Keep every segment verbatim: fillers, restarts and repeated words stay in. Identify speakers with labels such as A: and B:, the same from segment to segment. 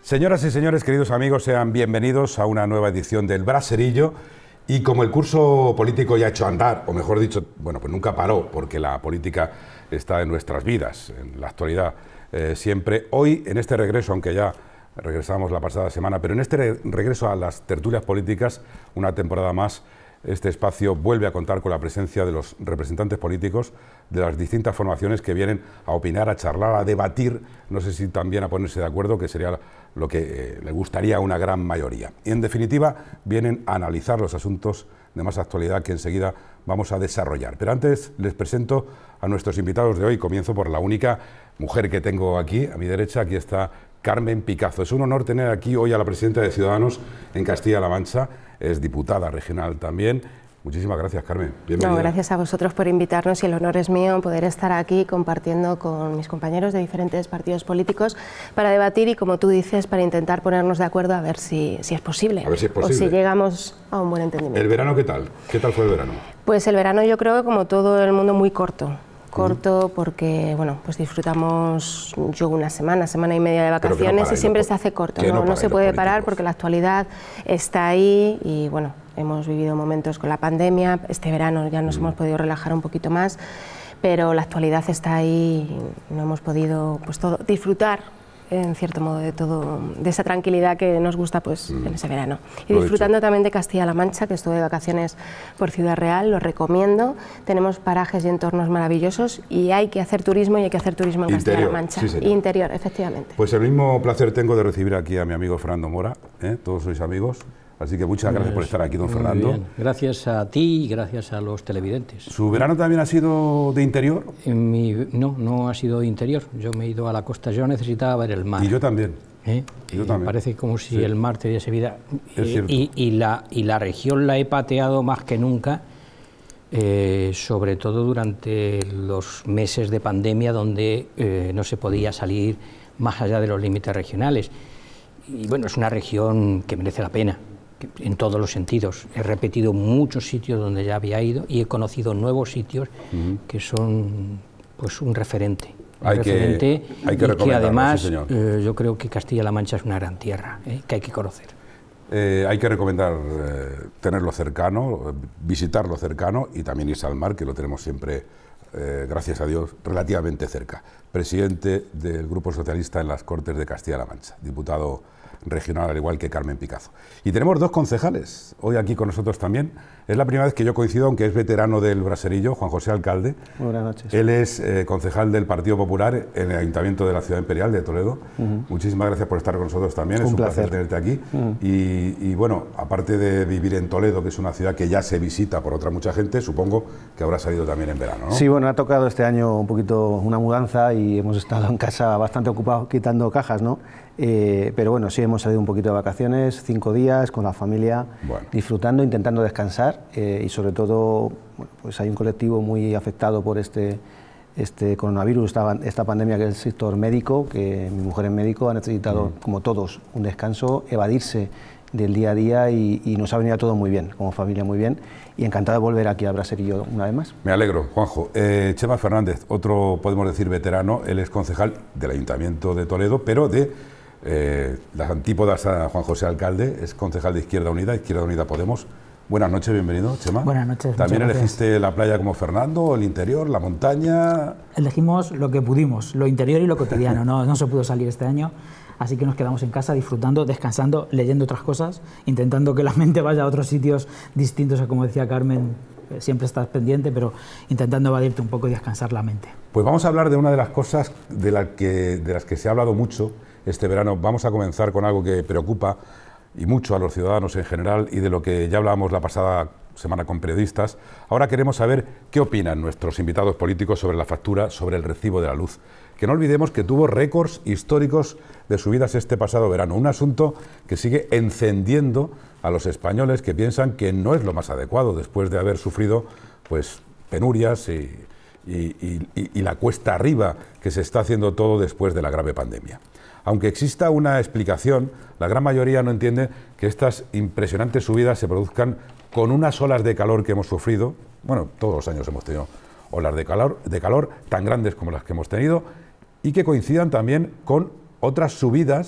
A: Señoras y señores, queridos amigos, sean bienvenidos a una nueva edición del Braserillo. Y como el curso político ya ha hecho andar, o mejor dicho, bueno, pues nunca paró, porque la política está en nuestras vidas, en la actualidad eh, siempre. Hoy, en este regreso, aunque ya regresamos la pasada semana, pero en este re regreso a las tertulias políticas, una temporada más, este espacio vuelve a contar con la presencia de los representantes políticos de las distintas formaciones que vienen a opinar, a charlar, a debatir, no sé si también a ponerse de acuerdo, que sería lo que eh, le gustaría a una gran mayoría. Y en definitiva, vienen a analizar los asuntos de más actualidad que enseguida vamos a desarrollar. Pero antes les presento a nuestros invitados de hoy. Comienzo por la única mujer que tengo aquí, a mi derecha. Aquí está Carmen Picazo. Es un honor tener aquí hoy a la presidenta de Ciudadanos en Castilla-La Mancha. Es diputada regional también. Muchísimas gracias, Carmen. Bienvenida.
B: No, gracias a vosotros por invitarnos y el honor es mío poder estar aquí compartiendo con mis compañeros de diferentes partidos políticos para debatir y, como tú dices, para intentar ponernos de acuerdo a ver si, si es posible.
A: A ver si es posible.
B: O si llegamos a un buen entendimiento.
A: ¿El verano qué tal? ¿Qué tal fue el verano?
B: Pues el verano yo creo que, como todo el mundo, muy corto. Corto porque, bueno, pues disfrutamos yo una semana, semana y media de vacaciones no y siempre se hace corto, no, no, no se puede parar porque la actualidad está ahí y, bueno, hemos vivido momentos con la pandemia, este verano ya nos mm. hemos podido relajar un poquito más, pero la actualidad está ahí y no hemos podido, pues, todo, disfrutar en cierto modo de todo, de esa tranquilidad que nos gusta, pues, mm. en ese verano. Y disfrutando también de Castilla-La Mancha, que estuve de vacaciones por Ciudad Real, lo recomiendo. Tenemos parajes y entornos maravillosos y hay que hacer turismo y hay que hacer turismo en Castilla-La Mancha. Sí, interior, efectivamente.
A: Pues el mismo placer tengo de recibir aquí a mi amigo Fernando Mora, ¿eh? Todos sois amigos. Así que muchas gracias por estar aquí, don Fernando.
C: Bien. Gracias a ti y gracias a los televidentes.
A: ¿Su verano también ha sido de interior?
C: En mi, no, no ha sido de interior. Yo me he ido a la costa, yo necesitaba ver el mar.
A: Y yo también.
C: ¿Eh?
A: Y yo también.
C: Parece como si sí. el mar te diese vida.
A: Es
C: eh, y, y, la, y la región la he pateado más que nunca, eh, sobre todo durante los meses de pandemia donde eh, no se podía salir más allá de los límites regionales. Y bueno, es una región que merece la pena. En todos los sentidos. He repetido muchos sitios donde ya había ido y he conocido nuevos sitios uh-huh. que son, pues, un referente. Un
A: hay
C: referente
A: que, hay que
C: y que además
A: sí,
C: eh, yo creo que Castilla-La Mancha es una gran tierra eh, que hay que conocer.
A: Eh, hay que recomendar eh, tenerlo cercano, visitarlo cercano y también irse al mar, que lo tenemos siempre, eh, gracias a Dios, relativamente cerca. Presidente del Grupo Socialista en las Cortes de Castilla-La Mancha, diputado regional, al igual que Carmen Picazo. Y tenemos dos concejales hoy aquí con nosotros también. Es la primera vez que yo coincido, aunque es veterano del Braserillo, Juan José Alcalde.
D: Buenas noches.
A: Él es eh, concejal del Partido Popular en el Ayuntamiento de la Ciudad Imperial de Toledo. Uh-huh. Muchísimas gracias por estar con nosotros también.
D: Un
A: es un
D: placer,
A: placer tenerte aquí.
D: Uh-huh.
A: y, y bueno, aparte de vivir en Toledo, que es una ciudad que ya se visita por otra mucha gente, supongo que habrá salido también en verano, ¿no?
D: Sí, bueno, ha tocado este año un poquito una mudanza y hemos estado en casa bastante ocupados quitando cajas, ¿no? Eh, pero bueno, sí hemos salido un poquito de vacaciones, cinco días con la familia, bueno. disfrutando, intentando descansar eh, y sobre todo, bueno, pues hay un colectivo muy afectado por este, este coronavirus, esta, esta pandemia, que es el sector médico, que mi mujer es médico, ha necesitado, mm. como todos, un descanso, evadirse del día a día y, y nos ha venido todo muy bien, como familia muy bien, y encantado de volver aquí a Braserillo una vez más.
A: Me alegro, Juanjo. Eh, Chema Fernández, otro, podemos decir, veterano, él es concejal del Ayuntamiento de Toledo, pero de Eh, las antípodas a Juan José Alcalde, es concejal de Izquierda Unida, Izquierda Unida Podemos. Buenas noches, bienvenido, Chema.
E: Buenas noches.
A: ¿También elegiste la playa como Fernando, el interior, la montaña?
E: Elegimos lo que pudimos, lo interior y lo cotidiano, no, no se pudo salir este año, así que nos quedamos en casa disfrutando, descansando, leyendo otras cosas, intentando que la mente vaya a otros sitios distintos a, como decía Carmen, siempre estás pendiente, pero intentando evadirte un poco y descansar la mente.
A: Pues vamos a hablar de una de las cosas de, la que, de las que se ha hablado mucho este verano. Vamos a comenzar con algo que preocupa y mucho a los ciudadanos en general y de lo que ya hablábamos la pasada semana con periodistas. Ahora queremos saber qué opinan nuestros invitados políticos sobre la factura, sobre el recibo de la luz, que no olvidemos que tuvo récords históricos de subidas este pasado verano, un asunto que sigue encendiendo a los españoles, que piensan que no es lo más adecuado después de haber sufrido, pues, penurias y, y, y, y la cuesta arriba que se está haciendo todo después de la grave pandemia. Aunque exista una explicación, la gran mayoría no entiende que estas impresionantes subidas se produzcan con unas olas de calor que hemos sufrido. Bueno, todos los años hemos tenido olas de calor, de calor tan grandes como las que hemos tenido, y que coincidan también con otras subidas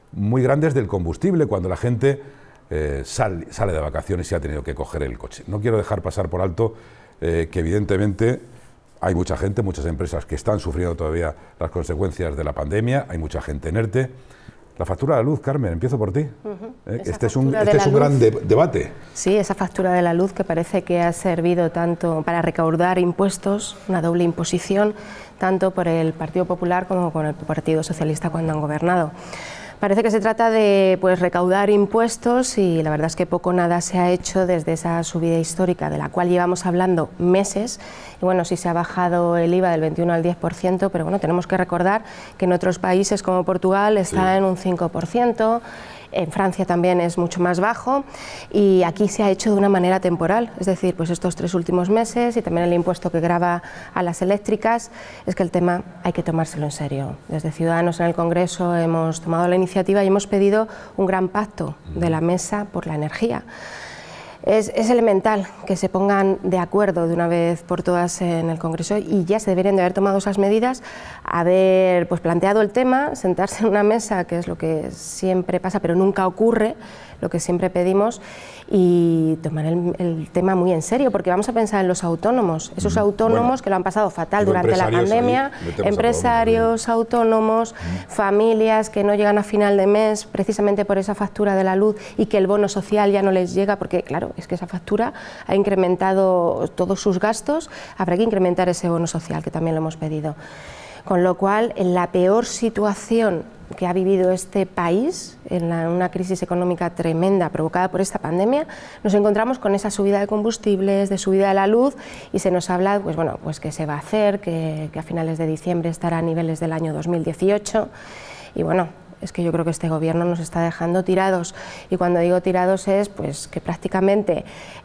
A: muy grandes del combustible cuando la gente eh, sal, sale de vacaciones y ha tenido que coger el coche. No quiero dejar pasar por alto eh, que evidentemente hay mucha gente, muchas empresas que están sufriendo todavía las consecuencias de la pandemia, hay mucha gente en ERTE. La factura de la luz, Carmen, empiezo por ti. Uh-huh. ¿Eh? Este es un, este es un gran de, debate.
B: Sí, esa factura de la luz que parece que ha servido tanto para recaudar impuestos, una doble imposición, tanto por el Partido Popular como por el Partido Socialista cuando han gobernado. Parece que se trata de pues, recaudar impuestos y la verdad es que poco o nada se ha hecho desde esa subida histórica de la cual llevamos hablando meses. Y bueno, sí se ha bajado el I V A del veintiuno al diez por ciento, pero bueno, tenemos que recordar que en otros países como Portugal está sí. en un cinco por ciento. En Francia también es mucho más bajo y aquí se ha hecho de una manera temporal, es decir, pues estos tres últimos meses y también el impuesto que grava a las eléctricas, es que el tema hay que tomárselo en serio. Desde Ciudadanos en el Congreso hemos tomado la iniciativa y hemos pedido un gran pacto de la mesa por la energía. Es, es elemental que se pongan de acuerdo de una vez por todas en el Congreso y ya se deberían de haber tomado esas medidas, haber pues, planteado el tema, sentarse en una mesa, que es lo que siempre pasa, pero nunca ocurre, lo que siempre pedimos, y tomar el, el tema muy en serio, porque vamos a pensar en los autónomos, esos mm. autónomos bueno, que lo han pasado fatal durante la pandemia, empresarios, autónomos, mm. familias que no llegan a final de mes precisamente por esa factura de la luz y que el bono social ya no les llega, porque claro, es que esa factura ha incrementado todos sus gastos, habrá que incrementar ese bono social, que también lo hemos pedido. Con lo cual, en la peor situación que ha vivido este país, en la, una crisis económica tremenda provocada por esta pandemia, nos encontramos con esa subida de combustibles, de subida de la luz, y se nos habla, pues bueno, pues que se va a hacer, que, que a finales de diciembre estará a niveles del año dos mil dieciocho, y bueno, es que yo creo que este gobierno nos está dejando tirados, y cuando digo tirados es pues que prácticamente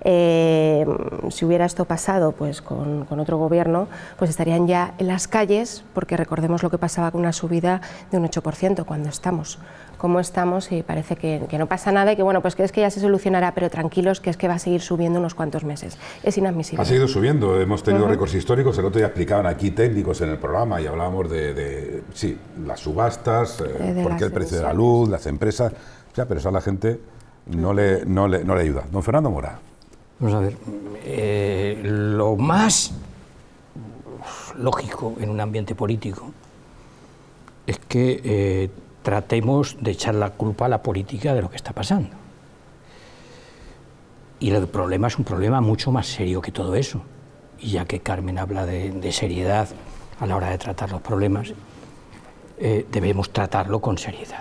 B: eh, si hubiera esto pasado pues con, con otro gobierno, pues estarían ya en las calles, porque recordemos lo que pasaba con una subida de un ocho por ciento cuando estamos como estamos y parece que, que no pasa nada y que bueno, pues que es que ya se solucionará, pero tranquilos que es que va a seguir subiendo unos cuantos meses. Es inadmisible.
A: Ha seguido subiendo, hemos tenido uh-huh. récords históricos, el otro día explicaban aquí técnicos en el programa y hablábamos de, de sí, las subastas, eh, por qué el precio de la luz, las empresas, ya, pero eso a la gente no le, no le, no le ayuda. Don Fernando Mora.
C: Vamos a ver, eh, lo más lógico en un ambiente político es que eh, tratemos de echar la culpa a la política de lo que está pasando. Y el problema es un problema mucho más serio que todo eso. Y ya que Carmen habla de, de seriedad a la hora de tratar los problemas, eh, debemos tratarlo con seriedad.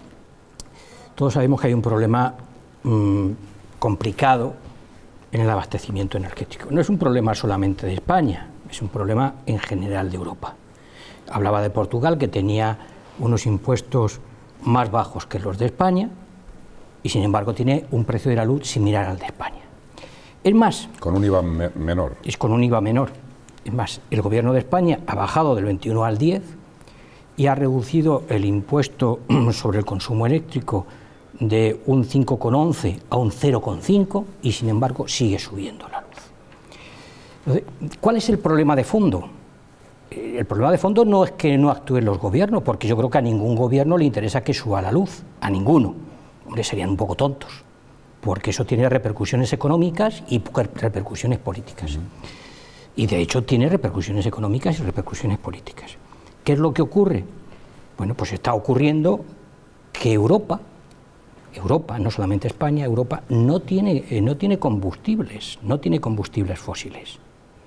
C: Todos sabemos que hay un problema mmm, complicado en el abastecimiento energético. No es un problema solamente de España, es un problema en general de Europa. Hablaba de Portugal, que tenía unos impuestos más bajos que los de España y sin embargo tiene un precio de la luz similar al de España. Es más...
A: Con un I V A me menor.
C: Es con un I V A menor. Es más, el gobierno de España ha bajado del veintiuno al diez y ha reducido el impuesto sobre el consumo eléctrico de un cinco coma once a un cero coma cinco y sin embargo sigue subiendo la luz. Entonces, ¿cuál es el problema de fondo? El problema de fondo no es que no actúen los gobiernos, porque yo creo que a ningún gobierno le interesa que suba la luz, a ninguno. Hombre, serían un poco tontos, porque eso tiene repercusiones económicas y repercusiones políticas. Uh-huh. Y de hecho tiene repercusiones económicas y repercusiones políticas. ¿Qué es lo que ocurre? Bueno, pues está ocurriendo que Europa, Europa, no solamente España, Europa no tiene, eh, no tiene combustibles, no tiene combustibles fósiles.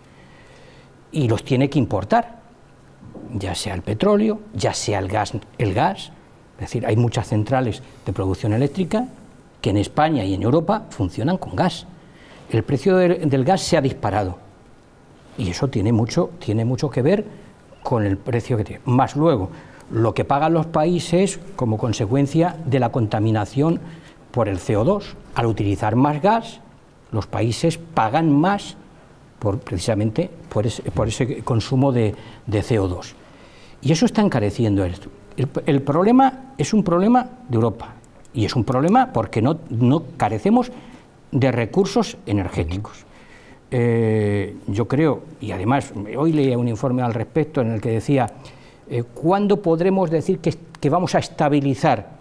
C: Y los tiene que importar, ya sea el petróleo, ya sea el gas, el gas, es decir, hay muchas centrales de producción eléctrica que en España y en Europa funcionan con gas. El precio del, del gas se ha disparado y eso tiene mucho, tiene mucho que ver con el precio que tiene. Más luego, lo que pagan los países como consecuencia de la contaminación por el C O dos. Al utilizar más gas, los países pagan más por, precisamente por ese, por ese consumo de, de C O dos. Y eso está encareciendo esto. El, el problema es un problema de Europa, y es un problema porque no, no carecemos de recursos energéticos. Eh, yo creo, y además hoy leí un informe al respecto en el que decía, eh, ¿cuándo podremos decir que, que vamos a estabilizar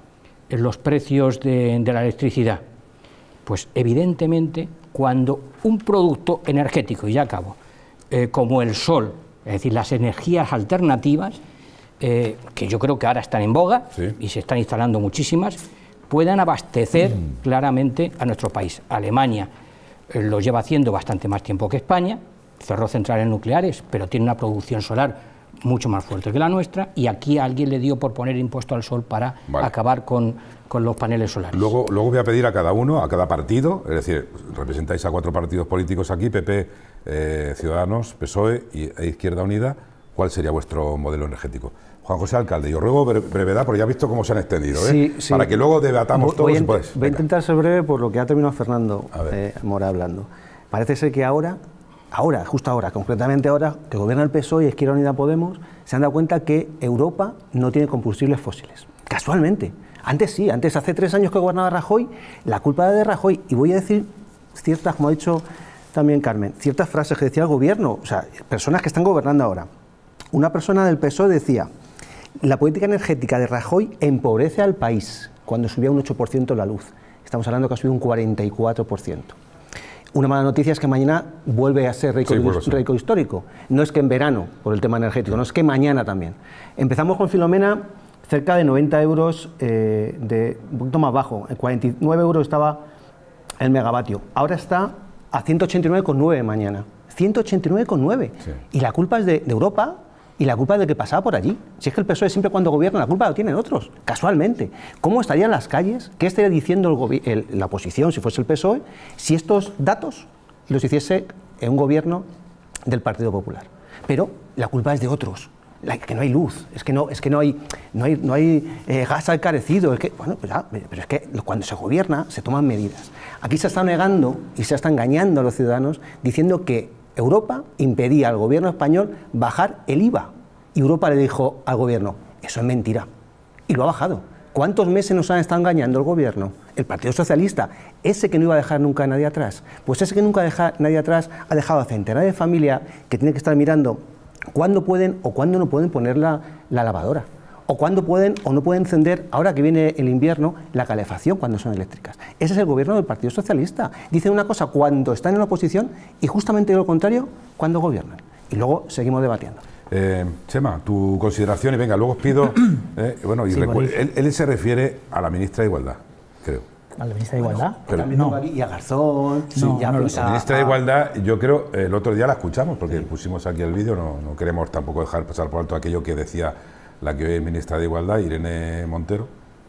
C: los precios de, de la electricidad? Pues evidentemente cuando un producto energético, y ya acabo, eh, como el sol, es decir, las energías alternativas, eh, que yo creo que ahora están en boga, sí, y se están instalando muchísimas, puedan abastecer mm. claramente a nuestro país. Alemania eh, lo lleva haciendo bastante más tiempo que España, cerró centrales nucleares, pero tiene una producción solar mucho más fuerte que la nuestra, y aquí a alguien le dio por poner impuesto al sol para vale. acabar con, con los paneles solares.
A: Luego, luego voy a pedir a cada uno, a cada partido, es decir, representáis a cuatro partidos políticos aquí, P P, eh, Ciudadanos, P S O E y, e Izquierda Unida, ¿cuál sería vuestro modelo energético? Juan José Alcalde, yo ruego brevedad, porque ya he visto cómo se han extendido, ¿eh?
D: Sí, sí.
A: Para que luego debatamos todos.
D: Voy,
A: si puedes.
D: voy a intentar ser breve por lo que ha terminado Fernando eh, Mora hablando. Parece ser que ahora, ahora, justo ahora, concretamente ahora, que gobierna el P S O E y Izquierda Unida Podemos, se han dado cuenta que Europa no tiene combustibles fósiles. Casualmente. Antes sí, antes hace tres años que gobernaba Rajoy, la culpa era de Rajoy. Y voy a decir ciertas, como ha dicho también Carmen, ciertas frases que decía el gobierno, o sea, personas que están gobernando ahora. Una persona del P S O E decía: la política energética de Rajoy empobrece al país, cuando subía un ocho por ciento la luz. Estamos hablando que ha subido un cuarenta y cuatro por ciento. Una mala noticia es que mañana vuelve a ser récord, sí, bueno, sí. récord histórico. No es que en verano, por el tema energético, no es que mañana también. Empezamos con Filomena cerca de noventa euros, eh, de, un poquito más bajo, en cuarenta y nueve euros estaba el megavatio. Ahora está a ciento ochenta y nueve coma nueve mañana. ciento ochenta y nueve coma nueve. Sí. Y la culpa es de, de Europa. Y la culpa es de que pasaba por allí. Si es que el P S O E siempre cuando gobierna, la culpa la tienen otros, casualmente. ¿Cómo estarían las calles? ¿Qué estaría diciendo el el, la oposición, si fuese el P S O E, si estos datos los hiciese en un gobierno del Partido Popular? Pero la culpa es de otros. La, que no hay luz, es que no, es que no hay, no hay, no hay eh, gas encarecido. Es que, bueno, pues ya, pero es que cuando se gobierna se toman medidas. Aquí se está negando y se está engañando a los ciudadanos diciendo que Europa impedía al gobierno español bajar el I V A. Y Europa le dijo al gobierno: eso es mentira. Y lo ha bajado. ¿Cuántos meses nos han estado engañando el gobierno? El Partido Socialista, ese que no iba a dejar nunca a nadie atrás. Pues ese que nunca deja a nadie atrás ha dejado a centenares de familias que tienen que estar mirando cuándo pueden o cuándo no pueden poner la, la lavadora. O cuándo pueden o no pueden encender, ahora que viene el invierno, la calefacción cuando son eléctricas. Ese es el gobierno del Partido Socialista. Dicen una cosa cuando están en la oposición y justamente lo contrario cuando gobiernan. Y luego seguimos debatiendo.
A: Eh, Chema, tu consideración, y venga, luego os pido... Eh, bueno, y sí, él, él se refiere a la ministra de Igualdad, creo.
E: ¿A la ministra de Igualdad?
D: Bueno, pero no. Aquí, y a Garzón...
A: Sí, no, ya no pues, la ministra de Igualdad, yo creo, el otro día la escuchamos, porque sí. pusimos aquí el vídeo, no, no queremos tampoco dejar pasar por alto aquello que decía la que hoy es ministra de Igualdad, Irene Montero,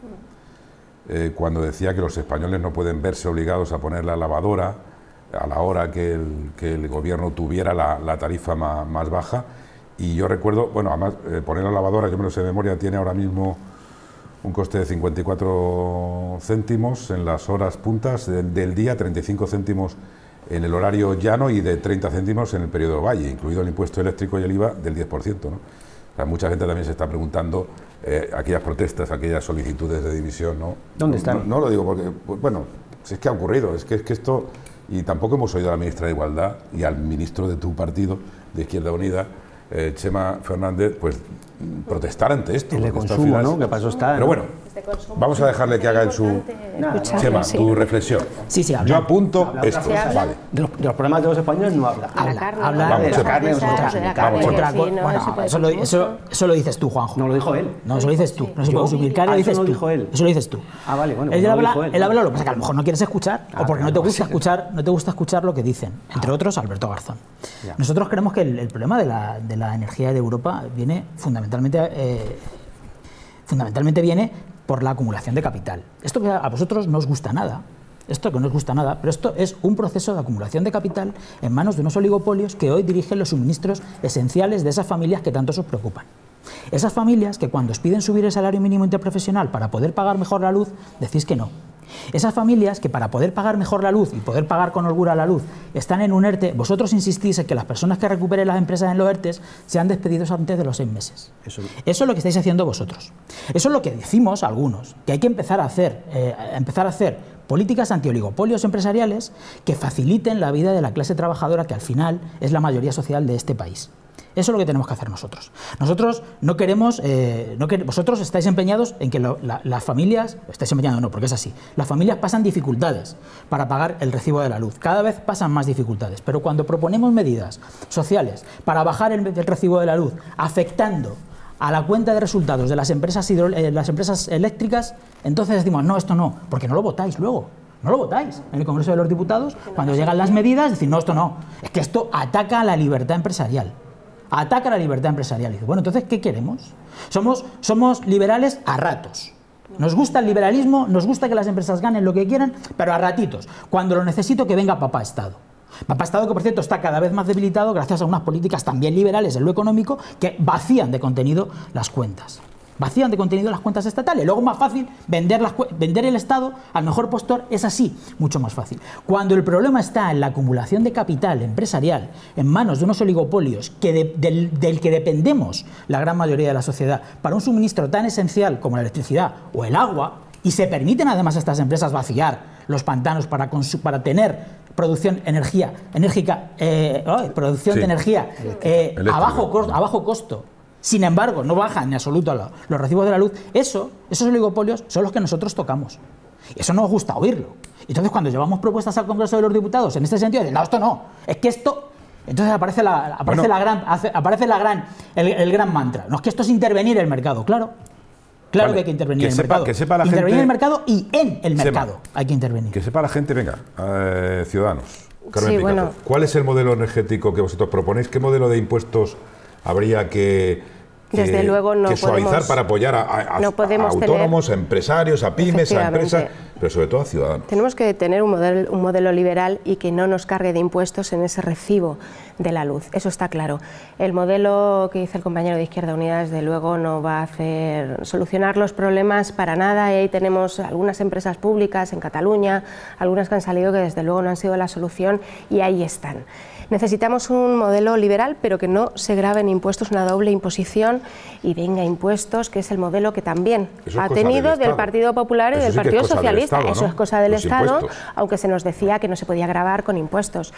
A: eh, cuando decía que los españoles no pueden verse obligados a poner la lavadora a la hora que el, que el gobierno tuviera la, la tarifa más, más baja. Y yo recuerdo, bueno, además, eh, poner la lavadora, yo me lo sé de memoria, tiene ahora mismo un coste de cincuenta y cuatro céntimos en las horas puntas del, del día, treinta y cinco céntimos en el horario llano y de treinta céntimos en el periodo valle, incluido el impuesto eléctrico y el I V A del diez por ciento, ¿no? O sea, mucha gente también se está preguntando eh, aquellas protestas, aquellas solicitudes de división, ¿no?
D: ¿Dónde están?
A: No, no lo digo porque, pues, bueno, si es que ha ocurrido, es que, es que esto, y tampoco hemos oído a la ministra de Igualdad y al ministro de tu partido, de Izquierda Unida, eh, Chema Fernández, pues protestar ante esto.
D: El de consumo, final, ¿no? Que pasó está.
A: Pero bueno, vamos a dejarle que haga en su... Chema, sí. tu reflexión.
E: Sí, sí, habla.
A: Yo apunto
D: habla,
A: esto.
D: habla.
A: Vale.
D: De, los, de los problemas de los españoles no habla.
E: Habla,
B: la carne,
E: habla
B: vamos,
E: de la carne,
B: otra,
E: otra,
B: de la carne,
E: otra,
B: sí, no,
E: bueno, eso, lo, eso, eso lo dices tú, Juanjo.
D: No lo dijo él.
E: No, eso lo dices tú. No se puede subir carne, lo dices
D: eso no
E: tú.
D: lo dijo él.
E: Eso lo dices tú.
D: Ah, vale, bueno.
E: Él,
D: pues
E: habla,
D: no lo dijo él.
E: él habla, lo que pasa es que a lo mejor no quieres escuchar, ah, o porque no te gusta
D: sí.
E: escuchar, no te gusta escuchar lo que dicen. Entre otros, Alberto Garzón. Ya. Nosotros creemos que el, el problema de la, de la energía de Europa viene fundamentalmente, eh, fundamentalmente viene por la acumulación de capital. Esto que a vosotros no os gusta nada, esto que no os gusta nada, pero esto es un proceso de acumulación de capital en manos de unos oligopolios que hoy dirigen los suministros esenciales de esas familias que tanto os preocupan. Esas familias que cuando os piden subir el salario mínimo interprofesional para poder pagar mejor la luz, decís que no. Esas familias que para poder pagar mejor la luz y poder pagar con holgura la luz están en un ERTE, vosotros insistís en que las personas que recuperen las empresas en los ERTEs sean despedidos antes de los seis meses. Eso, Eso es lo que estáis haciendo vosotros. Eso es lo que decimos algunos, que hay que empezar a hacer, eh, empezar a hacer políticas antioligopolios empresariales que faciliten la vida de la clase trabajadora, que al final es la mayoría social de este país. Eso es lo que tenemos que hacer nosotros. Nosotros no queremos, eh, no quer vosotros estáis empeñados en que lo, la, las familias, estáis empeñados no, porque es así, las familias pasan dificultades para pagar el recibo de la luz, cada vez pasan más dificultades, pero cuando proponemos medidas sociales para bajar el, el recibo de la luz, afectando a la cuenta de resultados de las empresas, hidro, eh, las empresas eléctricas, entonces decimos, no, esto no, porque no lo votáis luego. No lo votáis en el Congreso de los Diputados, cuando llegan las medidas, decir, no, esto no, es que esto ataca a la libertad empresarial. Ataca a la libertad empresarial. Y dice, bueno, entonces, ¿qué queremos? Somos, somos liberales a ratos. Nos gusta el liberalismo, nos gusta que las empresas ganen lo que quieran, pero a ratitos. Cuando lo necesito, que venga papá Estado. Papá Estado, que por cierto está cada vez más debilitado gracias a unas políticas también liberales en lo económico que vacían de contenido las cuentas. Vacían de contenido las cuentas estatales. Luego es más fácil vender, las, vender el Estado al mejor postor, es así, mucho más fácil. Cuando el problema está en la acumulación de capital empresarial en manos de unos oligopolios que de, del, del que dependemos la gran mayoría de la sociedad para un suministro tan esencial como la electricidad o el agua, y se permiten además a estas empresas vaciar los pantanos para, para tener producción energía, enérgica, eh, oh, producción sí. de energía eh, a, bajo costo, a bajo costo. Sin embargo, no bajan en absoluto los, los recibos de la luz. Eso, esos oligopolios son los que nosotros tocamos. Y eso nos gusta oírlo. Entonces, cuando llevamos propuestas al Congreso de los Diputados en este sentido, de no, esto no, es que esto... Entonces aparece la, aparece bueno. la gran, aparece la gran, el, el gran mantra. No, es que esto es intervenir en el mercado, claro. Claro vale. que hay que intervenir que en el sepa, mercado. Que sepa la intervenir gente, en el mercado y en el mercado sepa, hay que intervenir.
A: Que sepa la gente, venga, eh, ciudadanos. Carmen sí, bueno. ¿Cuál es el modelo energético que vosotros proponéis? ¿Qué modelo de impuestos habría que, que,
B: Desde luego no
A: que suavizar
B: podemos,
A: para apoyar a, a,
B: no
A: a autónomos, a empresarios, a pymes, a empresas, pero sobre todo a ciudadanos?
B: Tenemos que tener un modelo, un modelo liberal y que no nos cargue de impuestos en ese recibo de la luz, eso está claro. El modelo que dice el compañero de Izquierda Unida, desde luego, no va a hacer solucionar los problemas para nada, y ahí tenemos algunas empresas públicas en Cataluña, algunas que han salido que desde luego no han sido la solución, y ahí están. Necesitamos un modelo liberal, pero que no se graben impuestos, una doble imposición y venga impuestos, que es el modelo que también ha tenido del, del Partido Popular y Eso del sí Partido Socialista. Del Estado, ¿no? Eso es cosa del Los Estado, impuestos. Aunque se nos decía que no se podía gravar con impuestos.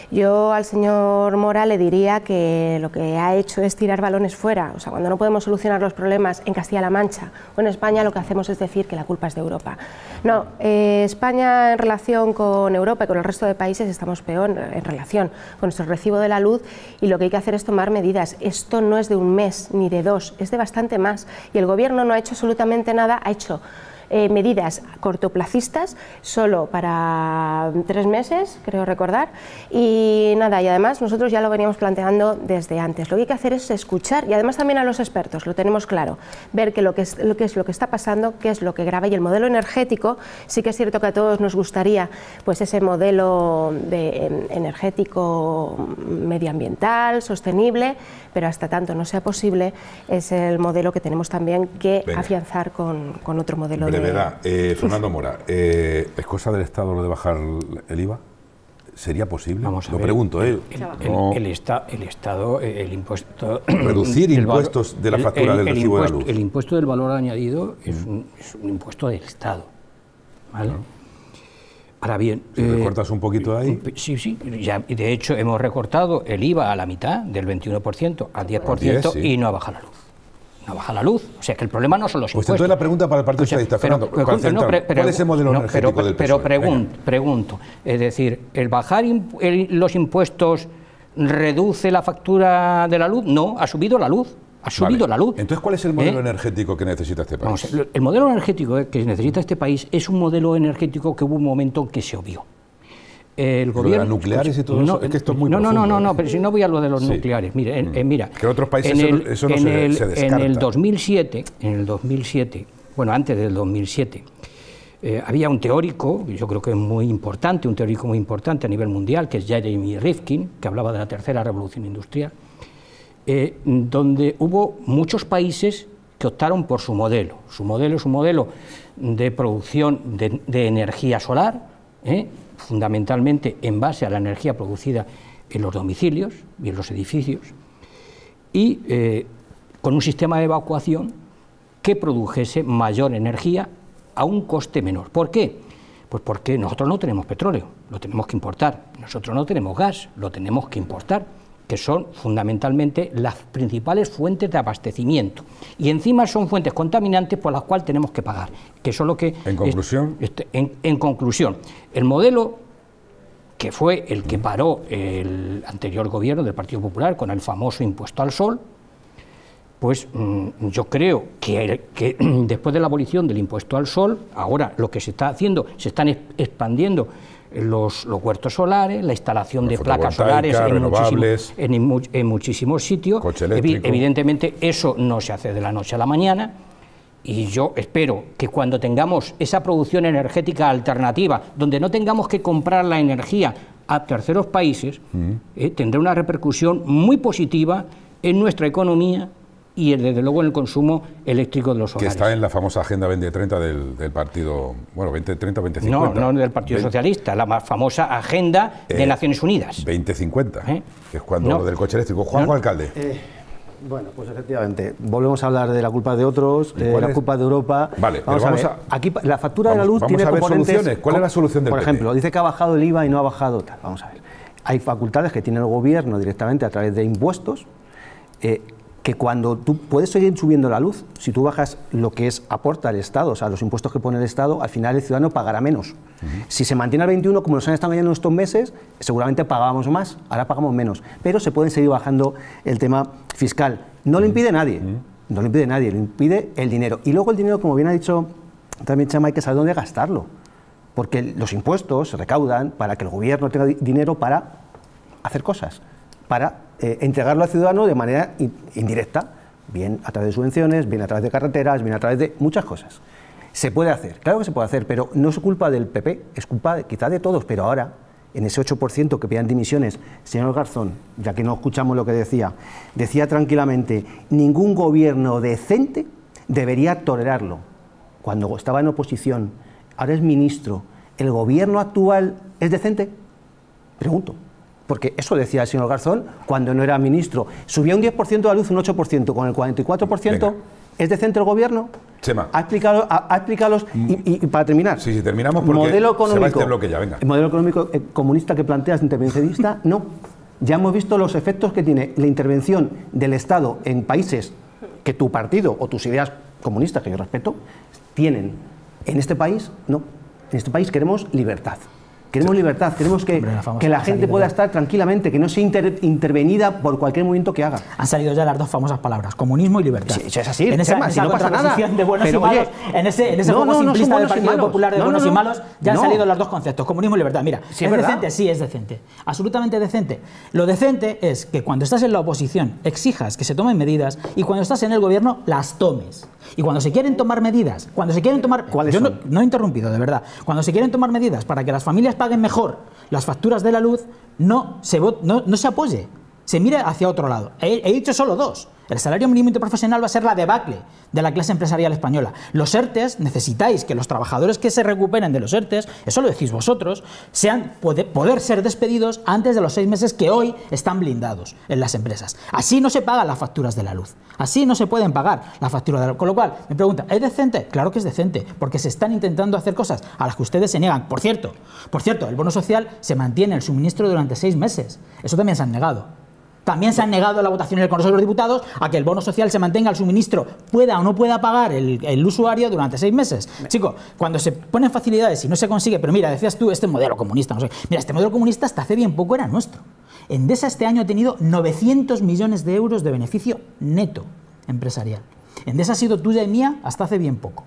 B: Yo al señor Mora le diría que lo que ha hecho es tirar balones fuera. O sea, cuando no podemos solucionar los problemas en Castilla-La Mancha o en España, lo que hacemos es decir que la culpa es de Europa. No, eh, España en relación con Europa y con el resto de países estamos peor en relación con nuestro recibo de la luz, y lo que hay que hacer es tomar medidas. Esto no es de un mes ni de dos, es de bastante más, y el Gobierno no ha hecho absolutamente nada, ha hecho Eh, medidas cortoplacistas solo para tres meses, creo recordar, y nada, y además nosotros ya lo veníamos planteando desde antes. Lo que hay que hacer es escuchar, y además también a los expertos, lo tenemos claro, ver que lo que es lo que, es lo que está pasando, qué es lo que grava, y el modelo energético, sí que es cierto que a todos nos gustaría pues ese modelo de, energético medioambiental, sostenible, pero hasta tanto no sea posible, es el modelo que tenemos también que Venga. afianzar con, con otro modelo de...
A: Verdad, eh, Fernando Mora, eh, ¿es cosa del Estado lo de bajar el I V A? ¿Sería posible?
C: Vamos a
A: lo
C: ver,
A: pregunto, ¿eh?
C: El, el, no. el, esta, el Estado, el impuesto...
A: Reducir impuestos valor, de la factura el, el, del recibo
C: impuesto,
A: de la luz.
C: El impuesto del valor añadido es un, es un impuesto del Estado, ¿vale? No. Ahora bien...
A: Si eh, recortas un poquito ahí...
C: Sí, sí, ya, de hecho hemos recortado el I V A a la mitad, del veintiuno por ciento al diez por ciento, diez, sí. y no ha bajado la luz. No baja la luz, o sea que el problema no son los
A: pues
C: impuestos.
A: Pues entonces la pregunta para el Partido Socialista, Fernando, pero, pero, no, pero, ¿cuál es el modelo no, energético
C: pero,
A: del P S O E?
C: Pero pregunto, pregunto, es decir, ¿el bajar imp el, los impuestos reduce la factura de la luz? No, ha subido la luz, ha subido
A: vale.
C: la luz.
A: Entonces, ¿cuál es el modelo ¿Eh? energético que necesita este país?
C: Vamos, el modelo energético que necesita este país es un modelo energético que hubo un momento en que se obvió. El gobierno,
A: ¿Las nucleares y todo
C: no,
A: eso? Es que esto es muy
C: no,
A: profundo,
C: no, no,
A: ¿eh?
C: no, pero si no voy a lo de los sí. nucleares. Mire, en, en, mira,
A: que en otros países
C: en el,
A: eso no
C: en
A: se,
C: el,
A: se descarta.
C: En el dos mil siete, en el dos mil siete, bueno, antes del dos mil siete, eh, había un teórico, yo creo que es muy importante, un teórico muy importante a nivel mundial, que es Jeremy Rifkin, que hablaba de la tercera revolución industrial, eh, donde hubo muchos países que optaron por su modelo. Su modelo es un modelo de producción de, de energía solar, ¿eh? fundamentalmente en base a la energía producida en los domicilios y en los edificios, y eh, con un sistema de evacuación que produjese mayor energía a un coste menor. ¿Por qué? Pues porque nosotros no tenemos petróleo, lo tenemos que importar. Nosotros no tenemos gas, lo tenemos que importar. que son fundamentalmente las principales fuentes de abastecimiento. Y encima son fuentes contaminantes por las cuales tenemos que pagar. Que eso es lo que
A: ¿En conclusión?
C: Es, este, en, en conclusión, el modelo que fue el que paró el anterior gobierno del Partido Popular con el famoso impuesto al sol, pues mmm, yo creo que, que después de la abolición del impuesto al sol, ahora lo que se está haciendo, se están expandiendo Los, los huertos solares, la instalación de placas solares en, muchísimo, en, en muchísimos sitios. Evi evidentemente eso no se hace de la noche a la mañana, y yo espero que cuando tengamos esa producción energética alternativa, donde no tengamos que comprar la energía a terceros países, mm. eh, tendrá una repercusión muy positiva en nuestra economía y desde luego en el consumo eléctrico de los hogares.
A: Que está en la famosa Agenda veinte treinta del, del partido, bueno, veinte treinta, veinte cincuenta.
C: No, no del Partido veinte, Socialista, la más famosa Agenda eh, de Naciones Unidas.
A: veinte cincuenta, ¿Eh? que es cuando no, lo del coche eléctrico. Juanjo no, Alcalde.
D: Eh, bueno, pues efectivamente, volvemos a hablar de la culpa de otros, de la es? culpa de Europa.
A: Vale,
D: vamos,
A: vamos
D: a ver, a... aquí la factura
A: vamos,
D: de la luz
A: vamos
D: tiene
A: a ver
D: componentes...
A: Soluciones. ¿Cuál es la solución del
D: Por
A: P P?
D: ejemplo, dice que ha bajado el I V A y no ha bajado tal. Vamos a ver. Hay facultades que tiene el gobierno directamente a través de impuestos, eh, que cuando tú puedes seguir subiendo la luz, si tú bajas lo que es aporta el Estado, o sea, los impuestos que pone el Estado, al final el ciudadano pagará menos. Uh-huh. Si se mantiene al veintiuno, como nos han estado engañando estos meses, seguramente pagábamos más, ahora pagamos menos, pero se pueden seguir bajando el tema fiscal. No uh-huh. lo impide nadie, uh-huh. no lo impide nadie, lo impide el dinero. Y luego el dinero, como bien ha dicho también Chema, hay que saber dónde gastarlo, porque los impuestos se recaudan para que el gobierno tenga dinero para hacer cosas, para eh, entregarlo al ciudadano de manera in indirecta, bien a través de subvenciones, bien a través de carreteras, bien a través de muchas cosas. Se puede hacer, claro que se puede hacer, pero no es culpa del P P, es culpa de, quizá de todos, pero ahora, en ese ocho por ciento que pedían dimisiones, señor Garzón, ya que no escuchamos lo que decía, decía tranquilamente, ningún gobierno decente debería tolerarlo. Cuando estaba en oposición, ahora es ministro, ¿el gobierno actual es decente? Pregunto. Porque eso decía el señor Garzón cuando no era ministro. Subía un diez por ciento de la luz, un ocho por ciento, con el cuarenta y cuatro por ciento. Venga. ¿Es decente el gobierno?
A: Chema.
D: Ha explicado, ha, ha explicado y, y, y para terminar.
A: Sí, sí, terminamos porque
D: modelo económico,
A: se va este bloque ya, venga.
D: El modelo económico eh, comunista que planteas intervencionista, no. Ya hemos visto los efectos que tiene la intervención del Estado en países que tu partido o tus ideas comunistas, que yo respeto, tienen. En este país, no. En este país queremos libertad. Queremos libertad, queremos que, Hombre, la que la gente pueda estar tranquilamente, que no sea inter, intervenida por cualquier movimiento que haga.
E: Han salido ya las dos famosas palabras, comunismo y libertad.
D: Sí, es así,
E: en esa,
D: Chema,
E: en
D: si
E: esa
D: no pasa nada.
E: De buenos pero, y malos, oye, en ese, en ese no, juego no, no simplista del Partido Popular de no, buenos no, no, y malos, ya no. han salido los dos conceptos, comunismo y libertad. Mira, sí, ¿es, ¿es decente? Sí, es decente. Absolutamente decente. Lo decente es que cuando estás en la oposición exijas que se tomen medidas y cuando estás en el gobierno las tomes. Y cuando se quieren tomar medidas, cuando se quieren tomar...
D: ¿Cuáles
E: yo
D: son?
E: No, no he interrumpido, de verdad. Cuando se quieren tomar medidas para que las familias paguen mejor las facturas de la luz, no se, no, no se apoye, se mire hacia otro lado. He, he dicho solo dos. El salario mínimo interprofesional va a ser la debacle de la clase empresarial española. Los ERTES, necesitáis que los trabajadores que se recuperen de los ERTES, eso lo decís vosotros, sean, poder, poder ser despedidos antes de los seis meses que hoy están blindados en las empresas. Así no se pagan las facturas de la luz. Así no se pueden pagar las facturas de la luz. Con lo cual, me pregunta, ¿es decente? Claro que es decente, porque se están intentando hacer cosas a las que ustedes se niegan. Por cierto, por cierto, el bono social se mantiene el suministro durante seis meses. Eso también se han negado. También se han negado en la votación en el Congreso de los Diputados a que el bono social se mantenga, el suministro pueda o no pueda pagar el, el usuario durante seis meses. Chico, cuando se ponen facilidades y no se consigue, pero mira, decías tú, este modelo comunista, no sé, mira, este modelo comunista hasta hace bien poco era nuestro. Endesa este año ha tenido novecientos millones de euros de beneficio neto empresarial. Endesa ha sido tuya y mía hasta hace bien poco.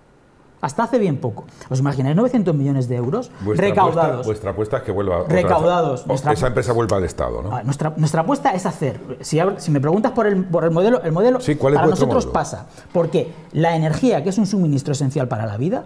E: Hasta hace bien poco. ¿Os imagináis novecientos millones de euros
A: vuestra
E: recaudados?
A: Apuesta, vuestra apuesta es que vuelva
E: recaudados.
A: Otra, nuestra, esa empresa vuelva al Estado, ¿no?
E: Nuestra, nuestra apuesta es hacer, si, si me preguntas por el, por el modelo, el modelo
A: sí, ¿cuál es
E: para nosotros
A: modelo?
E: Pasa porque la energía, que es un suministro esencial para la vida,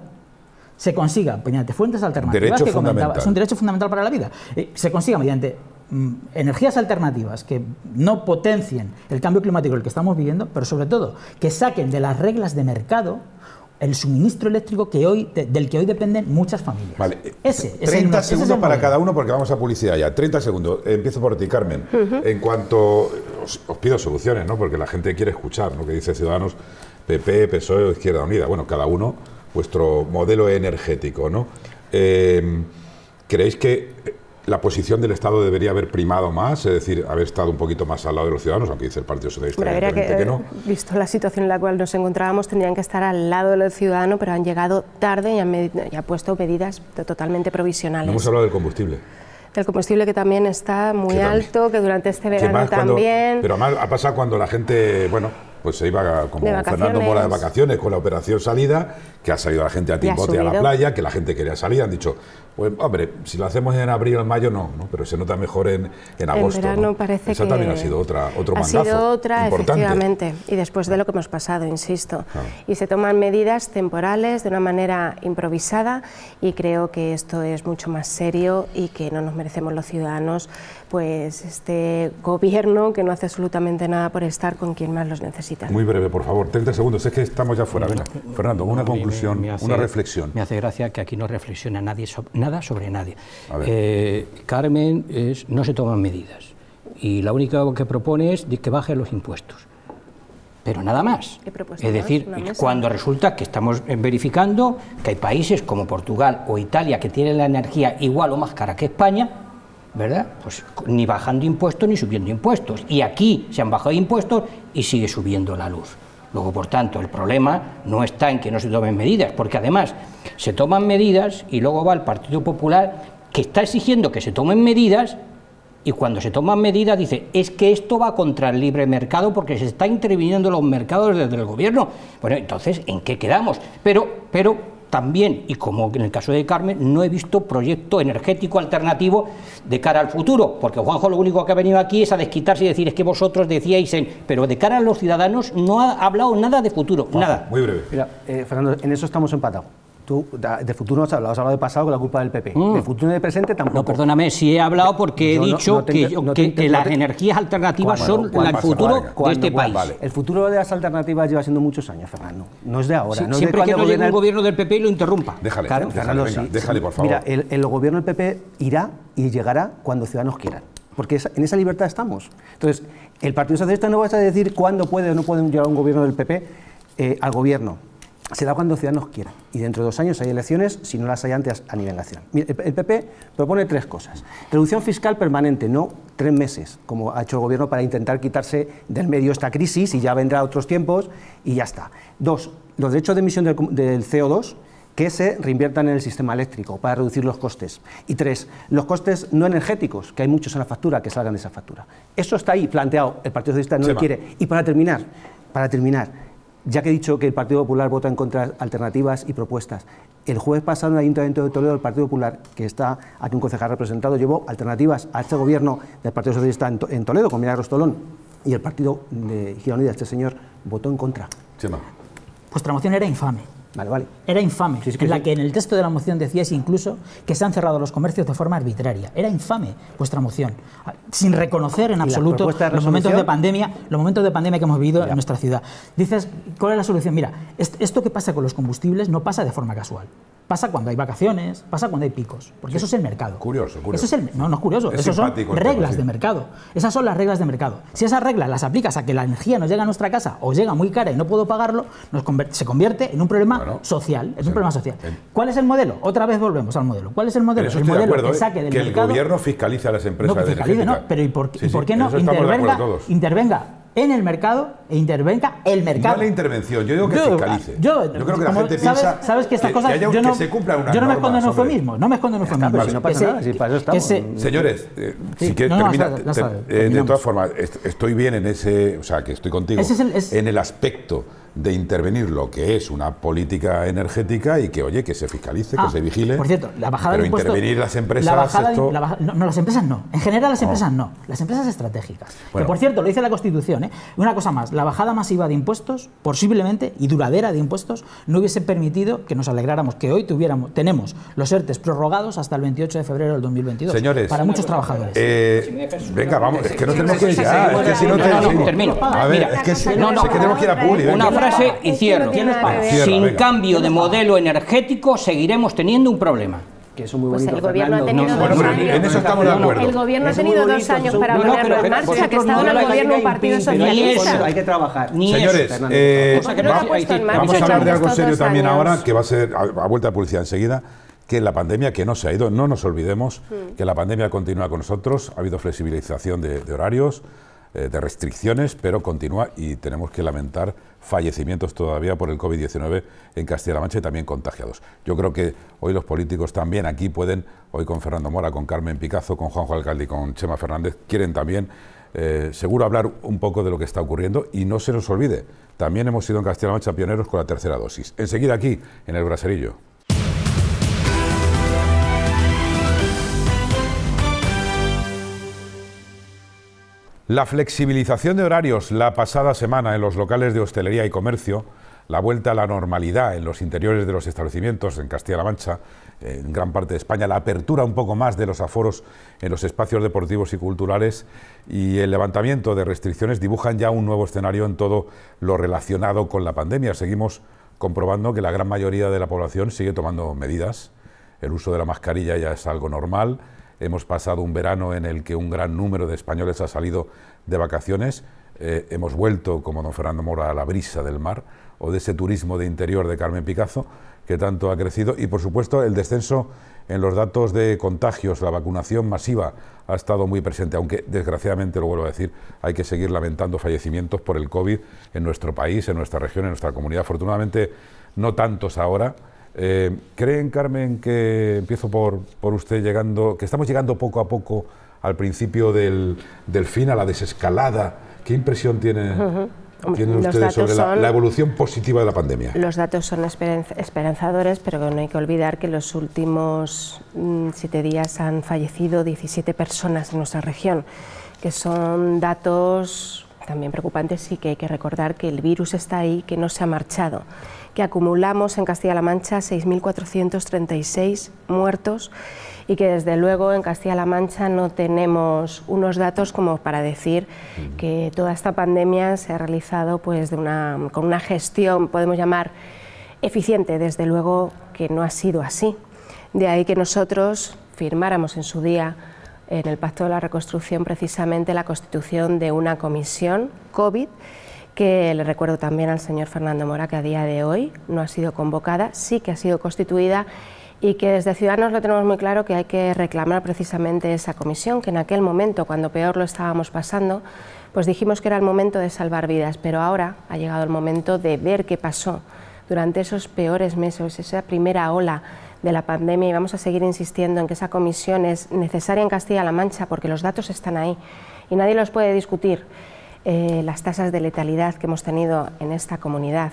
E: se consiga mediante fuentes alternativas
A: derecho
E: que comentaba,
A: fundamental.
E: es un derecho fundamental para la vida, se consiga mediante mm, energías alternativas que no potencien el cambio climático el que estamos viviendo, pero sobre todo que saquen de las reglas de mercado el suministro eléctrico que hoy, de, del que hoy dependen muchas familias.
A: Vale.
E: Ese,
A: treinta
E: ese
A: segundos
E: ese
A: para cada uno porque vamos a publicidad ya. treinta segundos. Empiezo por ti, Carmen. Uh-huh. En cuanto... Os, os pido soluciones, ¿no? Porque la gente quiere escuchar lo que dice Ciudadanos, P P, P S O E o Izquierda Unida. Bueno, cada uno vuestro modelo energético, ¿no? Eh, ¿Creéis que la posición del Estado debería haber primado más, es decir, haber estado un poquito más al lado de los ciudadanos, aunque dice el Partido Socialista
B: que,
A: que no.
B: Visto la situación en la cual nos encontrábamos, tendrían que estar al lado de los ciudadanos, pero han llegado tarde y han, y han puesto medidas totalmente provisionales.
A: No hemos hablado del combustible.
B: Del combustible, que también está muy que alto, también. que durante este verano también...
A: Cuando, pero además ha pasado cuando la gente, bueno, pues se iba como Fernando Mola de vacaciones con la operación salida, que ha salido la gente a timbote a la playa, que la gente quería salir, han dicho, pues hombre, si lo hacemos en abril o en mayo no, no, pero se nota mejor en, en agosto.
B: En verano
A: ¿no?
B: parece
A: Esa
B: que
A: también ha sido otra, otro
B: ha
A: mandazo. Ha
B: sido otra,
A: importante.
B: Efectivamente, y después de lo que hemos pasado, insisto.
A: Claro.
B: Y se toman medidas temporales de una manera improvisada, y creo que esto es mucho más serio y que no nos merecemos los ciudadanos pues este gobierno que no hace absolutamente nada por estar con quien más los necesita.
A: Muy breve, por favor, treinta segundos, es que estamos ya fuera. Venga, Fernando, una conclusión, me, me hace, una reflexión.
C: Me hace gracia que aquí no reflexiona nadie so, nada sobre nadie. Eh, Carmen es, no se toman medidas y la única que propone es que bajen los impuestos. Pero nada más. Es decir, cuando resulta que estamos verificando que hay países como Portugal o Italia que tienen la energía igual o más cara que España, ¿verdad? Pues ni bajando impuestos ni subiendo impuestos. Y aquí se han bajado impuestos y sigue subiendo la luz. Luego, por tanto, el problema no está en que no se tomen medidas, porque además se toman medidas y luego va el Partido Popular que está exigiendo que se tomen medidas, y cuando se toman medidas dice, es que esto va contra el libre mercado porque se está interviniendo en los mercados desde el gobierno. Bueno, entonces, ¿en qué quedamos? Pero, pero también, y como en el caso de Carmen, no he visto proyecto energético alternativo de cara al futuro, porque Juanjo lo único que ha venido aquí es a desquitarse y decir, es que vosotros decíais, en, pero de cara a los ciudadanos no ha hablado nada de futuro, oh, nada.
A: Muy breve.
D: Mira, eh, Fernando, en eso estamos empatados. Tú de futuro no has hablado, has hablado de pasado con la culpa del P P. Mm. De futuro y de presente tampoco.
C: No, perdóname, sí he hablado porque he no, dicho no, no te, que, no te, que, que las energías alternativas son bueno, el futuro vale, de este país. Vale.
D: El futuro de las alternativas lleva siendo muchos años, Fernando. No es de ahora. Sí,
C: no siempre
D: es
C: de que no llegue un gobierno del P P y lo interrumpa.
A: Déjale,
D: claro,
A: déjale,
D: Fernando,
A: venga,
D: sí,
A: déjale, por favor.
D: Mira, el, el gobierno del P P irá y llegará cuando ciudadanos quieran. Porque esa, en esa libertad estamos. Entonces, el Partido Socialista no va a decir cuándo puede o no puede llegar un gobierno del P P eh, al gobierno. Será cuando Ciudadanos quieran. Y dentro de dos años hay elecciones, si no las hay antes a nivel nacional. El P P propone tres cosas. Reducción fiscal permanente, no tres meses, como ha hecho el gobierno para intentar quitarse del medio esta crisis y ya vendrá otros tiempos y ya está. Dos, los derechos de emisión del, del C O dos que se reinviertan en el sistema eléctrico para reducir los costes. Y tres, los costes no energéticos, que hay muchos en la factura, que salgan de esa factura. Eso está ahí planteado, el Partido Socialista no lo quiere. Y para terminar, para terminar, ya que he dicho que el Partido Popular vota en contra de alternativas y propuestas, el jueves pasado en el Ayuntamiento de Toledo el Partido Popular, que está aquí un concejal representado, llevó alternativas a este gobierno del Partido Socialista en, to en Toledo, con Milagros Tolón, y el partido de Izquierda Unida, este señor, votó en contra.
A: Chema.
E: Vuestra moción era infame.
D: Vale, vale.
E: Era infame,
D: sí, sí, que
E: en la
D: sí.
E: que en el texto de la moción decíais incluso que se han cerrado los comercios de forma arbitraria. Era infame vuestra moción, sin reconocer en absoluto los momentos de pandemia, los momentos de pandemia que hemos vivido ya. en nuestra ciudad. Dices, ¿cuál es la solución? Mira, esto que pasa con los combustibles no pasa de forma casual. Pasa cuando hay vacaciones, pasa cuando hay picos, porque sí. eso es el mercado.
A: Curioso, curioso.
E: Eso es el, no, no es curioso, es eso son reglas tema, sí. de mercado. Esas son las reglas de mercado. Si esas reglas las aplicas a que la energía nos llega a nuestra casa o llega muy cara y no puedo pagarlo, nos convierte, se convierte en un problema bueno, social. Es sí. un problema social. ¿Cuál es el modelo? Otra vez volvemos al modelo. ¿Cuál es el modelo? El modelo
A: acuerdo,
E: que saque del
A: que
E: mercado.
A: Que el gobierno fiscalice a las empresas
E: no, que fiscalice,
A: de
E: no, pero ¿y por,
A: sí,
E: ¿y por qué
A: sí,
E: no intervenga, intervenga en el mercado e intervenga el mercado?
A: No la intervención, yo digo que
E: yo,
A: fiscalice.
E: Yo,
A: yo creo que la gente
E: ¿sabes,
A: piensa
E: sabes que estas
A: que,
E: cosas
A: que, haya,
E: yo no,
A: que se cumplan unas
E: yo no me escondo en
A: sobre...
E: eufemismos, no me escondo en eufemismos.
D: Vale, si no pasa
E: ese,
D: nada, si para eso estamos.
E: Ese,
A: Señores, eh,
E: sí,
A: si que
E: no, no,
A: termina,
E: hasta, hasta,
A: te, eh, de todas formas, est estoy bien en ese, o sea, que estoy contigo,
E: es el, es,
A: en el aspecto de intervenir lo que es una política energética y que, oye, que se fiscalice,
E: ah,
A: que se vigile.
E: Por cierto, la bajada
A: pero
E: del impuesto,
A: intervenir las empresas.
E: La bajada,
A: esto...
E: la baja, no, no, las empresas no. En general, las empresas no. no. Las empresas estratégicas. Bueno. Que por cierto, lo dice la Constitución. ¿eh? Una cosa más, la bajada masiva de impuestos, posiblemente, y duradera de impuestos, no hubiese permitido que nos alegráramos que hoy tuviéramos, tenemos los ERTEs prorrogados hasta el veintiocho de febrero del dos mil veintidós.
A: Señores,
E: para muchos trabajadores.
A: Eh, venga, vamos, es que no tenemos que ir ya. Es que si no
C: termino.
A: A ver, es que tenemos que ir a Puli.
C: Una frase y cierro.
A: Cierra,
C: Sin
A: venga.
C: cambio de modelo energético seguiremos teniendo un problema.
D: Que eso es muy
B: pues
D: bonito,
B: el gobierno
D: Fernando.
B: ha tenido
A: no,
B: dos
A: bueno,
B: años.
A: En eso estamos de acuerdo.
B: El gobierno ha tenido dos años para
C: no, no,
B: ponerlo en marcha, que estaba en el gobierno un partido socialista.
D: Hay que trabajar.
C: Ni
A: Señores,
C: eso,
A: eh,
B: no
A: vamos, vamos a hablar de algo serio también ahora, que va a ser, a, a vuelta de publicidad enseguida, que la pandemia, que no se ha ido, no nos olvidemos mm. que la pandemia continúa con nosotros, ha habido flexibilización de, de horarios, eh, de restricciones, pero continúa y tenemos que lamentar fallecimientos todavía por el COVID diecinueve en Castilla-La Mancha y también contagiados. Yo creo que hoy los políticos también aquí pueden, hoy con Fernando Mora, con Carmen Picazo, con Juanjo Alcalde y con Chema Fernández, quieren también eh, seguro hablar un poco de lo que está ocurriendo y no se nos olvide, también hemos sido en Castilla-La Mancha pioneros con la tercera dosis. Enseguida aquí, en el Braserillo. La flexibilización de horarios la pasada semana en los locales de hostelería y comercio, la vuelta a la normalidad en los interiores de los establecimientos en Castilla-La Mancha, en gran parte de España, la apertura un poco más de los aforos en los espacios deportivos y culturales y el levantamiento de restricciones dibujan ya un nuevo escenario en todo lo relacionado con la pandemia. Seguimos comprobando que la gran mayoría de la población sigue tomando medidas, el uso de la mascarilla ya es algo normal. Hemos pasado un verano en el que un gran número de españoles ha salido de vacaciones. Eh, hemos vuelto, como don Fernando Mora, a la brisa del mar o de ese turismo de interior de Carmen Picazo, que tanto ha crecido. Y, por supuesto, el descenso en los datos de contagios, la vacunación masiva ha estado muy presente, aunque, desgraciadamente, lo vuelvo a decir, hay que seguir lamentando fallecimientos por el COVID en nuestro país, en nuestra región, en nuestra comunidad. Afortunadamente, no tantos ahora. Eh, ¿Creen, Carmen, que empiezo por, por usted, llegando, que estamos llegando poco a poco al principio del, del fin, a la desescalada? ¿Qué impresión tiene, uh-huh. tienen ustedes sobre la, la evolución positiva de la pandemia?
B: Los datos son esperanzadores, pero no hay que olvidar que en los últimos mm, siete días han fallecido diecisiete personas en nuestra región, que son datos también preocupantes y que hay que recordar que el virus está ahí, que no se ha marchado, que acumulamos en Castilla-La Mancha seis mil cuatrocientos treinta y seis muertos y que desde luego en Castilla-La Mancha no tenemos unos datos como para decir que toda esta pandemia se ha realizado pues de una, con una gestión, podemos llamar, eficiente. Desde luego que no ha sido así. De ahí que nosotros firmáramos en su día en el Pacto de la Reconstrucción precisamente la constitución de una comisión COVID, que le recuerdo también al señor Fernando Mora que a día de hoy no ha sido convocada, sí que ha sido constituida y que desde Ciudadanos lo tenemos muy claro que hay que reclamar precisamente esa comisión, que en aquel momento, cuando peor lo estábamos pasando, pues dijimos que era el momento de salvar vidas, pero ahora ha llegado el momento de ver qué pasó durante esos peores meses, esa primera ola de la pandemia, y vamos a seguir insistiendo en que esa comisión es necesaria en Castilla-La Mancha porque los datos están ahí y nadie los puede discutir. Eh, las tasas de letalidad que hemos tenido en esta comunidad.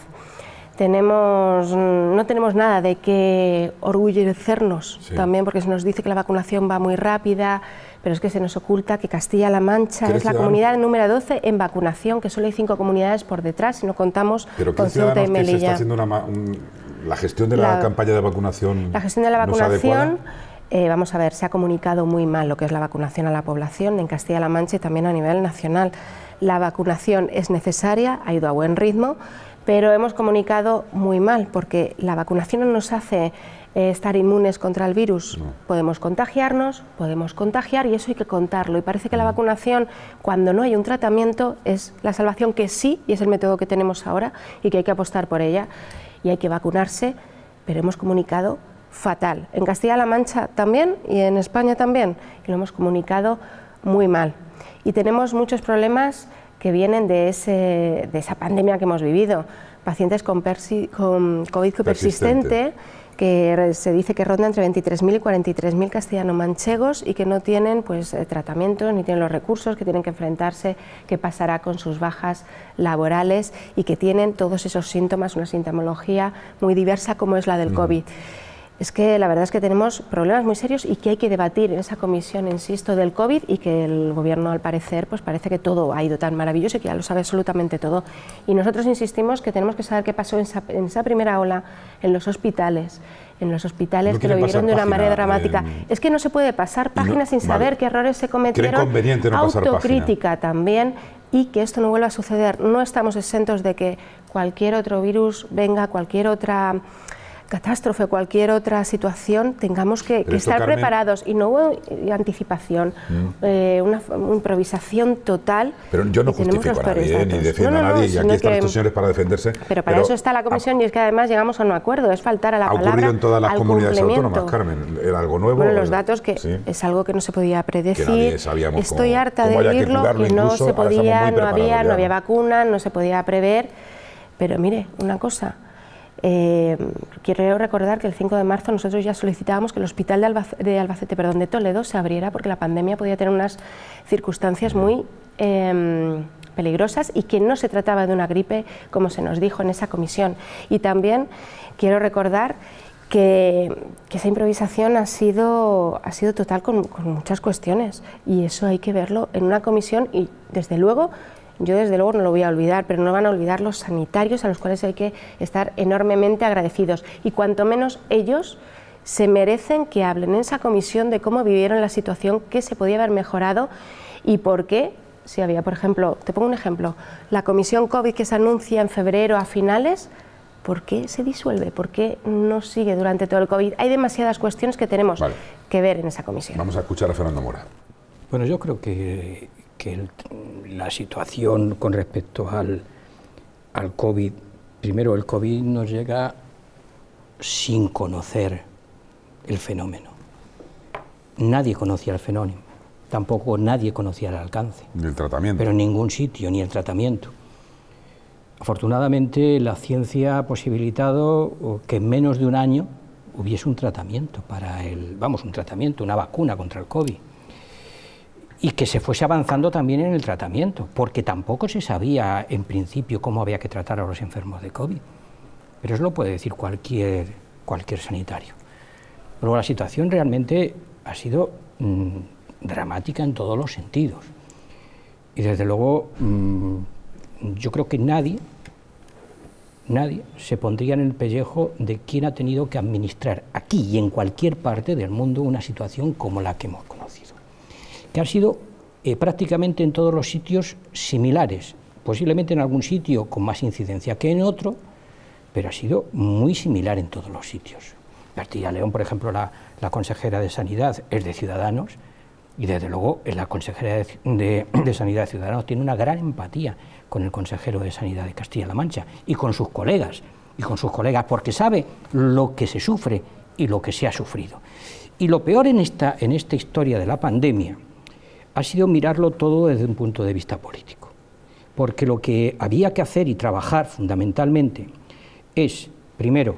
B: Tenemos, no tenemos nada de qué orgullecernos sí. también, porque se nos dice que la vacunación va muy rápida, pero es que se nos oculta que Castilla-La Mancha es la comunidad número doce en vacunación, que solo hay cinco comunidades por detrás, si no contamos con Ceuta y Melilla.
A: ¿Se está haciendo una, un, la gestión de la, la campaña de vacunación?
B: La gestión de la vacunación, eh, vamos a ver, se ha comunicado muy mal lo que es la vacunación a la población en Castilla-La Mancha y también a nivel nacional. La vacunación es necesaria, ha ido a buen ritmo, pero hemos comunicado muy mal, porque la vacunación no nos hace eh, estar inmunes contra el virus. No. Podemos contagiarnos, podemos contagiar y eso hay que contarlo. Y parece que la vacunación, cuando no hay un tratamiento, es la salvación, que sí, y es el método que tenemos ahora y que hay que apostar por ella. Y hay que vacunarse, pero hemos comunicado fatal. En Castilla-La Mancha también y en España también, y lo hemos comunicado muy mal. Y tenemos muchos problemas que vienen de, ese, de esa pandemia que hemos vivido. Pacientes con, persi, con COVID persistente, que se dice que ronda entre veintitrés mil y cuarenta y tres mil castellano-manchegos y que no tienen pues, tratamientos ni tienen los recursos, que tienen que enfrentarse, qué pasará con sus bajas laborales y que tienen todos esos síntomas, una sintomología muy diversa como es la del COVID. Es que la verdad es que tenemos problemas muy serios y que hay que debatir en esa comisión, insisto, del COVID, y que el Gobierno, al parecer, pues parece que todo ha ido tan maravilloso y que ya lo sabe absolutamente todo. Y nosotros insistimos que tenemos que saber qué pasó en esa, en esa primera ola en los hospitales, en los hospitales no que lo vivieron de una manera dramática. Eh, es que no se puede pasar páginas no, sin saber vale. qué errores se cometieron, no autocrítica también, y que esto no vuelva a suceder. No estamos exentos de que cualquier otro virus venga, cualquier otra catástrofe, cualquier otra situación, tengamos que, que estar Carmen... preparados. Y no hubo anticipación, mm. eh, una, una improvisación total.
A: Pero yo no justifico a nadie, ni defiendo no, no, a nadie, no, y aquí están que... estos señores para defenderse.
B: Pero para pero eso está la comisión, ha... y es que además llegamos a un acuerdo, es faltar a la
A: ha
B: palabra.
A: Ha ocurrido en todas las comunidades autónomas, Carmen, era algo nuevo.
B: Bueno, los datos, que sí. es algo que no se podía predecir. Estoy
A: cómo,
B: harta de decirlo, que, que no se podía, no había, no había vacuna, no se podía prever. Pero mire, una cosa. Eh, quiero recordar que el cinco de marzo nosotros ya solicitábamos que el hospital de, Albac de Albacete, perdón, de Toledo se abriera porque la pandemia podía tener unas circunstancias muy eh, peligrosas y que no se trataba de una gripe como se nos dijo en esa comisión. Y también quiero recordar que, que esa improvisación ha sido, ha sido total con, con muchas cuestiones y eso hay que verlo en una comisión y desde luego yo desde luego no lo voy a olvidar, pero no van a olvidar los sanitarios a los cuales hay que estar enormemente agradecidos y cuanto menos ellos se merecen que hablen en esa comisión de cómo vivieron la situación, qué se podía haber mejorado y por qué, si había, por ejemplo, te pongo un ejemplo, la comisión COVID que se anuncia en febrero a finales, ¿por qué se disuelve? ¿Por qué no sigue durante todo el COVID? Hay demasiadas cuestiones que tenemos vale. que ver en esa comisión.
A: Vamos a escuchar a Fernando Mora.
C: Bueno, yo creo que... que el, la situación con respecto al, al COVID, primero el COVID nos llega sin conocer el fenómeno. Nadie conocía el fenómeno, tampoco nadie conocía el alcance.
A: Ni el tratamiento.
C: Pero en ningún sitio, ni el tratamiento. Afortunadamente la ciencia ha posibilitado que en menos de un año hubiese un tratamiento para el, vamos, un tratamiento, una vacuna contra el COVID. Y que se fuese avanzando también en el tratamiento, porque tampoco se sabía en principio cómo había que tratar a los enfermos de COVID. Pero eso lo puede decir cualquier, cualquier sanitario. Luego la situación realmente ha sido mmm, dramática en todos los sentidos. Y desde luego mmm, yo creo que nadie, nadie se pondría en el pellejo de quien ha tenido que administrar aquí y en cualquier parte del mundo una situación como la que hemos conocido. Que ha sido eh, prácticamente en todos los sitios similares, posiblemente en algún sitio con más incidencia que en otro, pero ha sido muy similar en todos los sitios. Castilla y León, por ejemplo, la, la consejera de Sanidad es de Ciudadanos y desde luego la consejera de, de, de Sanidad de Ciudadanos tiene una gran empatía con el consejero de Sanidad de Castilla-La Mancha y con sus colegas, y con sus colegas porque sabe lo que se sufre y lo que se ha sufrido. Y lo peor en esta, en esta historia de la pandemia ha sido mirarlo todo desde un punto de vista político, porque lo que había que hacer y trabajar fundamentalmente es, primero,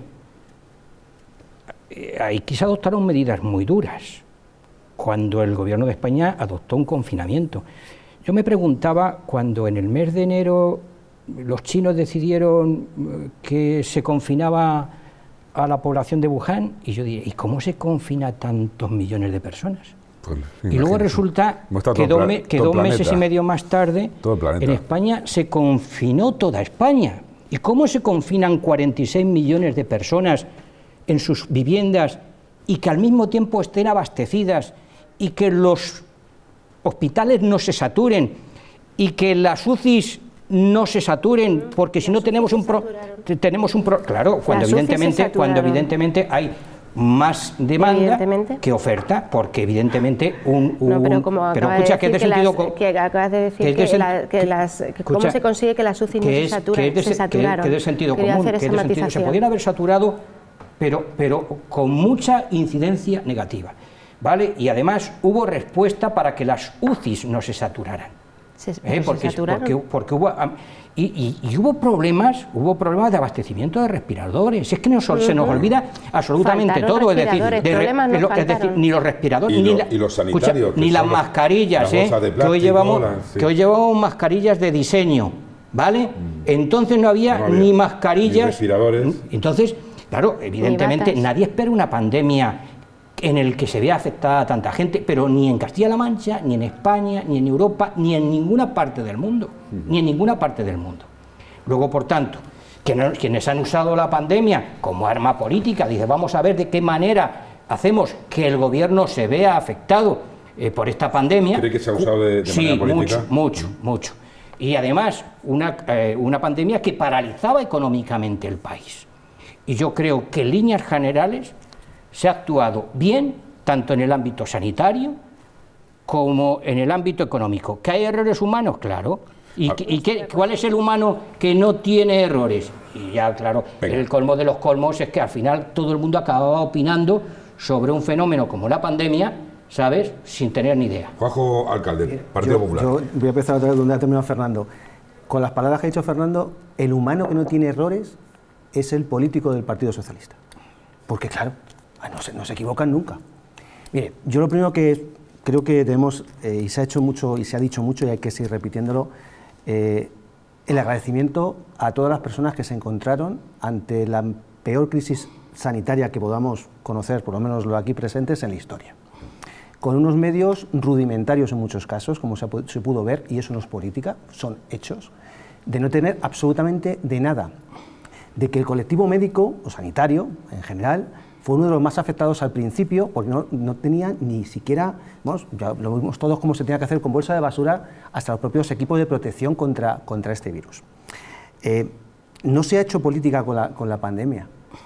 C: aquí se adoptaron medidas muy duras, cuando el gobierno de España adoptó un confinamiento. Yo me preguntaba, cuando en el mes de enero los chinos decidieron que se confinaba a la población de Wuhan, y yo diría, ¿y cómo se confina a tantos millones de personas? Pues, y luego resulta que, dos, me, que dos meses y medio más tarde en España se confinó toda España. ¿Y cómo se confinan cuarenta y seis millones de personas en sus viviendas y que al mismo tiempo estén abastecidas y que los hospitales no se saturen y que las U C Is no se saturen, porque si no tenemos un pro, tenemos un pro, claro, cuando evidentemente cuando evidentemente hay más demanda que oferta, porque evidentemente un, un
B: no, pero, como
C: pero escucha que es de sentido
B: las, que acabas de decir que, que, la, que las que escucha, cómo se consigue que las U C I no se saturan,
C: que es de,
B: se saturaron.
C: Que, que es de sentido Quería común, que es de sentido, se podrían haber saturado, pero pero con mucha incidencia negativa, ¿vale? Y además hubo respuesta para que las U C Is no se saturaran.
B: Se,
C: ¿Eh? porque, se porque, porque hubo y, y, y hubo problemas hubo problemas de abastecimiento de respiradores. Es que no, se nos olvida absolutamente
B: faltaron
C: todo, es decir, de,
B: no
C: lo, es decir, ni los respiradores
A: y,
C: ni,
A: lo,
C: la,
A: y los sanitarios,
C: escucha, ni las mascarillas, eh, plástico, que hoy llevamos la, sí. que hoy llevamos mascarillas de diseño, ¿vale? Mm. Entonces no había, no había ni mascarillas, ni
A: respiradores.
C: Entonces, claro, evidentemente nadie espera una pandemia en el que se vea afectada a tanta gente, pero ni en Castilla-La Mancha, ni en España, ni en Europa, ni en ninguna parte del mundo, uh-huh. ni en ninguna parte del mundo. Luego, por tanto, que no, quienes han usado la pandemia como arma política, dice, vamos a ver de qué manera hacemos que el gobierno se vea afectado eh, por esta pandemia.
A: ¿Cree que se ha usado de, de
C: sí,
A: manera política?
C: mucho, mucho, uh-huh. mucho. Y además, una, eh, una pandemia que paralizaba económicamente el país. Y yo creo que en líneas generales se ha actuado bien, tanto en el ámbito sanitario como en el ámbito económico. ¿Que hay errores humanos? Claro. ¿Y, y qué, cuál es el humano que no tiene errores? Y ya, claro, Venga. el colmo de los colmos es que al final todo el mundo acababa opinando sobre un fenómeno como la pandemia, ¿sabes?, sin tener ni idea.
A: Juanjo Alcalde, Partido
D: yo,
A: Popular.
D: Yo voy a empezar otra vez donde ha terminado Fernando. Con las palabras que ha dicho Fernando, el humano que no tiene errores es el político del Partido Socialista. Porque claro, no se, no se equivocan nunca. Mire, yo lo primero que creo que tenemos, eh, y se ha hecho mucho, y se ha dicho mucho, y hay que seguir repitiéndolo, eh, el agradecimiento a todas las personas que se encontraron ante la peor crisis sanitaria que podamos conocer, por lo menos los aquí presentes, en la historia. Con unos medios rudimentarios en muchos casos, como se, se pudo ver, y eso no es política, son hechos, de no tener absolutamente de nada, de que el colectivo médico o sanitario en general fue uno de los más afectados al principio, porque no, no tenía ni siquiera, vamos, ya lo vimos todos cómo se tenía que hacer con bolsa de basura, hasta los propios equipos de protección contra, contra este virus. Eh, no se ha hecho política con la, con la pandemia.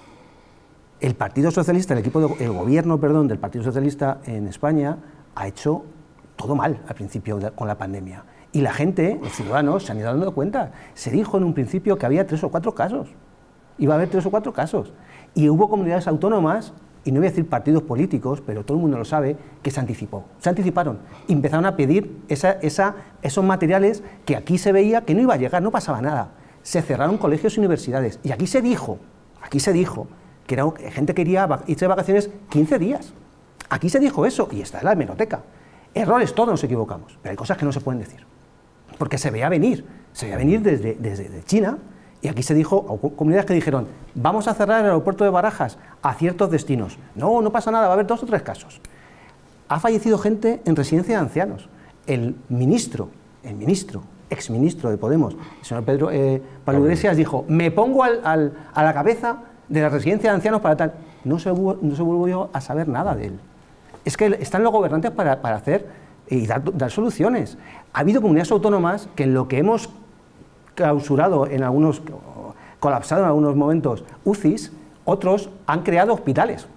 D: El Partido Socialista, el equipo de, el gobierno, perdón, del Partido Socialista en España ha hecho todo mal al principio de, con la pandemia. Y la gente, los ciudadanos, se han ido dando cuenta. Se dijo en un principio que había tres o cuatro casos. Iba a haber tres o cuatro casos. Y hubo comunidades autónomas, y no voy a decir partidos políticos, pero todo el mundo lo sabe, que se anticipó. Se anticiparon. Y empezaron a pedir esa, esa, esos materiales que aquí se veía que no iba a llegar, no pasaba nada. Se cerraron colegios y universidades. Y aquí se dijo, aquí se dijo, que era, gente quería irse de vacaciones quince días. Aquí se dijo eso, y está en la hemeroteca. Errores, todos nos equivocamos, pero hay cosas que no se pueden decir. Porque se veía venir, se veía venir desde, desde, desde China, y aquí se dijo, comunidades que dijeron, vamos a cerrar el aeropuerto de Barajas a ciertos destinos. No, no pasa nada, va a haber dos o tres casos. Ha fallecido gente en residencia de ancianos. El ministro, el ministro, exministro de Podemos, el señor Pedro eh, Pablo Iglesias, dijo, me pongo al, al, a la cabeza de la residencia de ancianos para tal. No se, no se volvió a saber nada de él. Es que están los gobernantes para, para hacer y dar, dar soluciones. Ha habido comunidades autónomas que en lo que hemos clausurado en algunos, colapsado en algunos momentos U C Is, otros han creado hospitales.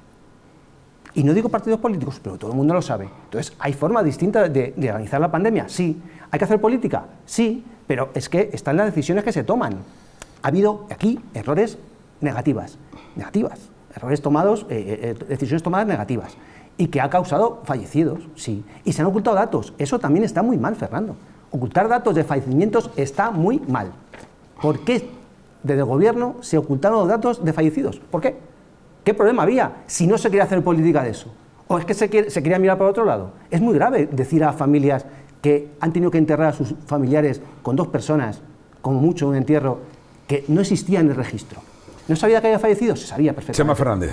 D: Y no digo partidos políticos, pero todo el mundo lo sabe. Entonces, ¿hay formas distintas de, de organizar la pandemia? Sí. ¿Hay que hacer política? Sí, pero es que están las decisiones que se toman. Ha habido aquí errores negativas, negativas, errores tomados, eh, eh, decisiones tomadas negativas, y que ha causado fallecidos, sí. Y se han ocultado datos. Eso también está muy mal, Fernando. Ocultar datos de fallecimientos está muy mal. ¿Por qué desde el gobierno se ocultaron los datos de fallecidos? ¿Por qué? ¿Qué problema había si no se quería hacer política de eso? ¿O es que se, quiere, se quería mirar para otro lado? Es muy grave decir a familias que han tenido que enterrar a sus familiares con dos personas, como mucho un entierro, que no existía en el registro. ¿No sabía que había fallecido? Se sabía perfectamente.
A: Chema Fernández.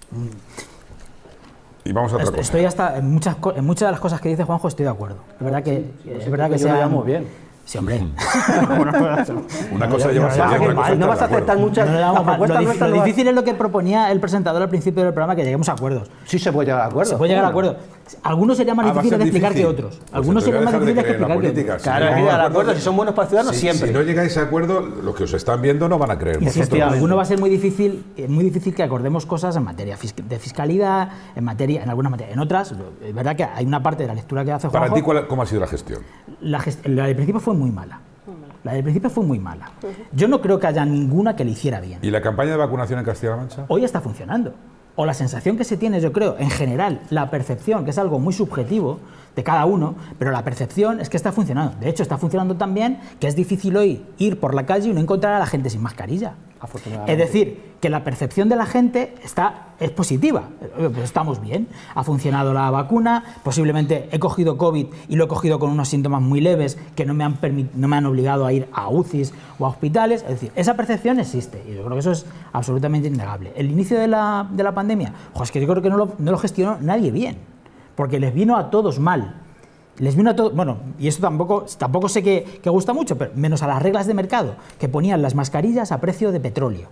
A: Y vamos a otra cosa.
E: Estoy hasta en muchas, en muchas de las cosas que dice Juanjo estoy de acuerdo. Es verdad que, sí, sí, es verdad que se
D: muy bien.
E: Sí, hombre.
A: Una cosa lleva a otra cosa.
D: No vas a aceptar muchas.
E: No, no, no, lo, lo, lo difícil es lo que proponía el presentador al principio del programa, que lleguemos a acuerdos.
D: Sí se puede llegar a acuerdos.
E: Se puede llegar a acuerdos. Algunos serían más ah, difíciles de explicar difícil. que otros. Pues Algunos serían más difíciles de explicar que otros.
D: Claro, hay que llegar a acuerdos. Si son buenos para ciudadanos,
A: si,
D: siempre.
A: Si no llegáis a acuerdo, los que os están viendo no van a creer.
E: Insisto, alguno va a ser muy difícil, muy difícil que acordemos cosas en materia de fiscalidad, en materia, en algunas materias. En otras, es verdad que hay una parte de la lectura que hace Juanjo.
A: Para ti, ¿cuál, ¿cómo ha sido la gestión?
E: La, gest la del principio fue muy mala. La del principio fue muy mala. Yo no creo que haya ninguna que le hiciera bien.
A: ¿Y la campaña de vacunación en Castilla-La Mancha?
E: Hoy está funcionando. O la sensación que se tiene, yo creo, en general, la percepción, que es algo muy subjetivo de cada uno, pero la percepción es que está funcionando. De hecho, está funcionando tan bien que es difícil hoy ir por la calle y no encontrar a la gente sin mascarilla. Es decir, que la percepción de la gente está, es positiva. Pues estamos bien. Ha funcionado la vacuna, posiblemente he cogido COVID y lo he cogido con unos síntomas muy leves que no me han, no me han obligado a ir a U C Is o a hospitales. Es decir, esa percepción existe y yo creo que eso es absolutamente innegable. El inicio de la, de la pandemia, jo, es que yo creo que no lo, no lo gestionó nadie bien, porque les vino a todos mal. Les vino a todo, bueno, y eso tampoco, tampoco sé que, que gusta mucho, pero menos a las reglas de mercado, que ponían las mascarillas a precio de petróleo.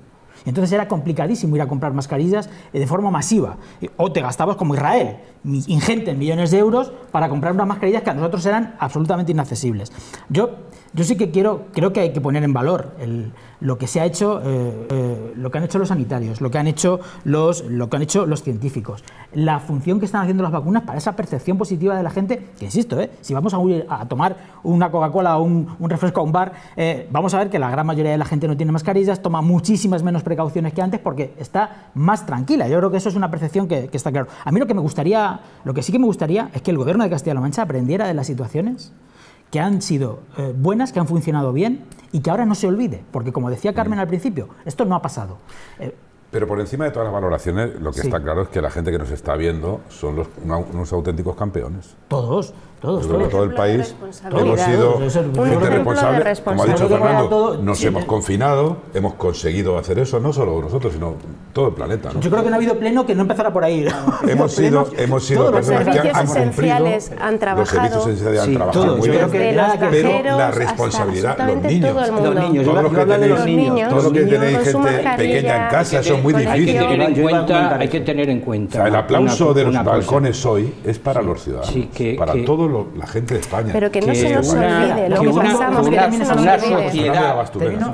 E: Entonces era complicadísimo ir a comprar mascarillas de forma masiva. O te gastabas como Israel, ingentes millones de euros para comprar unas mascarillas que a nosotros eran absolutamente inaccesibles. Yo, yo sí que quiero, creo que hay que poner en valor el, lo que se ha hecho, eh, eh, lo que han hecho los sanitarios, lo que han hecho los, lo que han hecho los científicos, la función que están haciendo las vacunas para esa percepción positiva de la gente, que insisto, eh, si vamos a, ir a tomar una Coca-Cola o un, un refresco a un bar, eh, vamos a ver que la gran mayoría de la gente no tiene mascarillas, toma muchísimas menos precauciones que antes porque está más tranquila. Yo creo que eso es una percepción que, que está claro. A mí lo que me gustaría, lo que sí que me gustaría es que el gobierno de Castilla-La Mancha aprendiera de las situaciones que han sido eh, buenas, que han funcionado bien y que ahora no se olvide, porque como decía Carmen al principio, esto no ha pasado. Eh,
A: Pero por encima de todas las valoraciones, lo que sí. está claro es que la gente que nos está viendo son los, una, unos auténticos campeones.
E: Todos, todos,
A: Yo creo
E: todos.
A: que todo el país hemos sido gente responsable. Como ha dicho Fernando, nos hemos confinado, hemos conseguido hacer eso, no solo nosotros, sino todo el planeta, ¿no?
E: Yo creo que no ha habido pleno que no empezara por ahí.
A: hemos sido, hemos sido personas que han cumplido,
B: han trabajado,
A: los servicios esenciales
E: sí,
A: han trabajado
E: todos,
A: muy bien,
B: que
A: pero la responsabilidad, los niños,
B: los
E: niños,
A: todos los que tenéis,
E: los niños,
A: todos los que tenéis gente pequeña en casa, son muy difíciles.
C: Hay que tener en cuenta.
A: O sea, el aplauso de los balcones hoy es para los ciudadanos,
C: sí, que,
A: para
C: que,
A: toda la gente de España.
B: Pero que no
C: que
B: se nos
C: una,
B: olvide, lo
C: que
B: que
C: una,
B: pasamos,
C: una,
B: que no se nos
C: una
B: olvide.
C: sociedad,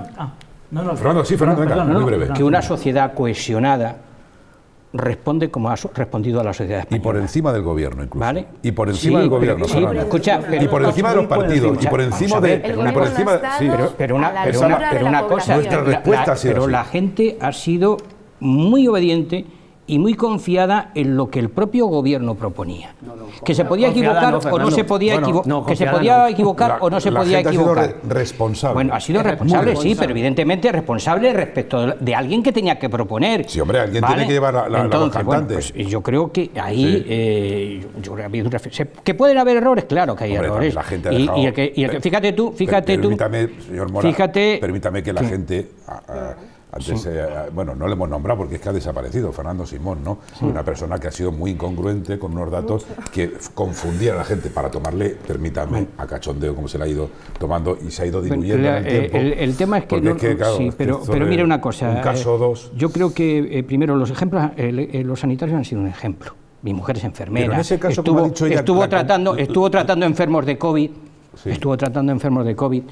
E: No, no,
A: Fernando, sí, Fernando, venga,
E: perdón,
A: muy
E: no,
A: breve.
E: no,
C: que una sociedad cohesionada responde como ha respondido a la sociedad española.
A: Y por encima del gobierno, incluso.
C: ¿Vale?
A: Y por encima
C: sí,
A: del gobierno,
C: pero, sí, escucha, pero,
A: y por encima de los partidos, y por encima de...
C: Pero,
A: por encima, sí,
C: pero, pero una, pero una, pero una cosa,
A: nuestra respuesta
C: la,
A: ha sido
C: pero
A: así.
C: la gente ha sido muy obediente y muy confiada en lo que el propio gobierno proponía. No, no, que se podía equivocar no, o no se podía bueno, equivocar, no, que se podía no. equivocar la, o no se podía equivocar.
A: Ha sido re responsable.
C: Bueno, ha sido
A: es
C: responsable,
A: responsable,
C: sí, pero evidentemente responsable respecto de, de alguien que tenía que proponer.
A: Sí, hombre, alguien ¿vale? tiene que llevar la, la,
C: Entonces,
A: la
C: bueno, pues yo creo que ahí sí. eh, yo creo que ha habido un que pueden haber errores, claro que hay
A: hombre,
C: errores.
A: La gente ha
C: y,
A: dejado,
C: y, el que, y el que, fíjate tú, fíjate tú.
A: Permítame, señor Mora,
C: fíjate,
A: permítame que la gente a, a, Antes, sí. eh, bueno, no le hemos nombrado porque es que ha desaparecido, Fernando Simón, ¿no? Sí. Una persona que ha sido muy incongruente con unos datos Mucho. que confundía a la gente para tomarle, permítame, a cachondeo como se le ha ido tomando y se ha ido diluyendo
C: bueno,
A: en el tiempo.
C: El, el tema es que, no,
A: es que claro,
C: sí, pero, pero mira una cosa.
A: Un caso o
C: eh,
A: dos.
C: Yo creo que, eh, primero, los ejemplos, eh, los sanitarios han sido un ejemplo. Mi mujer es enfermera.
A: Pero en ese caso,
C: estuvo,
A: como ha dicho ella,
C: estuvo
A: la,
C: tratando, estuvo tratando enfermos de COVID, sí. estuvo tratando enfermos de COVID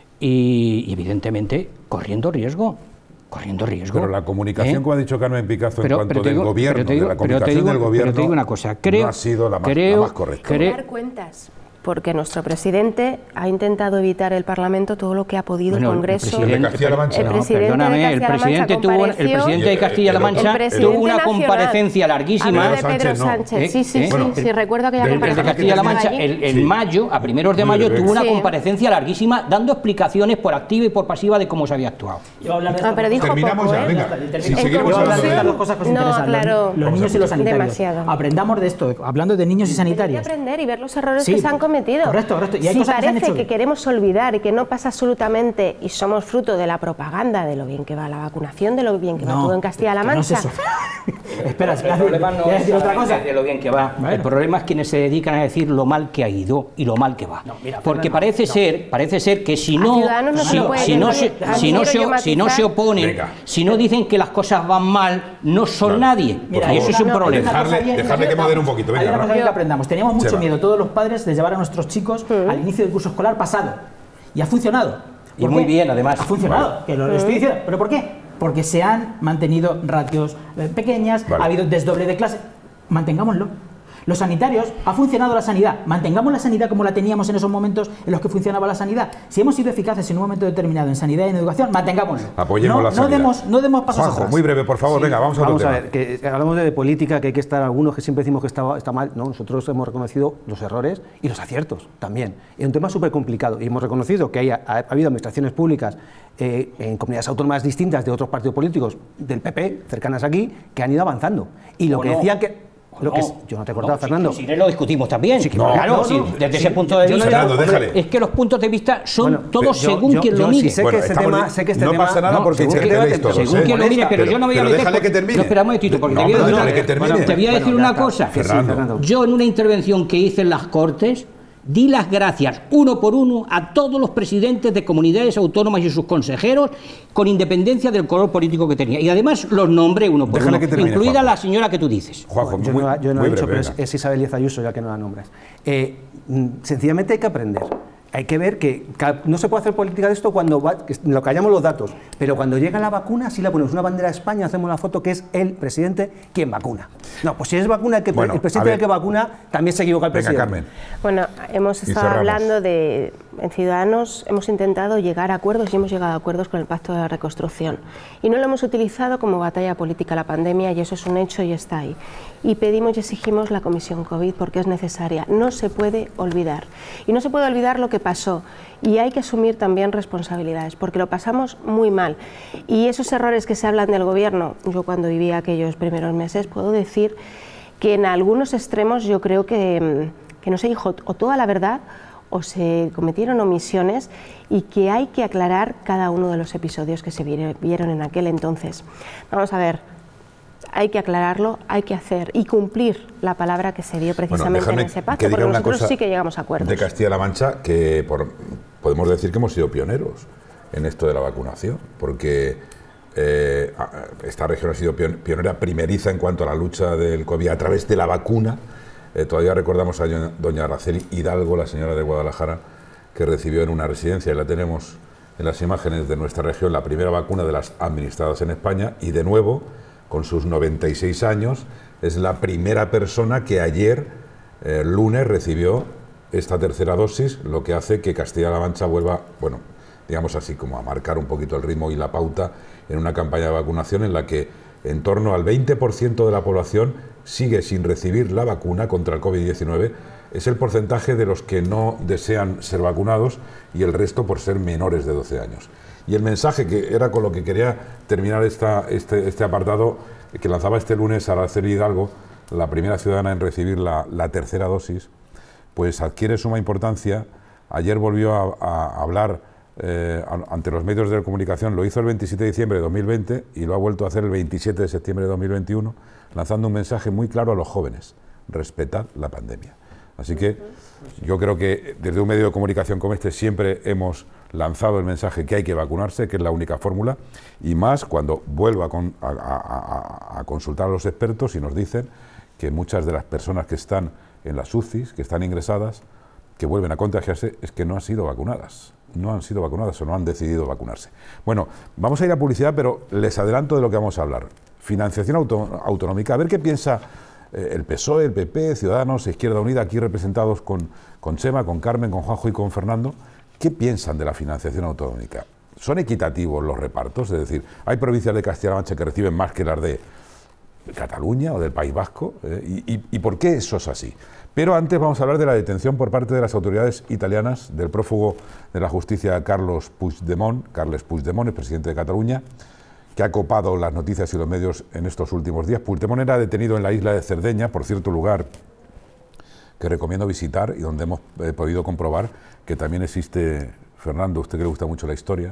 C: y, y evidentemente corriendo riesgo. corriendo riesgo.
A: Pero la comunicación, ¿eh? como ha dicho Carmen Picazo,
C: pero,
A: en cuanto
C: digo,
A: del gobierno,
C: digo,
A: de la comunicación
C: digo,
A: del gobierno,
C: pero te digo una cosa, creo,
A: no ha sido la más,
C: creo,
A: la más correcta.
B: Creo, dar cuentas. Porque nuestro presidente ha intentado evitar el Parlamento todo lo que ha podido
C: bueno,
B: el Congreso.
A: El presidente de Castilla-La Mancha.
B: El presidente,
C: no, perdóname, el presidente, tuvo, el presidente de Castilla-La Mancha tuvo una nacional. comparecencia larguísima.
B: De Pedro Sánchez, no. sí, sí, sí, bueno, sí, sí, recuerdo aquella
C: el,
B: comparecencia.
C: El de Castilla-La Mancha, el, en sí. mayo, a primeros de mayo, tuvo una sí. comparecencia larguísima dando explicaciones por activa y por pasiva de cómo se había actuado.
B: No, pero dijo
A: Terminamos
B: poco,
A: ya,
B: ¿eh?
A: venga.
E: Si seguimos hablando de las cosas que os interesan,
B: claro,
E: los niños y los sanitarios. Aprendamos de esto, hablando de niños y sanitarios.
B: Hay que aprender y ver los errores que se han cometido.
E: Correcto, correcto. Y hay
B: si
E: cosas
B: parece
E: que, se han hecho
B: que queremos olvidar y que no pasa absolutamente y somos fruto de la propaganda de lo bien que va la vacunación, de lo bien que va no, todo en Castilla-La Mancha.
E: No es eso. Espera,
C: el problema no es
E: decir otra cosa
C: de lo bien que va. Bueno. El problema es quienes se dedican a decir lo mal que ha ido y lo mal que va. No, mira, porque Fernando, parece no. ser, parece ser que si no,
B: no
C: si, si no se, si no se, si no se oponen, Venga. si no dicen que las cosas van mal, no son no. nadie. Mira, eso es un
A: no,
C: problema.
A: Dejarle, dejarle que modere un poquito.
E: Venga, hay una cosa que aprendamos. Teníamos mucho Seba. miedo todos los padres de llevar a nuestros chicos mm. al inicio del curso escolar pasado. Y ha funcionado.
C: Y muy qué? bien, además.
E: Ha funcionado, vale. que lo, lo estoy diciendo. ¿Pero por qué? Porque se han mantenido ratios pequeñas, vale. ha habido desdoble de clase. Mantengámoslo. Los sanitarios, ha funcionado la sanidad. Mantengamos la sanidad como la teníamos en esos momentos en los que funcionaba la sanidad. Si hemos sido eficaces en un momento determinado en sanidad y en educación, mantengámoslo.
A: Apoyemos
E: no,
A: la sanidad.
E: No demos, no demos pasos
A: Juanjo,
E: atrás.
A: muy breve, por favor. Sí. Venga, vamos a
D: Vamos
A: otro
D: a ver, que hablamos de política, que hay que estar, algunos que siempre decimos que está, está mal. No, nosotros hemos reconocido los errores y los aciertos también. Es un tema súper complicado y hemos reconocido que hay, ha, ha habido administraciones públicas eh, en comunidades autónomas distintas de otros partidos políticos del P P, cercanas aquí, que han ido avanzando. Y lo que no. decían que... Lo que es, yo no te he cortado, no, Fernando.
C: Si, si lo discutimos también. Sí,
A: no,
C: claro,
A: no,
C: sí,
A: no,
C: desde
A: sí,
C: ese punto de vista.
A: Fernando, déjale.
C: Es que los puntos de vista son
D: bueno,
C: todos
D: yo,
C: según
D: yo,
C: quien
D: yo,
C: lo mire.
D: Sí sé
A: bueno,
D: que este tema, sé que este
A: no
D: tema,
A: pasa nada
C: no,
A: porque
C: tenéis
A: todos.
C: Según quien lo mire, pero yo no voy a meter.
A: Déjale que termine.
C: No, espera un momentito, porque te voy a decir una cosa. Te voy a decir una cosa.
A: Fernando.
C: Yo en una intervención que hice en las Cortes di las gracias uno por uno a todos los presidentes de comunidades autónomas y sus consejeros, con independencia del color político que tenía. Y además los nombré uno por Déjale uno, termine, incluida Juanjo. La señora que tú dices.
D: Juanjo, yo, muy, no, yo no he dicho, breve, pero es, es Isabel Díaz Ayuso, ya que no la nombras. Eh, sencillamente hay que aprender. Hay que ver que no se puede hacer política de esto cuando va, lo callamos los datos, pero cuando llega la vacuna sí la ponemos una bandera de España, hacemos la foto que es el presidente quien vacuna. No, pues si es vacuna, el, que, bueno, el presidente del que vacuna también se equivoca el
A: Venga,
D: presidente.
A: Carmen.
B: Bueno, hemos estado hablando de, en Ciudadanos hemos intentado llegar a acuerdos y hemos llegado a acuerdos con el Pacto de la Reconstrucción. Y no lo hemos utilizado como batalla política la pandemia, y eso es un hecho y está ahí. Y pedimos y exigimos la Comisión COVID porque es necesaria. No se puede olvidar. Y no se puede olvidar lo que pasó, y hay que asumir también responsabilidades porque lo pasamos muy mal, y esos errores que se hablan del gobierno, yo cuando vivía aquellos primeros meses puedo decir que en algunos extremos yo creo que, que no se dijo o toda la verdad o se cometieron omisiones, y que hay que aclarar cada uno de los episodios que se vieron en aquel entonces. Vamos a ver, hay que aclararlo, hay que hacer y cumplir la palabra que se dio precisamente bueno, en ese pacto, porque nosotros sí que llegamos a acuerdos.
A: De Castilla-La Mancha, que por, podemos decir que hemos sido pioneros en esto de la vacunación, porque eh, esta región ha sido pionera, primeriza en cuanto a la lucha del COVID a través de la vacuna. Eh, todavía recordamos a doña Araceli Hidalgo, la señora de Guadalajara, que recibió en una residencia, y la tenemos en las imágenes de nuestra región, la primera vacuna de las administradas en España, y de nuevo, con sus noventa y seis años, es la primera persona que ayer, eh, lunes, recibió esta tercera dosis, lo que hace que Castilla-La Mancha vuelva, bueno, digamos así, como a marcar un poquito el ritmo y la pauta en una campaña de vacunación en la que en torno al veinte por ciento de la población sigue sin recibir la vacuna contra el COVID diecinueve. Es el porcentaje de los que no desean ser vacunados, y el resto por ser menores de doce años. Y el mensaje, que era con lo que quería terminar esta, este, este apartado, que lanzaba este lunes Araceli Hidalgo, la primera ciudadana en recibir la, la tercera dosis, pues adquiere suma importancia. Ayer volvió a, a hablar eh, ante los medios de comunicación, lo hizo el veintisiete de diciembre de dos mil veinte y lo ha vuelto a hacer el veintisiete de septiembre de dos mil veintiuno, lanzando un mensaje muy claro a los jóvenes: respetad la pandemia. Así que yo creo que desde un medio de comunicación como este siempre hemos lanzado el mensaje que hay que vacunarse, que es la única fórmula, y más cuando vuelvo a, con, a, a, a consultar a los expertos y nos dicen que muchas de las personas que están en las U C Is, que están ingresadas, que vuelven a contagiarse, es que no han sido vacunadas. No han sido vacunadas o no han decidido vacunarse. Bueno, vamos a ir a publicidad, pero les adelanto de lo que vamos a hablar. Financiación auto, autonómica, a ver qué piensa eh, el P S O E, el P P, Ciudadanos, Izquierda Unida, aquí representados con, con Chema, con Carmen, con Juanjo y con Fernando. ¿Qué piensan de la financiación autonómica? ¿Son equitativos los repartos? Es decir, ¿hay provincias de Castilla-La Mancha que reciben más que las de Cataluña o del País Vasco? ¿Eh? ¿Y, y, ¿Y por qué eso es así? Pero antes vamos a hablar de la detención por parte de las autoridades italianas del prófugo de la justicia Carlos Puigdemont, Carles Puigdemont, el presidente de Cataluña, que ha copado las noticias y los medios en estos últimos días. Puigdemont era detenido en la isla de Cerdeña, por cierto lugar que recomiendo visitar y donde hemos eh, podido comprobar que también existe, Fernando, usted que le gusta mucho la historia,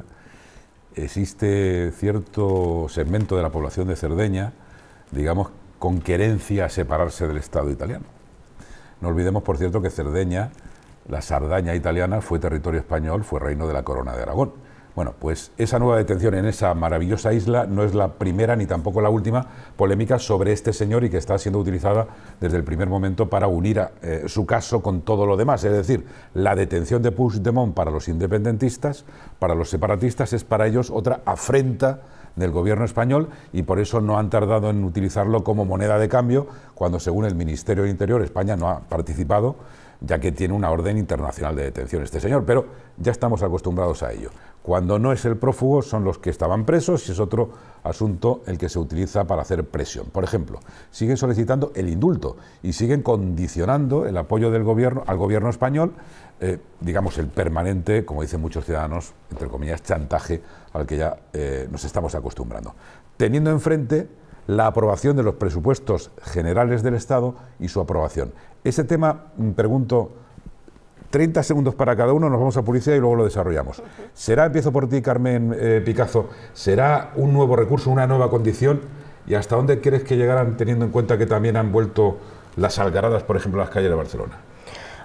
A: existe cierto segmento de la población de Cerdeña, digamos, con querencia a separarse del Estado italiano. No olvidemos, por cierto, que Cerdeña, la Sardaña italiana, fue territorio español, fue reino de la Corona de Aragón. Bueno, pues esa nueva detención en esa maravillosa isla no es la primera ni tampoco la última polémica sobre este señor, y que está siendo utilizada desde el primer momento para unir a, eh, su caso con todo lo demás. Es decir, la detención de Puigdemont para los independentistas, para los separatistas, es para ellos otra afrenta del gobierno español, y por eso no han tardado en utilizarlo como moneda de cambio, cuando según el Ministerio del Interior España no ha participado, ya que tiene una orden internacional de detención este señor, pero ya estamos acostumbrados a ello. Cuando no es el prófugo son los que estaban presos, y es otro asunto el que se utiliza para hacer presión. Por ejemplo, siguen solicitando el indulto y siguen condicionando el apoyo del gobierno al gobierno español, eh, digamos el permanente, como dicen muchos ciudadanos, entre comillas, chantaje al que ya eh, nos estamos acostumbrando. Teniendo enfrente la aprobación de los presupuestos generales del Estado y su aprobación. Ese tema, pregunto, treinta segundos para cada uno, nos vamos a publicidad y luego lo desarrollamos. ¿Será, empiezo por ti, Carmen eh, Picazo, será un nuevo recurso, una nueva condición? ¿Y hasta dónde crees que llegarán, teniendo en cuenta que también han vuelto las algaradas, por ejemplo, a las calles de Barcelona?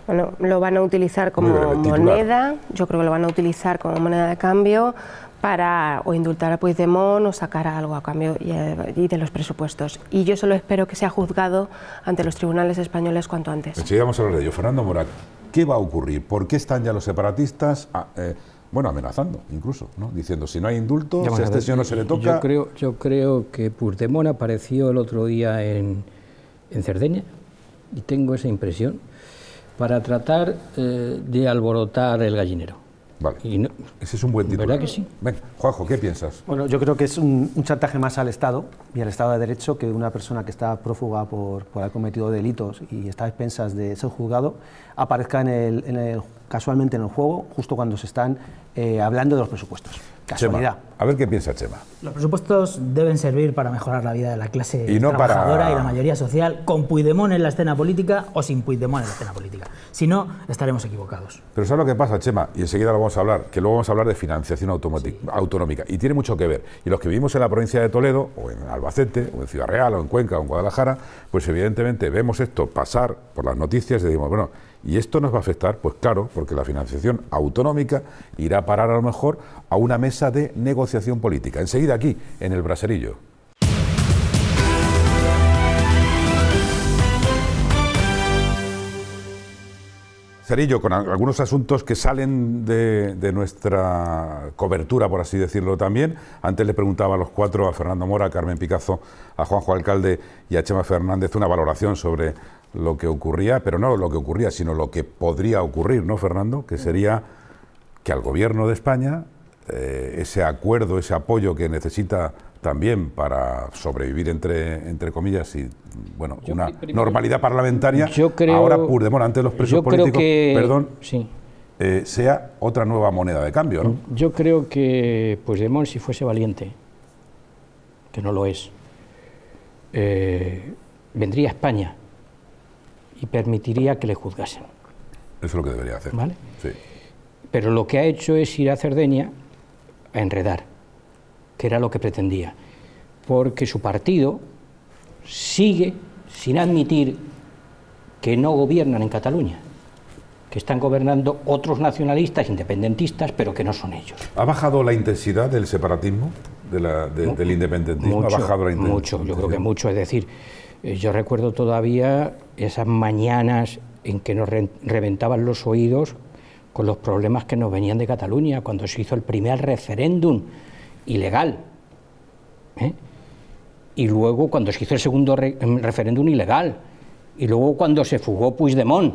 B: Bueno, lo van a utilizar como moneda, yo creo que lo van a utilizar como moneda de cambio para o indultar a Puigdemont o sacar algo a cambio y, y de los presupuestos. Y yo solo espero que sea juzgado ante los tribunales españoles cuanto antes.
A: Enseguida vamos a hablar de ello. Fernando Mora, ¿qué va a ocurrir? ¿Por qué están ya los separatistas, ah, eh, bueno, amenazando incluso, ¿no? Diciendo si no hay indulto, si a este señor no se le toca?
C: Yo creo, yo creo que Puigdemont apareció el otro día en, en Cerdeña, y tengo esa impresión, para tratar eh, de alborotar el gallinero.
A: Vale,
C: y no,
A: ese es un buen título.
C: ¿Verdad que sí?
A: Ven, Juanjo, ¿qué piensas?
D: Bueno, yo creo que es un, un chantaje más al Estado y al Estado de Derecho que una persona que está prófuga por, por haber cometido delitos y está a expensas de ser juzgado aparezca en el, en el, casualmente en el juego justo cuando se están eh, hablando de los presupuestos. Casualidad.
A: Chema, a ver qué piensa Chema.
E: Los presupuestos deben servir para mejorar la vida de la clase
A: y no
E: trabajadora
A: para...
E: y la mayoría social, con Puigdemont en la escena política o sin Puigdemont en la escena política. Si no, estaremos equivocados.
A: Pero ¿sabes lo que pasa, Chema? Y enseguida lo vamos a hablar, que luego vamos a hablar de financiación sí. autonómica. Y tiene mucho que ver. Y los que vivimos en la provincia de Toledo, o en Albacete, o en Ciudad Real, o en Cuenca, o en Guadalajara, pues evidentemente vemos esto pasar por las noticias y decimos, bueno, ¿y esto nos va a afectar? Pues claro, porque la financiación autonómica irá a parar a lo mejor a una mesa de negociación política. Enseguida aquí, en el Braserillo. Cerillo, con algunos asuntos que salen de, de nuestra cobertura, por así decirlo también. Antes le preguntaba a los cuatro, a Fernando Mora, a Carmen Picazo, a Juanjo Alcalde y a Chema Fernández, una valoración sobre lo que ocurría, pero no lo que ocurría, sino lo que podría ocurrir, ¿no, Fernando? Que sería que al Gobierno de España eh, ese acuerdo, ese apoyo que necesita también para sobrevivir, entre, entre comillas, y bueno, yo una primero, normalidad parlamentaria,
C: yo creo,
A: ahora Puigdemont ante los presos políticos,
C: que,
A: perdón,
C: sí.
A: eh, sea otra nueva moneda de cambio, ¿no?
C: Yo creo que Puigdemont, si fuese valiente, que no lo es, eh, vendría a España y permitiría que le juzgasen.
A: Eso es lo que debería hacer.
C: ¿Vale?
A: Sí.
C: Pero lo que ha hecho es ir a Cerdeña a enredar, que era lo que pretendía, porque su partido sigue sin admitir que no gobiernan en Cataluña, que están gobernando otros nacionalistas independentistas, pero que no son ellos.
A: ¿Ha bajado la intensidad del separatismo, de la, de, no, del independentismo?
C: Mucho,
A: ¿Ha bajado la intensidad?
C: Mucho, yo creo que mucho, es decir, yo recuerdo todavía esas mañanas en que nos re reventaban los oídos con los problemas que nos venían de Cataluña, cuando se hizo el primer referéndum ilegal, ¿eh? Y luego cuando se hizo el segundo re referéndum ilegal, y luego cuando se fugó Puigdemont.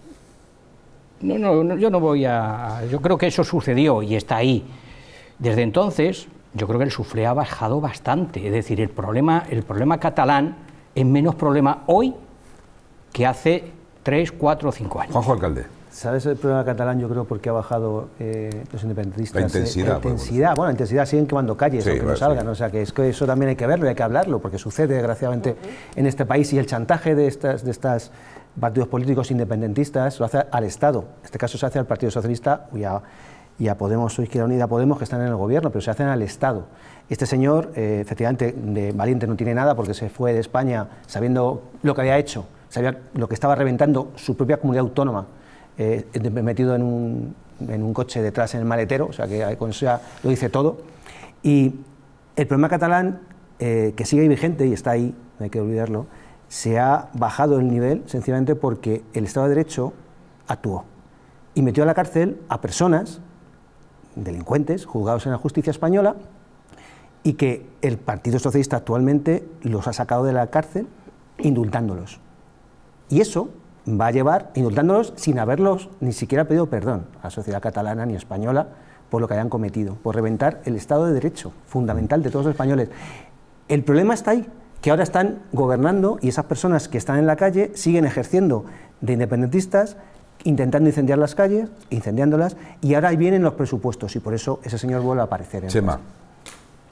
C: No, no, no, yo no voy a... Yo creo que eso sucedió y está ahí. Desde entonces, yo creo que el suflé ha bajado bastante, es decir, el problema, el problema catalán es menos problema hoy que hace tres, cuatro o cinco años.
A: Juanjo Alcalde.
D: ¿Sabes el problema catalán? Yo creo porque ha bajado eh, los independentistas.
A: La intensidad.
D: Eh, la intensidad, bueno, la intensidad siguen quemando calles, sí, aunque no salgan, sí. O sea que es que eso también hay que verlo, hay que hablarlo, porque sucede desgraciadamente uh-huh. en este país, y el chantaje de estas, de estas partidos políticos independentistas lo hace al Estado. En este caso se hace al Partido Socialista y a, y a Podemos o Izquierda Unida Podemos, que están en el gobierno, pero se hacen al Estado. Este señor, eh, efectivamente, de valiente no tiene nada, porque se fue de España sabiendo lo que había hecho, sabía lo que estaba reventando su propia comunidad autónoma. Eh, metido en un, en un coche detrás en el maletero, o sea que con eso ya lo dice todo. Y el problema catalán, eh, que sigue vigente y está ahí, no hay que olvidarlo, se ha bajado el nivel sencillamente porque el Estado de Derecho actuó y metió a la cárcel a personas, delincuentes, juzgados en la justicia española, y que el Partido Socialista actualmente los ha sacado de la cárcel indultándolos. Y eso va a llevar, indultándolos sin haberlos ni siquiera pedido perdón a la sociedad catalana ni española por lo que hayan cometido, por reventar el Estado de Derecho, fundamental de todos los españoles. El problema está ahí, que ahora están gobernando y esas personas que están en la calle siguen ejerciendo de independentistas, intentando incendiar las calles, incendiándolas, y ahora ahí vienen los presupuestos y por eso ese señor vuelve a aparecer. En
A: Chema.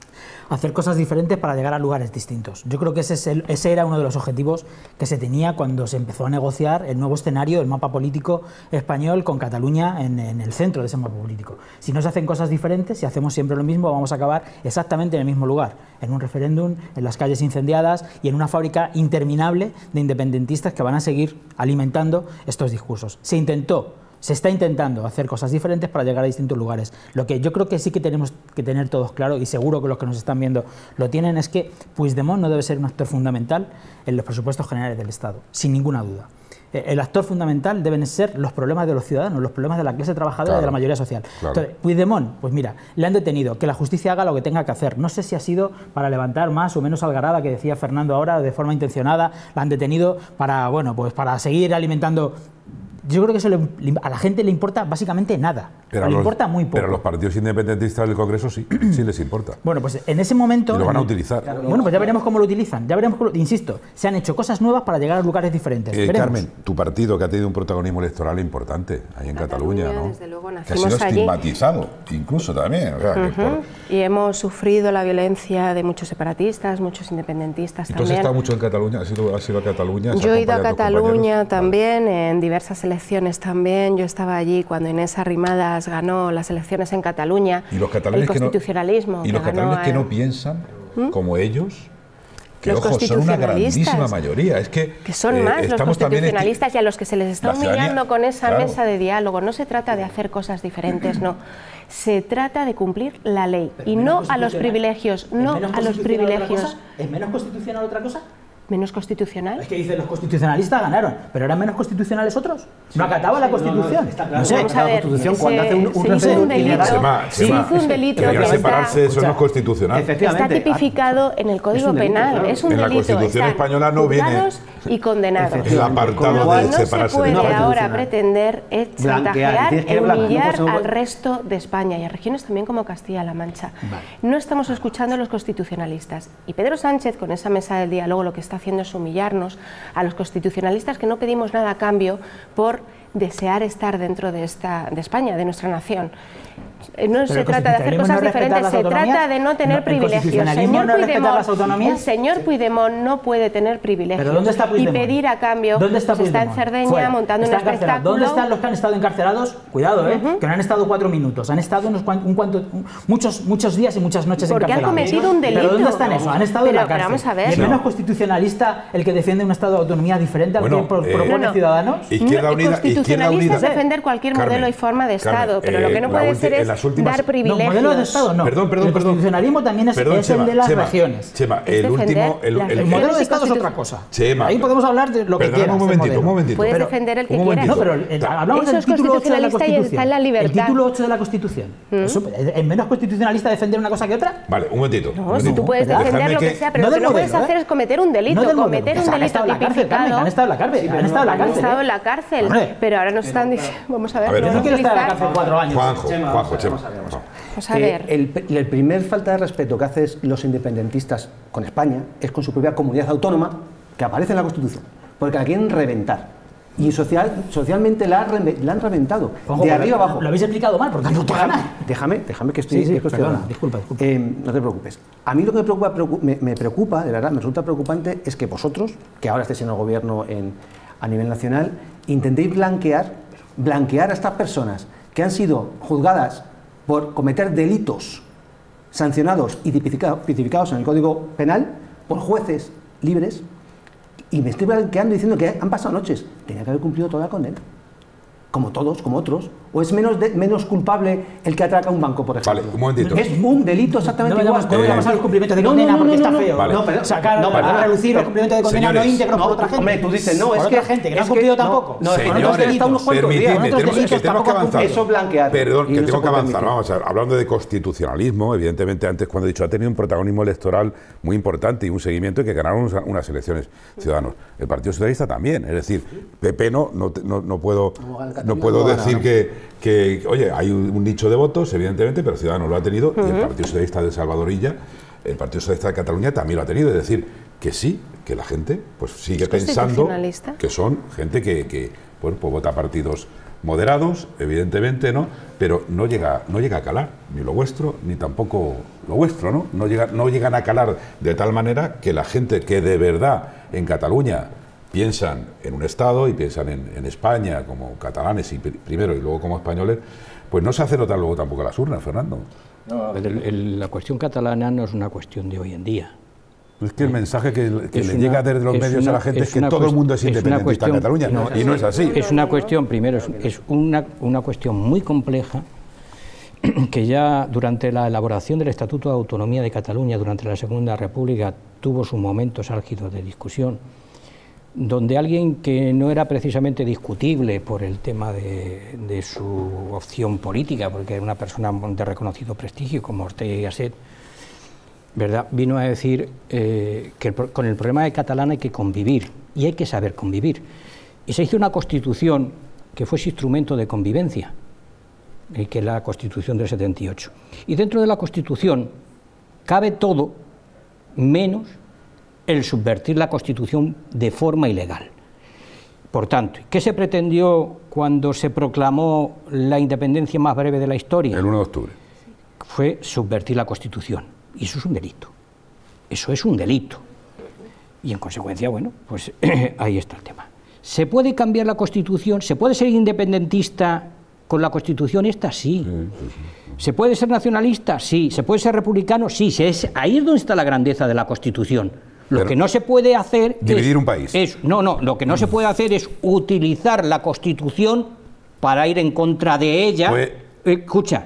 E: hacer cosas diferentes para llegar a lugares distintos. Yo creo que ese, es el, ese era uno de los objetivos que se tenía cuando se empezó a negociar el nuevo escenario, el mapa político español con Cataluña en, en el centro de ese mapa político. Si no se hacen cosas diferentes, si hacemos siempre lo mismo, vamos a acabar exactamente en el mismo lugar, en un referéndum, en las calles incendiadas y en una fábrica interminable de independentistas que van a seguir alimentando estos discursos. Se intentó, se está intentando hacer cosas diferentes para llegar a distintos lugares. Lo que yo creo que sí que tenemos que tener todos claro, y seguro que los que nos están viendo lo tienen, es que Puigdemont no debe ser un actor fundamental en los presupuestos generales del Estado, sin ninguna duda. El actor fundamental deben ser los problemas de los ciudadanos, los problemas de la clase trabajadora, claro, y de la mayoría social. Claro. Entonces, Puigdemont, pues mira, le han detenido, que la justicia haga lo que tenga que hacer. No sé si ha sido para levantar más o menos algarada, que decía Fernando ahora, de forma intencionada, la han detenido para, bueno, pues para seguir alimentando. Yo creo que eso le, a la gente le importa básicamente nada, pero le los, importa muy poco.
A: Pero a los partidos independentistas del Congreso sí, sí les importa.
E: Bueno, pues en ese momento...
A: Y lo van a utilizar.
E: Claro, bueno, pues ya veremos cómo lo utilizan, ya veremos, cómo, insisto, se han hecho cosas nuevas para llegar a lugares diferentes.
A: Eh, Carmen, tu partido que ha tenido un protagonismo electoral importante ahí en Cataluña, Cataluña, ¿no?
B: Desde luego,
A: que ha sido
B: allí.
A: estigmatizado, incluso también. O sea,
B: uh-huh.
A: que por...
B: Y hemos sufrido la violencia de muchos separatistas, muchos independentistas
A: ¿Y
B: también.
A: ¿Tú has estado mucho en Cataluña? ¿Has ido, has ido a Cataluña?
B: Yo he ido a Cataluña también, en diversas elecciones también. Yo estaba allí cuando Inés Arrimadas ganó las elecciones en Cataluña.
A: ¿Y los catalanes
B: el constitucionalismo
A: que no, y los catalanes
B: a...
A: que no piensan ¿Mm? como ellos? Que,
B: los
A: ojo, son una grandísima mayoría. Es que,
B: que son
A: eh,
B: más los constitucionalistas y a los que se les está humillando con esa
A: claro.
B: mesa de diálogo. No se trata de hacer cosas diferentes, no. Se trata de cumplir la ley y no a los privilegios, no a los privilegios.
E: ¿Es menos constitucional otra cosa?
B: ¿Menos constitucional?
E: Es que dicen los constitucionalistas ganaron, pero ¿eran menos constitucionales otros? ¿No acataba sí, la Constitución?
D: No, no, claro.
E: no sé,
B: Vamos a ver,
D: la Constitución
B: se,
D: cuando hace un, un
B: se hizo un delito,
A: Sema,
B: se
A: Sema,
B: hizo un delito
A: que
B: que está,
A: separarse, eso no es constitucional.
B: Está tipificado en el Código
D: es delito,
B: Penal,
D: claro.
B: es un
A: en
B: delito.
A: la Constitución española no viene
B: y condenados.
A: el apartado de
B: no
A: separarse.
B: se puede
A: de
B: ahora pretender es chantajear e humillar al resto de España y a regiones también como Castilla-La Mancha. Vale. No estamos escuchando a los constitucionalistas y Pedro Sánchez con esa mesa del diálogo lo que está haciendo es humillarnos a los constitucionalistas que no pedimos nada a cambio por desear estar dentro de, esta, de España, de nuestra nación. No
E: Pero
B: se trata de hacer cosas
E: no
B: diferentes, se trata de no tener
E: no,
B: privilegios.
E: El
B: señor
E: no
B: Puigdemont,
E: las autonomías.
B: El señor
E: sí.
B: Puigdemont no puede tener privilegios.
E: ¿Pero dónde está Puigdemont?
B: Y pedir a cambio,
E: ¿Dónde está,
B: pues está en Cerdeña
E: Fuera.
B: montando
E: está
B: un espectáculo.
E: ¿Dónde están los que han estado encarcelados? Cuidado, ¿eh?
B: Uh-huh.
E: Que no han estado cuatro minutos, han estado unos cuantos, un cuanto, muchos, muchos días y muchas noches
B: Porque
E: encarcelados.
B: Porque han cometido un delito.
E: ¿Pero dónde están eso? Han estado
B: pero,
E: en la cárcel.
B: Vamos a ver.
E: ¿Y es menos no. constitucionalista el que defiende un estado de autonomía diferente al bueno, que pro, eh, propone no, no. Ciudadanos?
A: Izquierda
B: no,
A: Unida,
B: constitucionalista es defender cualquier
A: Carmen,
B: modelo y forma de Estado,
A: Carmen,
B: pero eh, lo que no puede ser es
A: últimas...
B: dar privilegios.
E: No, modelo de Estado no.
A: Perdón, perdón,
E: el constitucionalismo también es,
A: perdón,
E: es
A: Chema,
E: el de las
A: Chema,
E: regiones.
A: Chema, el último... El, el,
E: el modelo de Estado es otra cosa.
A: Chema,
E: ahí podemos hablar de lo que quieras.
A: Un momentito, un momentito.
B: Puedes defender el que quieras.
E: No, pero el, hablamos del título ocho de la Constitución.
B: Está en la libertad.
E: El título ocho de la Constitución. ¿Mm? Eso, ¿es menos constitucionalista defender una cosa que otra?
A: Vale, un momentito.
B: No, si tú puedes defender lo que sea, pero lo que no puedes hacer es cometer un delito. Cometer un delito tipificado.
E: Han estado en la cárcel. Han estado en la cárcel.
B: Han estado en la cárcel. Pero ahora nos están diciendo... Vamos a ver.
E: Yo no quiero estar en la cárcel cuatro años.
A: Juanjo, Juanjo, Chema.
B: Pues a ver.
D: Eh, el, el primer falta de respeto que hacen los independentistas con España es con su propia comunidad autónoma que aparece en la Constitución, porque la quieren reventar. Y social, socialmente la, la han reventado, Ojo, de arriba abajo.
E: Lo habéis explicado mal, porque no
D: déjame, déjame, déjame que estoy...
E: Sí, sí,
D: que estoy
E: perdona, disculpa, disculpa.
D: Eh, no te preocupes. A mí lo que me preocupa, me, me preocupa, de verdad, me resulta preocupante, es que vosotros, que ahora estáis en el gobierno en, a nivel nacional, intentéis blanquear, blanquear a estas personas que han sido juzgadas por cometer delitos sancionados y tipificados en el Código Penal por jueces libres, y me estoy blanqueando diciendo que han pasado noches. Tenía que haber cumplido toda la condena, como todos, como otros. ¿O es menos, de, menos culpable el que atraca un banco, por ejemplo?
A: Vale, un momentito.
D: Es un delito exactamente
E: no
D: igual.
E: No vayamos a los cumplimientos de condena, no, no, no, porque no, no, está feo.
A: Vale.
E: No, pero sacar
D: no,
E: a, a relucir los cumplimientos de condena
A: señores,
E: no íntegros
D: no,
E: por otra gente.
D: Hombre, tú dices, no, es
E: por
D: que...
E: otra gente que no
D: es
E: ha cumplido
D: que,
E: tampoco.
D: No,
A: señores,
D: está unos cuantos
A: permitidme,
D: días.
A: tenemos, que, tenemos que avanzar.
D: Eso blanquear.
A: Perdón, que
D: no
A: tengo que avanzar.
D: permitir.
A: Vamos a ver, hablando de constitucionalismo, evidentemente antes cuando he dicho ha tenido un protagonismo electoral muy importante y un seguimiento y que ganaron unas, unas elecciones ciudadanos. El Partido Socialista también, es decir, P P no, no, no, no puedo, no puedo decir que, que, oye, hay un, un nicho de votos, evidentemente, pero Ciudadanos lo ha tenido, uh-huh. y el Partido Socialista de Salvadorilla, el Partido Socialista de Cataluña también lo ha tenido, es decir, que sí, que la gente pues sigue pensando que son gente que, que bueno, pues vota partidos moderados, evidentemente, ¿no? Pero no llega, no llega a calar, ni lo vuestro, ni tampoco lo vuestro, ¿no? No, llega, no llegan a calar de tal manera que la gente que de verdad en Cataluña piensan en un Estado y piensan en, en España como catalanes y primero y luego como españoles, pues no se hace notar luego tampoco a las urnas, Fernando.
C: No, el, el, la cuestión catalana no es una cuestión de hoy en día.
A: Es que el mensaje que, que le una, llega desde los medios una, a la gente es, es que todo el mundo es independentista cuestión, en Cataluña, no, y no es así.
C: Es una cuestión, primero, es, es una, una cuestión muy compleja, que ya durante la elaboración del Estatuto de Autonomía de Cataluña, durante la Segunda República, tuvo sus momentos álgidos de discusión, donde alguien que no era precisamente discutible por el tema de, de su opción política, porque era una persona de reconocido prestigio, como Ortega y Gasset, ¿verdad?, vino a decir eh, que el, con el problema de catalán hay que convivir, y hay que saber convivir. Y se hizo una constitución que fue ese instrumento de convivencia, eh, que es la Constitución del setenta y ocho. Y dentro de la Constitución cabe todo, menos el subvertir la Constitución de forma ilegal. Por tanto, ¿qué se pretendió cuando se proclamó la independencia más breve de la historia?
A: El uno de octubre.
C: Fue subvertir la Constitución, y eso es un delito. Eso es un delito. Y en consecuencia, bueno, pues ahí está el tema. ¿Se puede cambiar la Constitución? ¿Se puede ser independentista con la Constitución esta? Sí. Sí, sí, sí. ¿Se puede ser nacionalista? Sí. ¿Se puede ser republicano? Sí. Ahí es donde está la grandeza de la Constitución. Lo Pero que no se puede hacer
A: dividir
C: es,
A: un país.
C: Es, no, no, lo que no se puede hacer es utilizar la Constitución para ir en contra de ella, pues, escucha,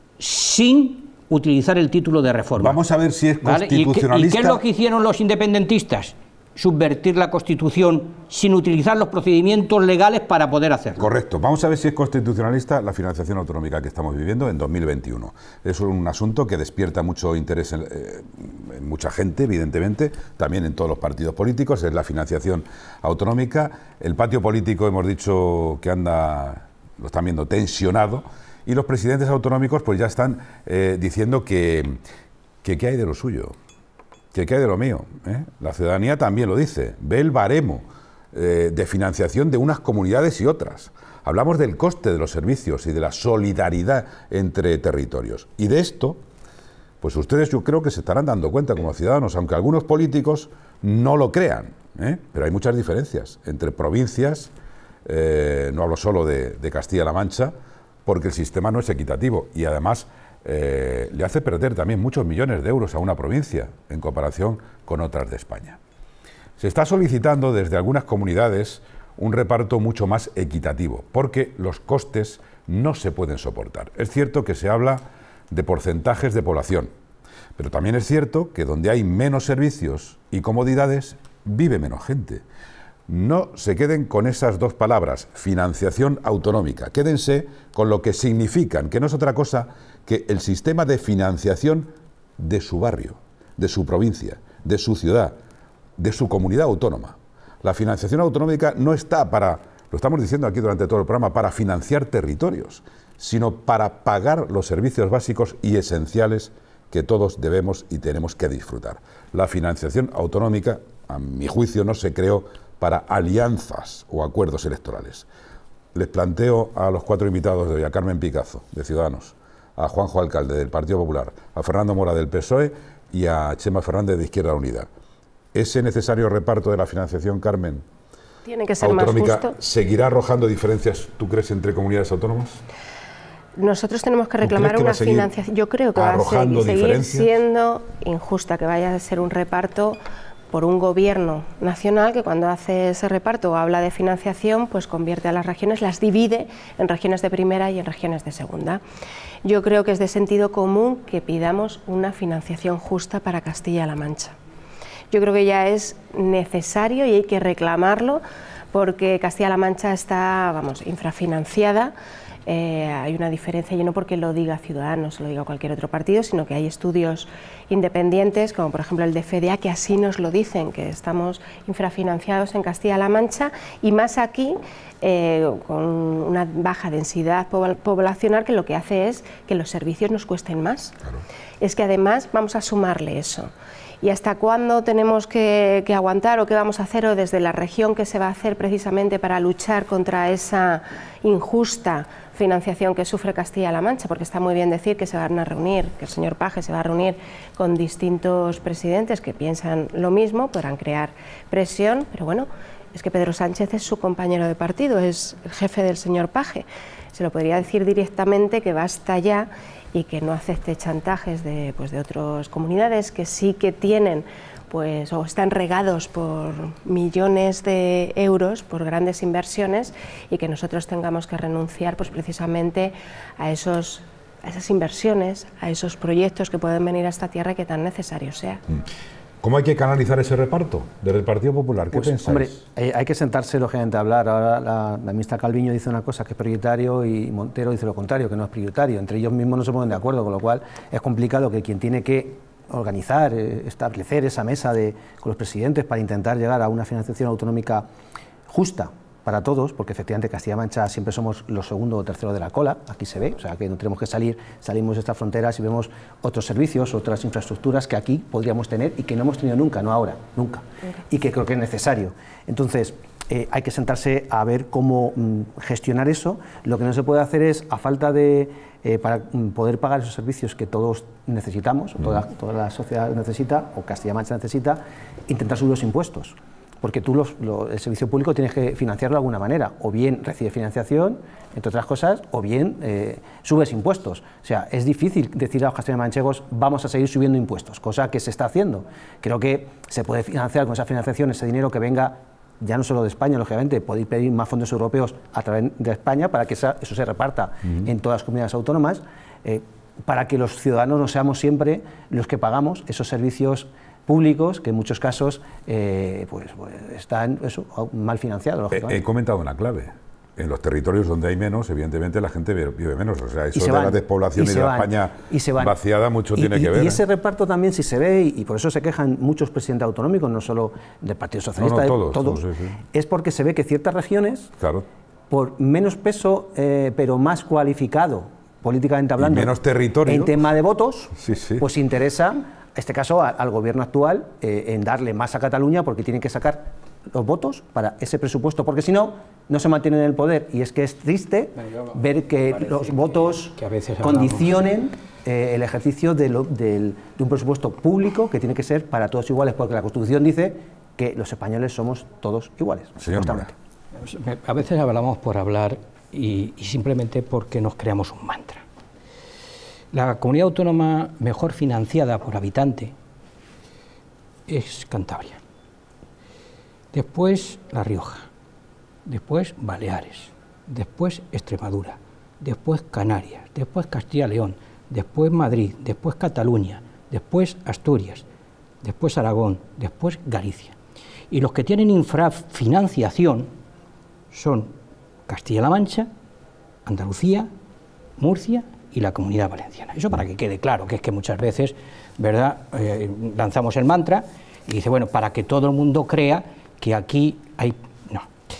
C: sin utilizar el título de reforma.
A: Vamos a ver si es constitucionalista.
C: ¿Vale? ¿Y, qué, ¿Y qué es lo que hicieron los independentistas? Subvertir la Constitución sin utilizar los procedimientos legales para poder hacerlo.
A: Correcto. Vamos a ver si es constitucionalista la financiación autonómica que estamos viviendo en dos mil veintiuno. Es un asunto que despierta mucho interés en, eh, en mucha gente, evidentemente, también en todos los partidos políticos, es la financiación autonómica. El patio político, hemos dicho que anda, lo están viendo, tensionado, y los presidentes autonómicos pues ya están eh, diciendo que, que qué hay de lo suyo. ¿Qué hay de lo mío? ¿eh? La ciudadanía también lo dice, ve el baremo eh, de financiación de unas comunidades y otras. Hablamos del coste de los servicios y de la solidaridad entre territorios. Y de esto, pues ustedes yo creo que se estarán dando cuenta como ciudadanos, aunque algunos políticos no lo crean, ¿eh? Pero hay muchas diferencias entre provincias, eh, no hablo solo de, de Castilla-La Mancha, porque el sistema no es equitativo y además Eh, le hace perder también muchos millones de euros a una provincia en comparación con otras de España. Se está solicitando desde algunas comunidades un reparto mucho más equitativo, porque los costes no se pueden soportar. Es cierto que se habla de porcentajes de población, pero también es cierto que donde hay menos servicios y comodidades, vive menos gente. No se queden con esas dos palabras, financiación autonómica, quédense con lo que significan, que no es otra cosa que el sistema de financiación de su barrio, de su provincia, de su ciudad, de su comunidad autónoma. La financiación autonómica no está para, lo estamos diciendo aquí durante todo el programa, para financiar territorios, sino para pagar los servicios básicos y esenciales que todos debemos y tenemos que disfrutar. La financiación autonómica, a mi juicio, no se creó para alianzas o acuerdos electorales. Les planteo a los cuatro invitados de hoy, a Carmen Picazo, de Ciudadanos, a Juanjo Alcalde, del Partido Popular, a Fernando Mora, del P S O E, y a Chema Fernández, de Izquierda Unida. ¿Ese necesario reparto de la financiación, Carmen,
B: tiene que ser
A: autonómica,
B: más justo,
A: seguirá arrojando diferencias, tú crees, entre comunidades autónomas?
B: Nosotros tenemos que reclamar una financiación. Yo creo que va a seguir, seguir siendo injusta, que vaya a ser un reparto por un gobierno nacional que cuando hace ese reparto o habla de financiación, pues convierte a las regiones, las divide en regiones de primera y en regiones de segunda. Yo creo que es de sentido común que pidamos una financiación justa para Castilla-La Mancha. Yo creo que ya es necesario y hay que reclamarlo porque Castilla-La Mancha está, vamos, infrafinanciada. Eh, hay una diferencia, y no porque lo diga Ciudadanos, lo diga cualquier otro partido, sino que hay estudios independientes, como por ejemplo el de F E D A, que así nos lo dicen, que estamos infrafinanciados en Castilla-La Mancha, y más aquí, eh, con una baja densidad poblacional, que lo que hace es que los servicios nos cuesten más. Claro. Es que además vamos a sumarle eso. ¿Y hasta cuándo tenemos que, que aguantar o qué vamos a hacer o desde la región qué se va a hacer precisamente para luchar contra esa injusta financiación que sufre Castilla-La Mancha? Porque está muy bien decir que se van a reunir, que el señor Paje se va a reunir con distintos presidentes que piensan lo mismo, podrán crear presión, pero bueno, es que Pedro Sánchez es su compañero de partido, es el jefe del señor Paje. Se lo podría decir directamente que basta ya y que no acepte chantajes de, pues, de otras comunidades que sí que tienen pues, o están regados por millones de euros, por grandes inversiones, y que nosotros tengamos que renunciar pues, precisamente a, esos, a esas inversiones, a esos proyectos que pueden venir a esta tierra y que tan necesario sea.
A: ¿Cómo hay que canalizar ese reparto desde el Partido Popular? ¿Qué
D: pues,
A: pensáis?
D: Hombre, eh, hay que sentarse lógicamente a hablar. Ahora la, la ministra Calviño dice una cosa que es prioritario y Montero dice lo contrario, que no es prioritario. Entre ellos mismos no se ponen de acuerdo, con lo cual es complicado que quien tiene que organizar, eh, establecer esa mesa de, con los presidentes para intentar llegar a una financiación autonómica justa para todos, porque efectivamente Castilla-La Mancha siempre somos los segundo o tercero de la cola, aquí se ve, o sea que no tenemos que salir, salimos de estas fronteras y vemos otros servicios, otras infraestructuras que aquí podríamos tener y que no hemos tenido nunca, no ahora, nunca, y que creo que es necesario. Entonces, eh, hay que sentarse a ver cómo mm, gestionar eso. Lo que no se puede hacer es, a falta de, eh, para mm, poder pagar esos servicios que todos necesitamos, o toda, toda la sociedad necesita, o Castilla-La Mancha necesita, intentar subir los impuestos. Porque tú los, lo, el servicio público tienes que financiarlo de alguna manera, o bien recibes financiación, entre otras cosas, o bien eh, subes impuestos. O sea, es difícil decir a los castellano-manchegos vamos a seguir subiendo impuestos, cosa que se está haciendo. Creo que se puede financiar con esa financiación ese dinero que venga ya no solo de España, lógicamente, podéis pedir más fondos europeos a través de España para que esa, eso se reparta uh-huh. en todas las comunidades autónomas, eh, para que los ciudadanos no seamos siempre los que pagamos esos servicios públicos que en muchos casos eh, pues, pues están eso, mal financiados. Lógicamente.
A: He, he comentado una clave. En los territorios donde hay menos, evidentemente la gente vive menos. O sea, eso de
D: van,
A: la despoblación y, y de la España vaciada mucho
D: y,
A: tiene
D: y,
A: que ver.
D: Y ese reparto también, si se ve, y, y por eso se quejan muchos presidentes autonómicos, no solo del Partido Socialista,
A: no, no, todos,
D: todos,
A: todos sí, sí.
D: es porque se ve que ciertas regiones,
A: claro.
D: por menos peso, eh, pero más cualificado, políticamente hablando,
A: y menos territorio,
D: en tema de votos,
A: sí, sí.
D: pues interesa, en este caso, a, al gobierno actual, eh, en darle más a Cataluña, porque tienen que sacar los votos para ese presupuesto, porque si no, no se mantienen en el poder. Y es que es triste ver que los votos
C: que a veces
D: condicionen eh, el ejercicio de, lo, del, de un presupuesto público que tiene que ser para todos iguales, porque la Constitución dice que los españoles somos todos iguales.
A: Señor Mora.
C: A veces hablamos por hablar y, y simplemente porque nos creamos un mantra. La comunidad autónoma mejor financiada por habitante es Cantabria. Después La Rioja. Después Baleares. Después Extremadura. Después Canarias. Después Castilla-León. Después Madrid. Después Cataluña. Después Asturias. Después Aragón. Después Galicia. Y los que tienen infrafinanciación son Castilla-La Mancha, Andalucía, Murcia y la Comunidad Valenciana. Eso para que quede claro, que es que muchas veces, ¿verdad?, eh, lanzamos el mantra y dice, bueno, para que todo el mundo crea que aquí hay... No.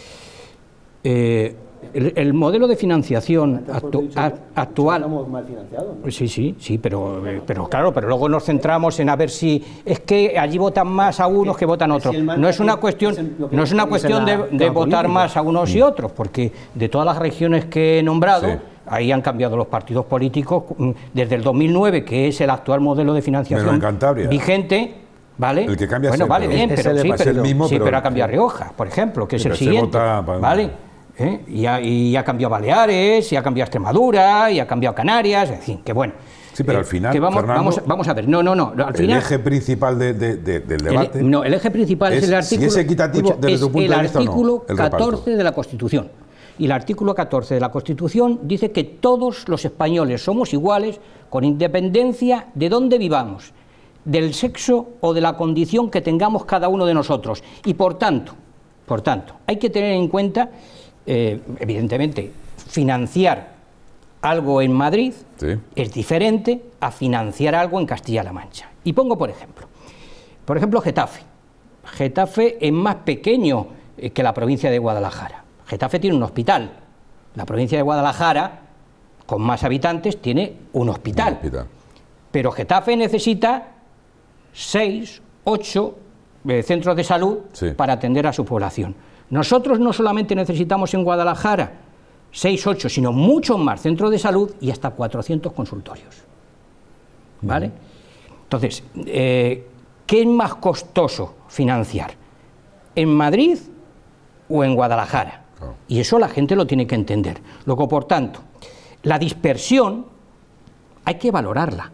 C: Eh, el, el modelo de financiación actu actual...
D: Estamos mal financiados, ¿no?
C: Sí, sí, sí, pero, pero claro, pero luego nos centramos en a ver si... Es que allí votan más a unos que votan a otros. No es una cuestión, no es una cuestión de, de votar más a unos y otros, porque de todas las regiones que he nombrado... Sí. Ahí han cambiado los partidos políticos desde el dos mil nueve, que es el actual modelo de financiación vigente, ¿vale?
A: El que cambia
C: bueno, vale, bien,
A: es
C: pero,
A: el,
C: sí,
A: es
C: pero,
A: el mismo,
C: sí,
A: pero,
C: pero ha cambiado Rioja, por ejemplo, que
A: sí,
C: es el siguiente,
A: vota,
C: ¿vale? ¿Eh? Y, ha, y ha cambiado Baleares, y ha cambiado Extremadura, y ha cambiado Canarias, en fin, que bueno.
A: Sí, pero al final,
C: que vamos,
A: Fernando,
C: vamos, vamos a ver, no, no, no, al
A: el
C: final...
A: El eje principal de, de, de, del debate...
C: El, no, el eje principal es, es el artículo...
A: Si es equitativo
C: escucha,
A: desde
C: es
A: tu punto
C: el
A: de vista
C: artículo
A: o no, el
C: catorce
A: reparto.
C: de la Constitución. Y el artículo catorce de la Constitución dice que todos los españoles somos iguales con independencia de dónde vivamos, del sexo o de la condición que tengamos cada uno de nosotros. Y por tanto, por tanto, hay que tener en cuenta, eh, evidentemente, financiar algo en Madrid
A: sí.
C: es diferente a financiar algo en Castilla-La Mancha. Y pongo por ejemplo, por ejemplo Getafe. Getafe es más pequeño que la provincia de Guadalajara. Getafe tiene un hospital. La provincia de Guadalajara, con más habitantes, tiene un hospital.
A: Un hospital.
C: Pero Getafe necesita seis, ocho eh, centros de salud sí. para atender a su población. Nosotros no solamente necesitamos en Guadalajara seis, ocho, sino muchos más centros de salud y hasta cuatrocientos consultorios. ¿Vale? Entonces, eh, ¿qué es más costoso financiar? ¿En Madrid o en Guadalajara? Oh. Y eso la gente lo tiene que entender. Luego, por tanto, la dispersión hay que valorarla.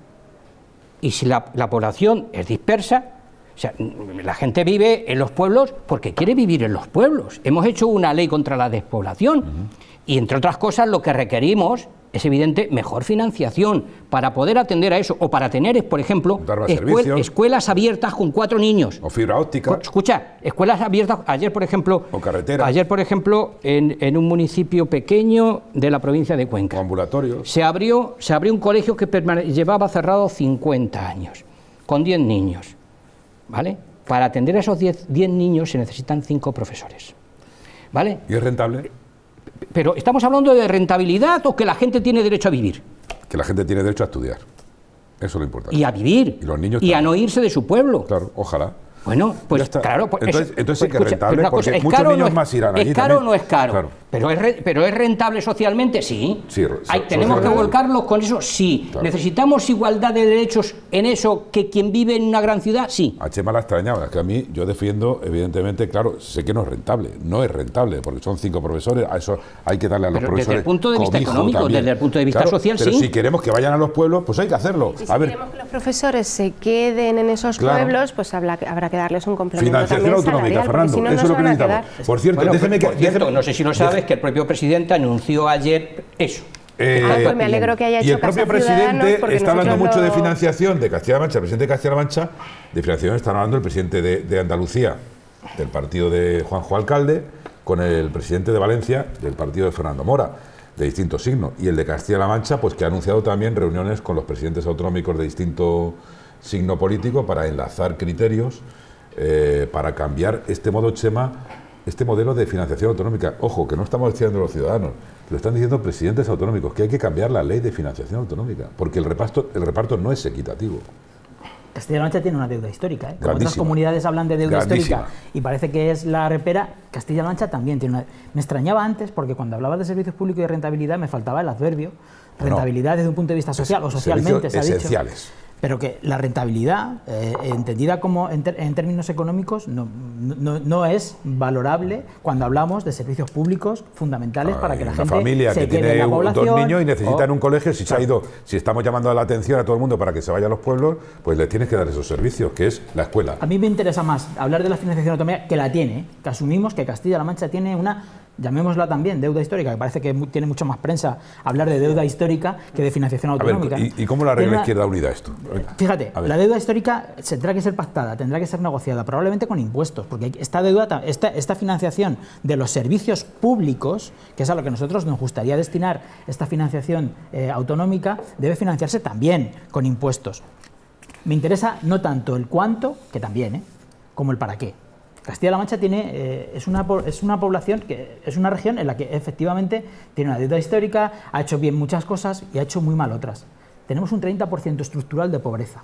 C: Y si la, la población es dispersa, o sea, la gente vive en los pueblos porque quiere vivir en los pueblos. Hemos hecho una ley contra la despoblación uh-huh. y, entre otras cosas, lo que requerimos es evidente mejor financiación para poder atender a eso, o para tener, por ejemplo, escuel escuelas abiertas con cuatro niños.
A: O fibra óptica.
C: Escucha, escuelas abiertas, ayer por ejemplo,
A: o carreteras.
C: Ayer por ejemplo, en, en un municipio pequeño de la provincia de Cuenca.
A: O ambulatorios.
C: Se abrió, se abrió un colegio que llevaba cerrado cincuenta años, con diez niños, ¿vale? Para atender a esos diez niños se necesitan cinco profesores, ¿vale?
A: ¿Y es rentable?
C: Pero ¿estamos hablando de rentabilidad o que la gente tiene derecho a vivir?
A: Que la gente tiene derecho a estudiar. Eso es lo importante.
C: Y a vivir.
A: Y los niños
C: y a no irse de su pueblo.
A: Claro, ojalá.
C: Bueno, pues claro. Pues,
A: entonces,
C: eso,
A: entonces
C: pues,
A: sí que es rentable,
C: cosa,
A: porque
C: ¿es
A: muchos niños
C: no es,
A: más irán allí.
C: ¿Es caro
A: también?
C: o no es caro?
A: Claro.
C: Pero, es re, pero es rentable socialmente, sí.
A: sí
C: Hay, ¿Tenemos que volcarlos con eso? Sí. Claro. ¿Necesitamos igualdad de derechos en eso que quien vive en una gran ciudad? Sí.
A: A Chema la extrañaba, es que a mí yo defiendo, evidentemente, claro, sé que no es rentable, no es rentable, porque son cinco profesores, a eso hay que darle a los
C: pero
A: profesores.
C: Desde el punto de vista económico,
A: también.
C: desde el punto de vista
A: claro,
C: social,
A: pero
C: sí.
A: si queremos que vayan a los pueblos, pues hay que hacerlo.
B: Y si
A: a ver,
B: queremos que los profesores se queden en esos claro. pueblos, pues habrá, habrá que darles un complemento.
A: Financiación autonómica, Fernando,
B: si no,
A: eso
B: no
A: es lo que necesitamos. Por cierto,
C: bueno,
A: déjeme que...
C: Por cierto,
A: déjeme,
C: no sé si lo sabes, déjeme, que el propio presidente anunció ayer eso.
B: Eh, ah, pues me alegro que haya hecho.
A: Y el propio presidente está hablando mucho
B: lo...
A: de financiación de Castilla-La Mancha, el presidente de Castilla-La Mancha, de financiación está hablando el presidente de, de Andalucía, del partido de Juanjo Alcalde, con el presidente de Valencia, del partido de Fernando Mora, de distinto signo, y el de Castilla-La Mancha, pues que ha anunciado también reuniones con los presidentes autonómicos de distinto signo político para enlazar criterios, eh, para cambiar este modo, Chema, este modelo de financiación autonómica. Ojo, que no estamos diciendo los ciudadanos, lo están diciendo presidentes autonómicos, que hay que cambiar la ley de financiación autonómica, porque el reparto, el reparto no es equitativo.
E: Castilla-La Mancha tiene una deuda histórica, ¿eh? Como otras comunidades hablan de deuda Grandísima. histórica y parece que es la repera, Castilla-La Mancha también tiene una... Me extrañaba antes, porque cuando hablabas de servicios públicos y rentabilidad me faltaba el adverbio, rentabilidad no, desde un punto de vista social o socialmente, se ha dicho.
A: Esenciales.
E: Pero que la rentabilidad, eh, entendida como en, ter en términos económicos, no, no, no es valorable cuando hablamos de servicios públicos fundamentales ah, para que la gente
A: familia
E: se
A: que
E: quede
A: tiene
E: en la población.
A: Dos niños y necesitan
E: o,
A: un colegio, si
E: claro.
A: se ha ido, si estamos llamando la atención a todo el mundo para que se vaya a los pueblos, pues les tienes que dar esos servicios, que es la escuela.
E: A mí me interesa más hablar de la financiación autonómica, que la tiene, que asumimos que Castilla-La Mancha tiene una, llamémosla también, deuda histórica, que parece que tiene mucho más prensa hablar de deuda histórica que de financiación autonómica.
A: A ver, ¿y, ¿y cómo la arregla la Izquierda Unida esto?
E: Fíjate, la deuda histórica tendrá que ser pactada, tendrá que ser negociada, probablemente con impuestos, porque esta deuda, esta, esta financiación de los servicios públicos, que es a lo que nosotros nos gustaría destinar esta financiación eh, autonómica, debe financiarse también con impuestos. Me interesa no tanto el cuánto, que también, ¿eh? como el para qué. Castilla-La Mancha tiene, eh, es, una, es una población, que es una región en la que efectivamente tiene una deuda histórica, ha hecho bien muchas cosas y ha hecho muy mal otras. Tenemos un treinta por ciento estructural de pobreza.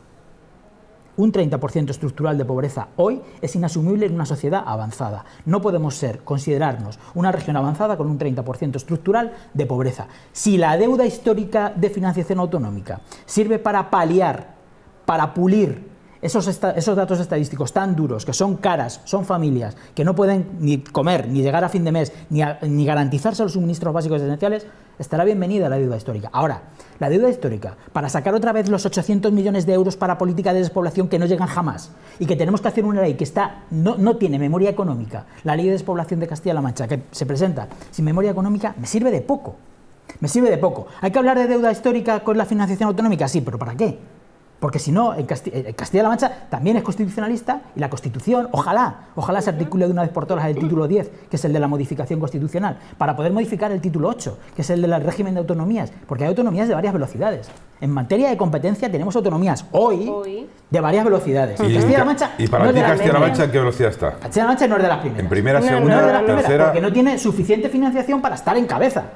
E: Un treinta por ciento estructural de pobreza hoy es inasumible en una sociedad avanzada. No podemos ser, considerarnos una región avanzada con un treinta por ciento estructural de pobreza. Si la deuda histórica de financiación autonómica sirve para paliar, para pulir esos, esos datos estadísticos tan duros, que son caras, son familias, que no pueden ni comer, ni llegar a fin de mes, ni, a, ni garantizarse los suministros básicos esenciales, estará bienvenida la deuda histórica. Ahora, la deuda histórica, para sacar otra vez los ochocientos millones de euros para política de despoblación que no llegan jamás, y que tenemos que hacer una ley que está, no, no tiene memoria económica, la ley de despoblación de Castilla-La Mancha, que se presenta sin memoria económica, me sirve de poco. Me sirve de poco. ¿Hay que hablar de deuda histórica con la financiación autonómica? Sí, pero ¿para qué? Porque si no, en Castilla-La Mancha también es constitucionalista y la Constitución, ojalá, ojalá se articule de una vez por todas el título diez, que es el de la modificación constitucional, para poder modificar el título ocho, que es el del régimen de autonomías, porque hay autonomías de varias velocidades. En materia de competencia tenemos autonomías hoy, hoy. de varias velocidades.
A: ¿Y, Castilla-La Mancha ¿Y para no ti Castilla-La Mancha en qué velocidad está?
E: Castilla-La Mancha no es de las primeras.
A: En primera,
E: no,
A: segunda,
E: no es de las
A: tercera...
E: Primeras, porque no tiene suficiente financiación para estar en cabeza.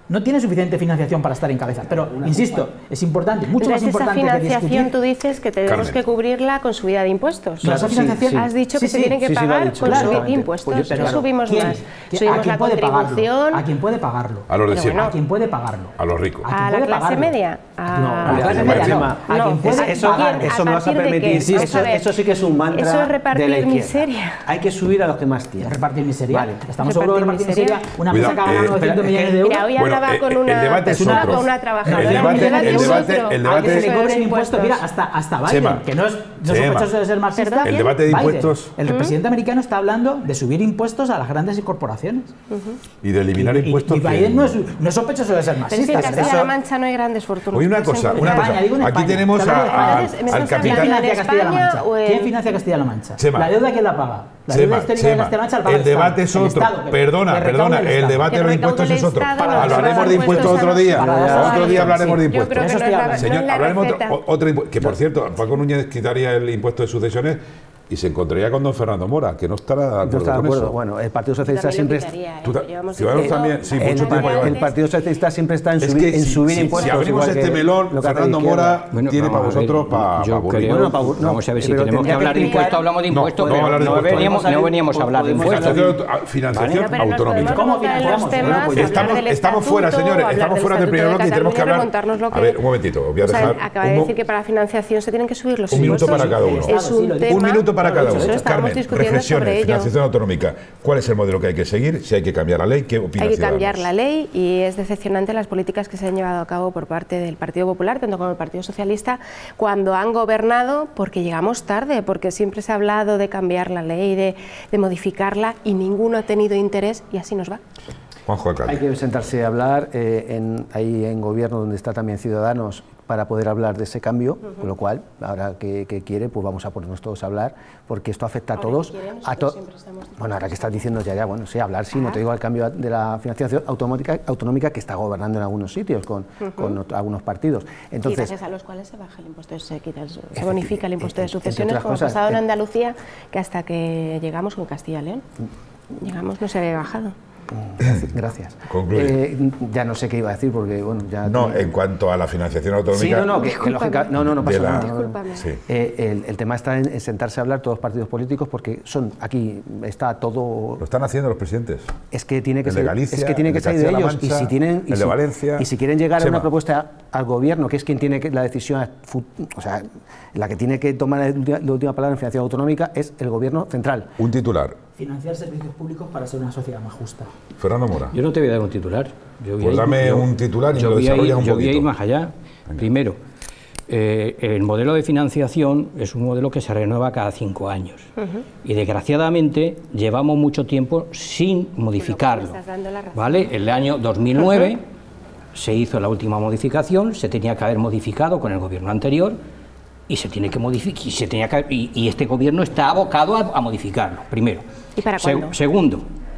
E: no tiene suficiente financiación para estar en cabeza. Pero, insisto, es importante, mucho
B: Entonces,
E: más importante
B: esa
E: que
B: financiación
E: discutir...
B: tú dices que tenemos
A: Carmen.
B: que cubrirla con subida de impuestos.
E: Claro, esa financiación...
B: Sí, sí. Has dicho
E: sí,
B: que
E: sí,
B: se tienen que
D: sí, sí, lo ha
B: pagar
D: dicho,
B: con
D: claro.
B: subir impuestos.
E: Pues, pero,
B: no subimos
E: ¿quién?
B: más.
E: ¿Quién?
B: Subimos
E: ¿A quién
B: la
E: puede
B: contribución.
E: pagarlo? ¿A quién puede pagarlo?
A: A los de
B: Pero
A: siempre.
B: bueno.
E: ¿A quién puede pagarlo?
A: A los ricos.
E: ¿A quién
B: ¿A la
E: puede
B: clase
E: pagarlo?
B: media?
E: No,
B: A
E: a la
B: la
E: clase
B: clase
E: media
B: media
E: no.
B: no.
E: ¿A
B: No,
E: quién puede
D: Eso,
E: pagar?
B: ¿a
D: eso me vas a
B: partir de
D: permitir.
B: qué?
D: Eso,
B: Vamos a ver.
D: eso sí que es un mantra
B: Eso es repartir
D: de la izquierda.
B: miseria.
D: Hay que subir a los que más tienen.
E: Repartir miseria.
D: Vale.
E: Estamos seguros de repartir
B: Repartir
E: miseria. Una
A: Cuidado,
E: empresa que ha ganado
A: eh,
E: novecientos
D: espera,
E: millones de euros.
B: Mira, hoy
A: Bueno,
B: hablaba
A: eh,
B: con
A: el
B: una,
A: debate es
B: hablaba
A: otro.
B: con una trabajadora.
A: El debate-
B: el
A: el
B: es
A: debate-
B: otro.
A: el
E: A
A: debate-
E: que se le cobren
B: Impuestos.
E: impuestos, mira, hasta, hasta Biden,
A: Chema.
E: que no es no
A: Chema.
E: sospechoso de ser marxista.
A: El debate de
E: Biden,
A: impuestos-
E: El presidente americano está hablando de subir impuestos a las grandes corporaciones.
A: Y de eliminar
E: Y-
A: impuestos.
E: Y,
A: que-
E: Biden no es, no es sospechoso de ser
B: Pero es que en
E: marxista.
B: Castilla-La
E: Eso-
B: Mancha no hay grandes fortunas.
A: Oye, una
B: Eso
A: cosa,
B: en
A: una
E: España,
A: cosa.
E: digo en
A: Aquí
E: España.
A: tenemos
E: Te hablo de
A: a-
E: España.
A: a-
B: ¿Me estás
A: al
B: hablando
A: capitán.
E: ¿Quién
B: en
E: financia Castilla-La
B: España
E: Mancha?
B: o en-
E: ¿Quién financia Castilla-La Mancha?
A: Chema.
E: La deuda, ¿quién la paga? La
A: Chema,
E: deuda histórica de
A: Chema,
E: Castilla-La Mancha la paga
A: el debate
E: Estado,
A: es
E: el
A: otro.
E: Estado, que-
A: Perdona,
E: que recauda
A: perdona,
E: el
A: el
E: Estado.
A: debate de
B: Que
A: los
B: recaude
A: impuestos
B: el
A: es otro.
B: Estado,
E: Para
A: Hablaremos
E: los
A: de impuestos
B: impuestos
A: otro día.
E: para las
A: Otro día hablaremos de
E: sí.
A: impuestos.
B: Yo creo que
E: Eso
B: no
E: estoy
B: es la,
E: hablando.
B: no
A: Señor,
B: es la
A: hablaremos
B: receta.
A: otro, otro impuesto. Que por cierto, Paco Núñez quitaría el impuesto de sucesiones y se encontraría con don Fernando Mora, que no estará de acuerdo
D: No está de
A: con
D: acuerdo.
A: eso.
D: Bueno, el Partido
B: Yo
D: Socialista
B: también lo
D: siempre...
B: quitaría, ¿eh?
A: Tú ta-
B: Llevamos
A: Ciudadanos
B: diciendo
A: también, sí,
B: el
A: mucho tiempo
B: antes-
A: llevan.
D: El Partido Socialista siempre está en,
A: Es
D: subir,
A: que
D: en
A: si-
D: subir
A: si-
D: impuestos.
A: si abrimos
D: igual
A: este
D: que
A: melón,
D: lo que hace
A: Fernando
D: la izquierda.
A: Mora
C: Bueno,
A: tiene
C: vamos
A: para
C: a ver,
A: vosotros para
C: yo
A: aburrir.
C: creo-
D: Bueno, pa- no,
C: vamos a ver, si
D: pero
C: tenemos que
D: tendría
C: hablar de
D: que
C: impuestos,
D: explicar-
C: hablamos de
A: No,
C: impuestos,
A: no
C: pero
A: vamos a hablar de
C: no
A: impuestos.
C: veníamos, no veníamos a hablar de
D: Podemos
C: impuestos.
A: Financiación, financiación
B: No, pero nos
A: autonómica.
B: podemos
E: ¿Cómo
B: montar en los
E: financiamos?
B: temas,
E: Bueno, pues
B: hablar
A: Estamos,
B: del
A: estamos fuera,
B: estatuto,
A: señores,
B: hablar
A: estamos
B: del
A: fuera del primer
B: Estatuto
A: bloque y
B: de
A: tenemos que
B: Cataluña,
A: hablar.
B: remontarnos lo
A: A
B: que-
A: ver, un momentito, voy a
B: O sea,
A: dejar.
B: acaba de
A: un mo-
B: decir que para financiación se tienen que subir los
A: Un minuto
B: impuestos.
A: para cada uno.
B: Es un
E: Un
B: tema.
A: Un minuto para cada uno.
B: Eso estábamos
A: Carmen,
B: discutiendo
A: reflexiones,
B: sobre ello.
A: financiación autonómica. ¿Cuál es el modelo que hay que seguir? Si hay que cambiar la ley, ¿qué opina
B: Hay que
A: Ciudadanos?
B: cambiar la ley y es decepcionante las políticas que se han llevado a cabo por parte del Partido Popular, tanto como el Partido Socialista, cuando han gobernado, porque llegamos tarde, porque siempre se ha hablado de cambiar la ley, de, de modificarla y ninguno ha tenido interés y así nos va.
A: Juanjo Alcalde.
D: Hay que sentarse a hablar eh, en, ahí en gobierno donde está también Ciudadanos para poder hablar de ese cambio, uh-huh. Con lo cual, ahora que, que quiere, pues vamos a ponernos todos a hablar, porque esto afecta a
B: ahora
D: todos.
B: Que quiere,
D: a to
B: estamos
D: bueno, ahora que estás diciendo ya, ya, bueno, sí, hablar, sí,
B: Ajá.
D: no te digo el cambio de la financiación autonómica, autonómica que está gobernando en algunos sitios con, uh-huh. con otro, algunos partidos. Entonces,
B: y gracias a los cuales se baja el impuesto, se, quita, se bonifica el impuesto de sucesiones, como ha
D: cosas,
B: pasado en
D: eh,
B: Andalucía, que hasta que llegamos con Castilla y León, llegamos no se había bajado.
D: Gracias. gracias. Eh, ya no sé qué iba a decir porque, bueno, ya...
A: No, en cuanto a la financiación autonómica...
D: Sí, no, no, que, que lógica, no, no, no pasa
A: la,
D: nada.
B: Discúlpame.
A: Sí.
D: Eh, el, el tema está en, en sentarse a hablar todos los partidos políticos porque son, aquí está todo...
A: Lo están haciendo los presidentes.
D: Es que tiene que
A: el de
D: ser,
A: Galicia,
D: es que tiene
A: el
D: que
A: de
D: salir de
A: Castilla-La
D: ellos
A: Mancha,
D: y si tienen y
A: el
D: si,
A: de Valencia.
D: y si quieren llegar
A: Chema.
D: a una propuesta al gobierno que es quien tiene que, la decisión, o sea, la que tiene que tomar la última, la última palabra en financiación autonómica es el gobierno central.
A: Un titular.
E: Financiar servicios públicos para ser una sociedad más justa.
A: Fernando Mora.
C: Yo no te voy a dar un titular. Yo voy
A: Pues
C: a ir-
A: dame
C: yo-
A: un titular y
C: yo
A: lo
C: voy a ir-
A: desarrollas un
C: Yo voy a ir
A: poquito.
C: más allá.
A: Venga.
C: Primero, eh, el modelo de financiación es un modelo que se renueva cada cinco años. Uh-huh. Y desgraciadamente llevamos mucho tiempo sin modificarlo.
B: Me estás dando la razón.
C: ¿Vale? El año dos mil nueve uh-huh. se hizo la última modificación, se tenía que haber modificado con el gobierno anterior y se tiene que modificar y, se tenía que, y, y este gobierno está abocado a, a modificarlo, primero.
B: ¿Y para
C: Se,
B: cuándo?
C: Segundo,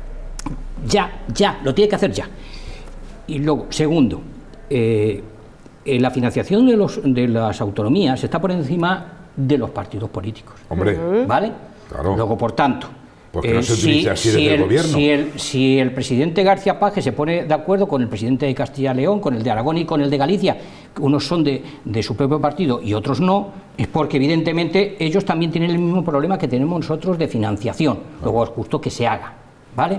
C: ya, ya, lo tiene que hacer ya. Y luego, segundo, eh, eh, la financiación de, los, de las autonomías está por encima de los partidos políticos.
A: Hombre.
C: ¿Vale?
A: Claro.
C: Luego, por tanto,
A: Pues que no se utilice así desde
C: si
A: el
C: el,
A: gobierno.
C: Si el, si el presidente García Paje se pone de acuerdo con el presidente de Castilla y León, con el de Aragón y con el de Galicia, unos son de, de su propio partido y otros no, es porque evidentemente ellos también tienen el mismo problema que tenemos nosotros de financiación. Luego es justo que se haga, ¿vale?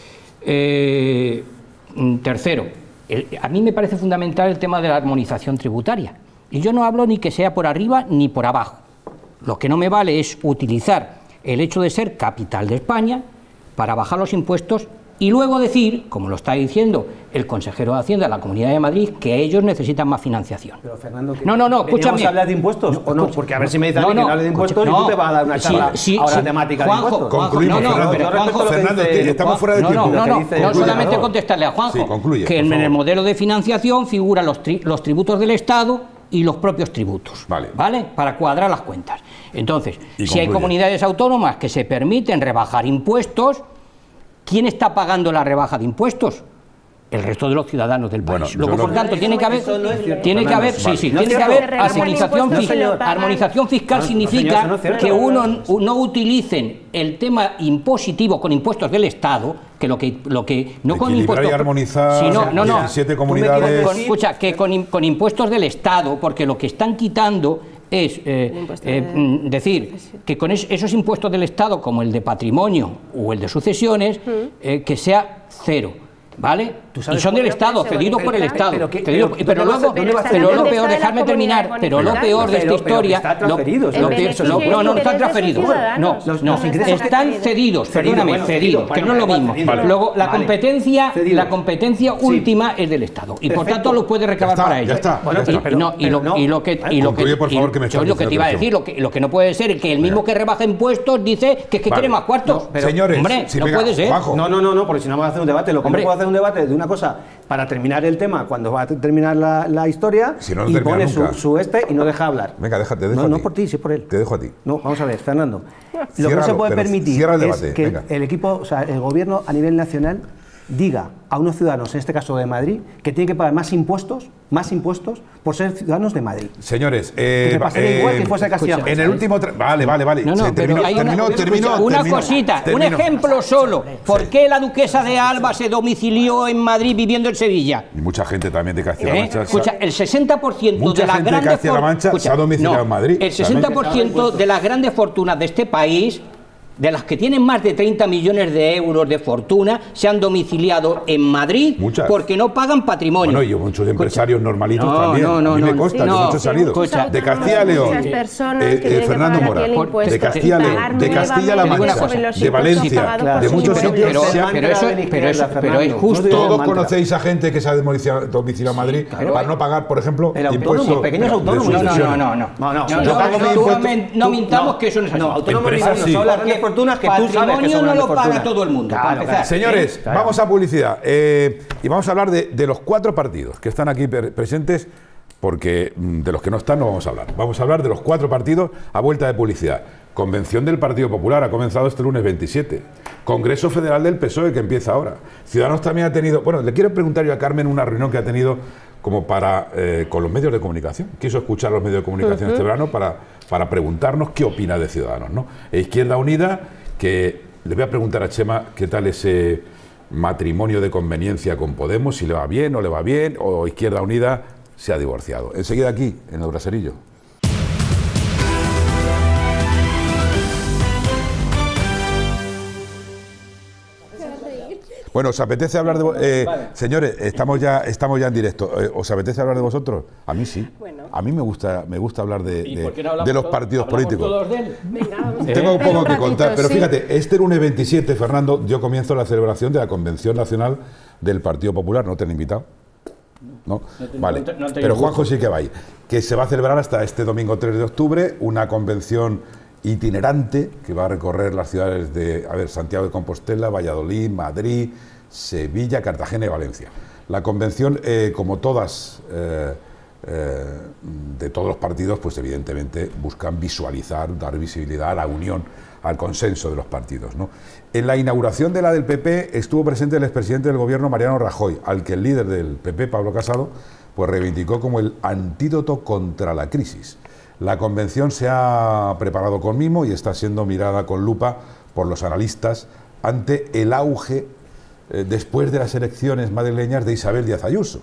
C: Eh, tercero, el, a mí me parece fundamental el tema de la armonización tributaria. Y yo no hablo ni que sea por arriba ni por abajo. Lo que no me vale es utilizar el hecho de ser capital de España para bajar los impuestos y luego decir, como lo está diciendo el consejero de Hacienda de la Comunidad de Madrid, que ellos necesitan más financiación.
D: Pero Fernando,
C: no, no, no, escúchame.
D: ¿Vamos a hablar de impuestos
C: No,
D: o no?
C: escucha,
D: Porque a ver si me dices
C: no,
D: a mí que
C: no,
D: no hable de impuestos
C: escucha,
D: y tú
C: no,
D: te vas a dar una
C: sí,
D: charla
C: sí,
D: ahora
C: sí,
D: temática
C: Juanjo,
D: de impuestos.
A: Concluimos,
C: no, no,
A: Fernando.
C: pero Juanjo,
A: Fernando,
C: eh,
A: estamos fuera de
C: no,
A: tiempo.
C: No, no,
D: Lo
C: no,
D: que dice-
C: no
A: Concluye,
C: solamente
A: por favor.
C: contestarle a Juanjo,
A: Sí, concluye,
C: que
A: por
C: en
A: favor.
C: el modelo de financiación figuran los, tri, los tributos del Estado y los propios tributos,
A: Vale.
C: ¿vale? Para cuadrar las cuentas. Entonces,
A: Y
C: si hay
A: concluye.
C: comunidades autónomas que se permiten rebajar impuestos, ¿quién está pagando la rebaja de impuestos? el resto de los ciudadanos del país.
A: Bueno,
C: Luego, por
A: no,
C: tanto, tiene que haber,
D: no es cierto,
C: tiene que haber, sí, sí,
D: no
C: tiene que haber armonización,
B: no,
C: fiscal. Armonización fiscal
D: no,
C: significa
D: no, señor, no
C: que uno no utilicen el tema impositivo con impuestos del Estado, que lo que lo que no con impuestos,
A: y armonizar
C: sino, no, no,
A: diecisiete comunidades.
C: Con, escucha, que con, con impuestos del Estado, porque lo que están quitando es eh, eh, decir que con es, esos impuestos del Estado, como el de patrimonio o el de sucesiones, eh, que sea cero. ¿Vale? Y son del Estado, cedidos por el Estado. Pero, que, pero, pero, pero luego, pero lo peor, dejarme terminar, pero lo peor de esta historia, lo, lo peor, lo, no, no, están transferidos, no, no, están cedidos, perdóname, cedidos, que no es lo mismo. Luego, la competencia, la competencia última es del Estado, y por tanto lo puede recabar para ellos. Y lo que, y lo que, yo lo que te iba a decir, lo que, lo que no puede ser es que el mismo que rebaja impuestos dice que es que quiere más cuartos.
A: Señores,
C: hombre, no puede ser.
D: No, no, no, porque si no vamos a hacer un debate, lo que no puedo hacer un debate de una cosa para terminar el tema cuando va a terminar la, la historia,
A: si no, no
D: y pone su,
A: nunca.
D: su este y no deja hablar.
A: Venga, déjate, dejo
D: no,
A: a ti.
D: No por ti, sí por él.
A: Te dejo a ti.
D: No, vamos a ver, Fernando. Lo
A: Ciérralo,
D: que no se puede permitir
A: el
D: es
A: debate,
D: que
A: venga.
D: el equipo, o sea, el gobierno a nivel nacional diga a unos ciudadanos, en este caso de Madrid, que tienen que pagar más impuestos, más impuestos por ser ciudadanos de Madrid.
A: Señores, eh,
D: eh, igual que fuese Castilla.
A: En el último, vale, vale, vale.
C: No, no,
A: Se terminó,
C: hay
A: terminó,
C: una,
A: terminó,
C: una
A: terminó,
C: cosita,
A: terminó.
C: un ejemplo solo. ¿Por qué la duquesa de Alba se domicilió en Madrid viviendo en Sevilla?
A: Y mucha gente también de Castilla-La
C: ¿Eh?
A: Mancha.
C: Escucha, el sesenta por ciento de las grandes
A: Castilla-La Mancha se ha domiciliado
C: no,
A: en Madrid.
C: El sesenta por ciento de las grandes fortunas de este país, de las que tienen más de treinta millones de euros de fortuna, se han domiciliado en Madrid. Muchas. Porque no pagan patrimonio.
A: Bueno, y muchos empresarios escucha, normalitos
C: no,
A: también.
C: No, no,
A: a mí me
C: no,
A: consta,
C: sí,
A: yo
C: no,
A: muchos salidos.
C: Escucha,
A: de Castilla y León, eh, eh, Fernando Mora, de Castilla León, de Castilla-La Mancha, de Valencia, de muchos sitios.
C: Pero, pero, eso, pero, eso, pero es justo.
A: Todos conocéis a gente que se ha domiciliado a Madrid para no pagar, por ejemplo, impuestos.
D: Pequeños autónomos.
C: No, no, no, no. No mintamos que eso no es así.
D: No, autónomos son las grandes fortunas que tú sabes.
C: Patrimonio no lo paga todo el mundo. Claro,
A: claro. Señores, ¿eh? Vamos a publicidad. Eh, y vamos a hablar de, de los cuatro partidos que están aquí presentes, porque de los que no están no vamos a hablar. Vamos a hablar de los cuatro partidos a vuelta de publicidad. Convención del Partido Popular ha comenzado este lunes veintisiete. Congreso Federal del P S O E que empieza ahora. Ciudadanos también ha tenido... Bueno, le quiero preguntar yo a Carmen una reunión que ha tenido como para eh, con los medios de comunicación. Quiso escuchar a los medios de comunicación uh-huh. este verano para, para preguntarnos qué opina de Ciudadanos, ¿no? E Izquierda Unida, que... Le voy a preguntar a Chema qué tal ese matrimonio de conveniencia con Podemos, si le va bien, no le va bien, o Izquierda Unida se ha divorciado. Enseguida aquí, en el Braserillo. Bueno, ¿os apetece hablar de vosotros? Eh, vale. Señores, estamos ya, estamos ya en directo. Eh, ¿Os apetece hablar de vosotros? A mí sí. Bueno. A mí me gusta, me gusta hablar de, de, no de los partidos políticos. Todos de él? Venga, vamos. Tengo un poco que contar, pero fíjate, este lunes veintisiete, Fernando, yo comienzo la celebración de la Convención Nacional del Partido Popular. ¿No te han invitado? ¿No? no te, vale, no te, no te pero Juanjo sí que va ahí. Que se va a celebrar hasta este domingo tres de octubre una convención itinerante que va a recorrer las ciudades de a ver, Santiago de Compostela, Valladolid, Madrid, Sevilla, Cartagena y Valencia. La convención, eh, como todas eh, eh, de todos los partidos, pues evidentemente buscan visualizar, dar visibilidad a la unión, al consenso de los partidos, ¿no? En la inauguración de la del P P estuvo presente el expresidente del gobierno, Mariano Rajoy, al que el líder del P P, Pablo Casado, pues reivindicó como el antídoto contra la crisis. La convención se ha preparado con mimo y está siendo mirada con lupa por los analistas ante el auge eh, después de las elecciones madrileñas de Isabel Díaz Ayuso,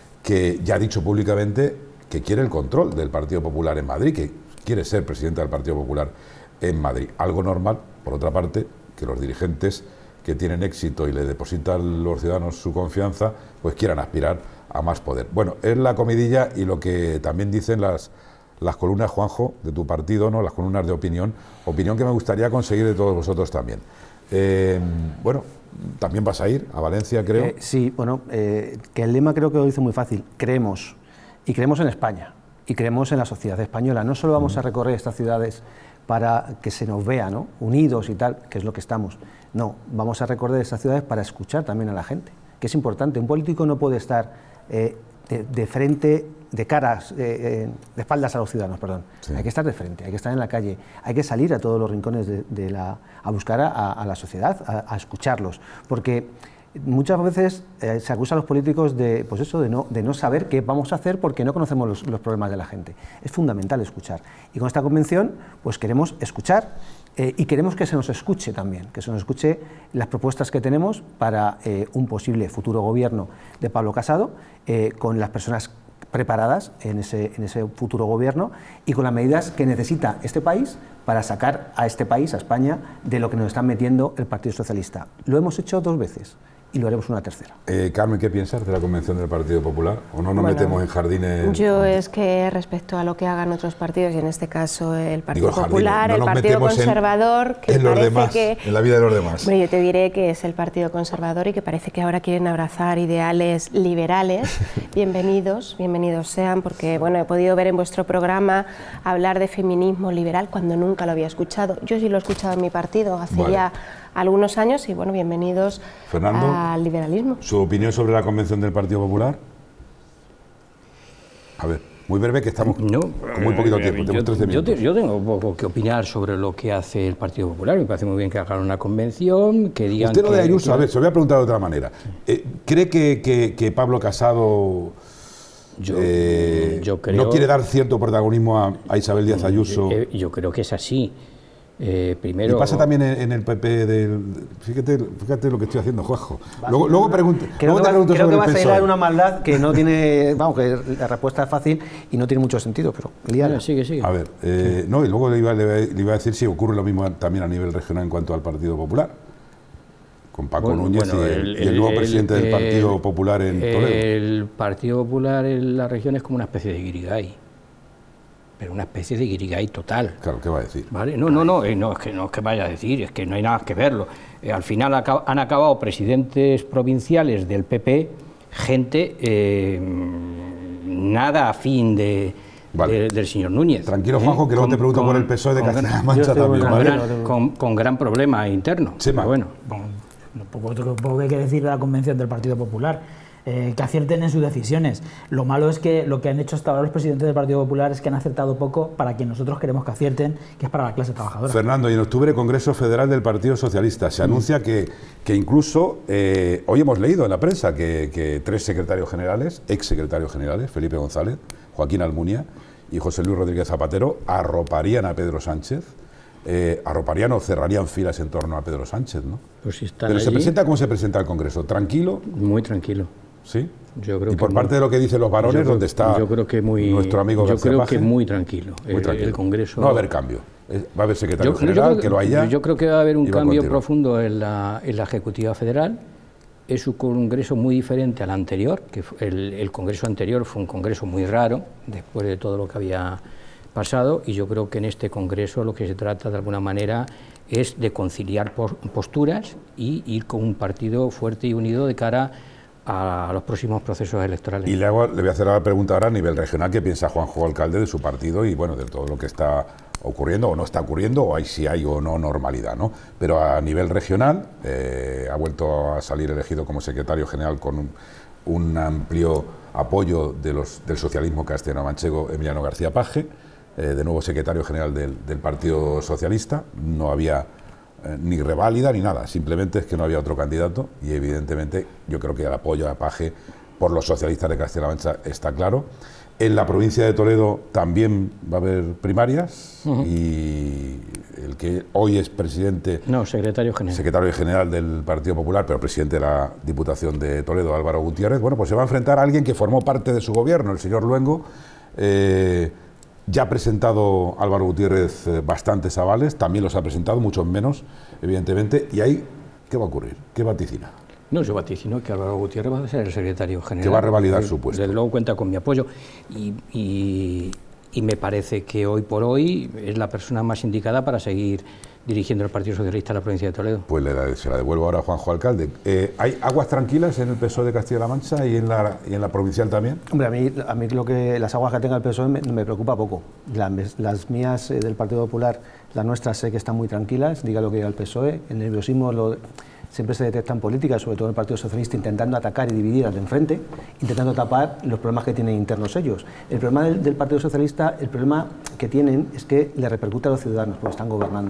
A: que ya ha dicho públicamente que quiere el control del Partido Popular en Madrid, que quiere ser presidenta del Partido Popular en Madrid. Algo normal, por otra parte, que los dirigentes que tienen éxito y le depositan a los ciudadanos su confianza, pues quieran aspirar a más poder. Bueno, es la comidilla y lo que también dicen las... las columnas, Juanjo, de tu partido, ¿no? Las columnas de opinión, opinión que me gustaría conseguir de todos vosotros también. Eh, bueno, también vas a ir a Valencia, creo.
D: Eh, sí, bueno, eh, que el lema creo que lo dice muy fácil, creemos, y creemos en España, y creemos en la sociedad española. No solo vamos a recorrer estas ciudades para que se nos vea, ¿no? Unidos y tal, que es lo que estamos. No, vamos a recorrer estas ciudades para escuchar también a la gente, que es importante. Un político no puede estar eh, de, de frente, de caras, eh, de espaldas a los ciudadanos, perdón. Sí. Hay que estar de frente, hay que estar en la calle, hay que salir a todos los rincones de, de la, a buscar a, a la sociedad, a, a escucharlos, porque muchas veces eh, se acusa a los políticos de, pues eso, de, no, de no saber qué vamos a hacer porque no conocemos los, los problemas de la gente. Es fundamental escuchar. Y con esta convención pues queremos escuchar eh, y queremos que se nos escuche también, que se nos escuche las propuestas que tenemos para eh, un posible futuro gobierno de Pablo Casado, eh, con las personas preparadas en ese, en ese futuro gobierno y con las medidas que necesita este país para sacar a este país, a España, de lo que nos están metiendo el Partido Socialista. Lo hemos hecho dos veces y lo haremos una tercera.
A: Eh, Carmen, ¿qué piensas de la convención del Partido Popular? ¿O no nos bueno, metemos en jardines?
B: Yo es que respecto a lo que hagan otros partidos, y en este caso el Partido Digo, Popular, no el Partido Conservador,
A: en,
B: que
A: en
B: parece
A: demás,
B: que...
A: en la vida de los demás.
B: Bueno, yo te diré que es el Partido Conservador y que parece que ahora quieren abrazar ideales liberales. Bienvenidos, bienvenidos sean, porque bueno, he podido ver en vuestro programa hablar de feminismo liberal cuando nunca lo había escuchado. Yo sí lo he escuchado en mi partido hace vale. ya algunos años y bueno, bienvenidos
A: Fernando,
B: al liberalismo.
A: ¿Su opinión sobre la convención del Partido Popular? A ver, muy breve que estamos no, con muy poquito tiempo,
C: yo,
A: trece
C: yo,
A: minutos.
C: yo tengo poco que opinar sobre lo que hace el Partido Popular, me parece muy bien que hagan una convención, que digan...
A: Usted lo de Ayuso,
C: que,
A: a ver, se lo voy a preguntar de otra manera. Eh, ¿Cree que, que, que Pablo Casado yo, eh, yo creo, no quiere dar cierto protagonismo a, a Isabel Díaz Ayuso?
C: Yo, yo creo que es así. Eh, primero,
A: y pasa también en, en el P P del... Fíjate, fíjate lo que estoy haciendo, Juanjo. Luego, luego, pregunte,
D: creo
A: luego
D: que
A: te pregunto
D: creo
A: sobre
D: que
A: el
D: vas
A: P S O E.
D: a ir a una maldad que no tiene... Vamos, que la respuesta es fácil y no tiene mucho sentido, pero...
C: Bueno, sigue, sigue.
A: A ver, eh, sí. no, y luego le iba, le, le iba a decir si ocurre lo mismo también a nivel regional en cuanto al Partido Popular. Con Paco
C: bueno,
A: Núñez
C: bueno,
A: y, el,
C: el,
A: y el nuevo
C: el,
A: presidente
C: el,
A: del Partido
C: el,
A: Popular en Toledo.
C: El Partido Popular en la región es como una especie de guirigay. Pero una especie de guirigay total.
A: Claro, ¿qué va a decir?
C: ¿Vale? No, no, no, eh, no, es que no es que vaya a decir, es que no hay nada que verlo. Eh, al final acab han acabado presidentes provinciales del P P, gente eh, nada afín de, vale. de, del señor Núñez.
A: Tranquilo, Juanjo, ¿eh? que luego te pregunto con, por el P S O E de Castilla-La Mancha también.
C: Con, ¿vale? gran, con, con gran problema interno.
A: Sí,
C: pero bueno.
E: No, poco, poco hay que decir de la convención del Partido Popular. Eh, que acierten en sus decisiones. Lo malo es que lo que han hecho hasta ahora los presidentes del Partido Popular es que han acertado poco para quien nosotros queremos que acierten, que es para la clase trabajadora.
A: Fernando, y en octubre Congreso Federal del Partido Socialista. Se anuncia que, que incluso, eh, hoy hemos leído en la prensa que, que tres secretarios generales, ex secretarios generales, Felipe González, Joaquín Almunia y José Luis Rodríguez Zapatero, arroparían a Pedro Sánchez. Eh, arroparían o cerrarían filas en torno a Pedro Sánchez, ¿no?
C: Pues si están
A: Pero
C: allí,
A: ¿se presenta cómo se presenta el Congreso? ¿Tranquilo?
C: Muy tranquilo.
A: ¿Sí?
C: Yo creo
A: y por
C: que
A: parte muy, de lo que dicen los varones,
C: creo,
A: donde está
C: yo creo que muy,
A: nuestro amigo
C: Yo
A: García
C: creo
A: Paje,
C: que muy tranquilo.
A: Muy
C: el,
A: tranquilo.
C: El Congreso...
A: No va a haber cambio. Va a haber secretario
C: yo,
A: general,
C: yo creo,
A: que lo haya.
C: Yo creo que va a haber un cambio
A: a
C: profundo en la, en la Ejecutiva Federal. Es un Congreso muy diferente al anterior, que el, el Congreso anterior fue un Congreso muy raro, después de todo lo que había pasado, y yo creo que en este Congreso lo que se trata de alguna manera es de conciliar posturas y ir con un partido fuerte y unido de cara a los próximos procesos electorales.
A: Y le, hago, le voy a hacer la pregunta ahora a nivel regional, ¿qué piensa Juanjo Alcalde de su partido y bueno, de todo lo que está ocurriendo o no está ocurriendo, o hay, si hay o no normalidad, ¿no? Pero a nivel regional, eh, ha vuelto a salir elegido como secretario general con un, un amplio apoyo de los, del socialismo castellano-manchego, Emiliano García Paje, eh, de nuevo secretario general del, del Partido Socialista. No había eh, ni reválida ni nada, simplemente es que no había otro candidato y evidentemente yo creo que el apoyo a Paje por los socialistas de Castilla-La Mancha está claro. En la provincia de Toledo también va a haber primarias, uh-huh. y el que hoy es presidente...
C: No, secretario general.
A: Secretario general del Partido Popular, pero presidente de la Diputación de Toledo, Álvaro Gutiérrez, bueno, pues se va a enfrentar a alguien que formó parte de su gobierno, el señor Luengo. Eh, ya ha presentado Álvaro Gutiérrez eh, bastantes avales, también los ha presentado, muchos menos, evidentemente, y ahí, ¿qué va a ocurrir? ¿Qué vaticina?
C: No, yo vaticino que Álvaro Gutiérrez va a ser el secretario general.
A: Que va a revalidar su puesto.
C: Desde luego cuenta con mi apoyo y, y, y me parece que hoy por hoy es la persona más indicada para seguir dirigiendo el Partido Socialista en la provincia de Toledo.
A: Pues le, se la devuelvo ahora a Juanjo Alcalde. Eh, ¿Hay aguas tranquilas en el P S O E de Castilla-La Mancha y en la, y en la provincial también?
D: Hombre, a mí, a mí lo que, las aguas que tenga el P S O E me, me preocupa poco. Las, las mías eh, del Partido Popular, las nuestras sé que están muy tranquilas, diga lo que diga el P S O E. El nerviosismo lo... siempre se detecta en política, sobre todo en el Partido Socialista, intentando atacar y dividir al de enfrente, intentando tapar los problemas que tienen internos ellos. El problema del, del Partido Socialista, el problema que tienen es que le repercute a los ciudadanos, porque están gobernando.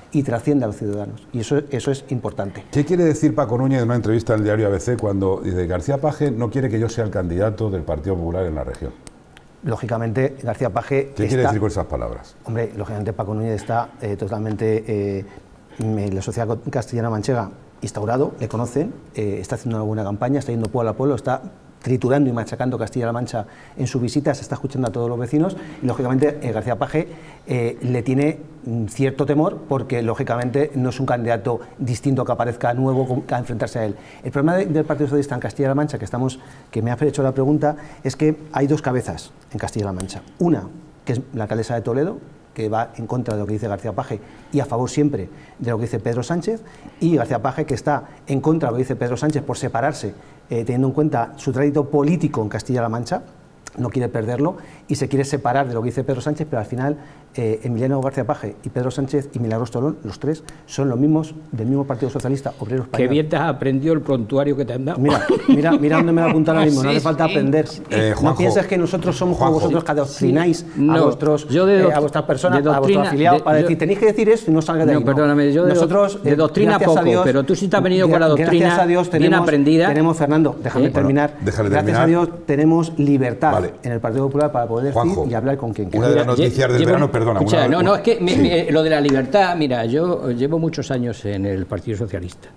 D: y trasciende a los ciudadanos. Y eso, eso es importante.
A: ¿Qué quiere decir Paco Núñez en una entrevista en el diario A B C cuando dice García Paje no quiere que yo sea el candidato del Partido Popular en la región?
D: Lógicamente, García Paje...
A: ¿Qué está, quiere decir con esas palabras?
D: Hombre, lógicamente Paco Núñez está eh, totalmente... Eh, en la sociedad castellana manchega instaurado, le conocen, eh, está haciendo una buena campaña, está yendo pueblo a pueblo, está triturando y machacando Castilla-La Mancha en su visita, se está escuchando a todos los vecinos y lógicamente eh, García Paje eh, le tiene cierto temor porque lógicamente no es un candidato distinto que aparezca nuevo a enfrentarse a él. El problema de, del Partido Socialista en Castilla-La Mancha, que, estamos, que me ha hecho la pregunta, es que hay dos cabezas en Castilla-La Mancha. Una, que es la alcaldesa de Toledo, que va en contra de lo que dice García Paje y a favor siempre de lo que dice Pedro Sánchez, y García Paje, que está en contra de lo que dice Pedro Sánchez por separarse, eh, teniendo en cuenta su tránsito político en Castilla-La Mancha, no quiere perderlo y se quiere separar de lo que dice Pedro Sánchez, pero al final eh, Emiliano García Paje y Pedro Sánchez y Milagros Tolón, los tres, son los mismos del mismo Partido Socialista Obrero Español.
C: Qué bien te has aprendido el prontuario que te han dado.
D: Mira, mira, mira dónde me lo he apuntado ahora mismo, sí, no hace falta sí. aprender. Eh, Juanjo, no pienses que nosotros somos Juanjo, como vosotros que adoctrináis sí. no, a, vuestros, eh, a vuestras personas, doctrina, a vuestros afiliados, de, para decir, yo, tenéis que decir eso y no salga de ahí.
C: No, perdóname, yo de, nosotros, de doctrina poco, Dios, pero tú sí te has venido con la doctrina a Dios, tenemos, bien aprendida.
D: Tenemos, Fernando, déjame eh, terminar.
A: Bueno, déjale
D: gracias
A: terminar.
D: a Dios tenemos libertad vale. en el Partido Popular para poder
A: Juanjo,
D: decir y hablar con quien quiera.
A: Una de las noticias del verano, perdona.
C: Escucha, una, no, no, es que me, sí. me, lo de la libertad, mira, yo llevo muchos años en el Partido Socialista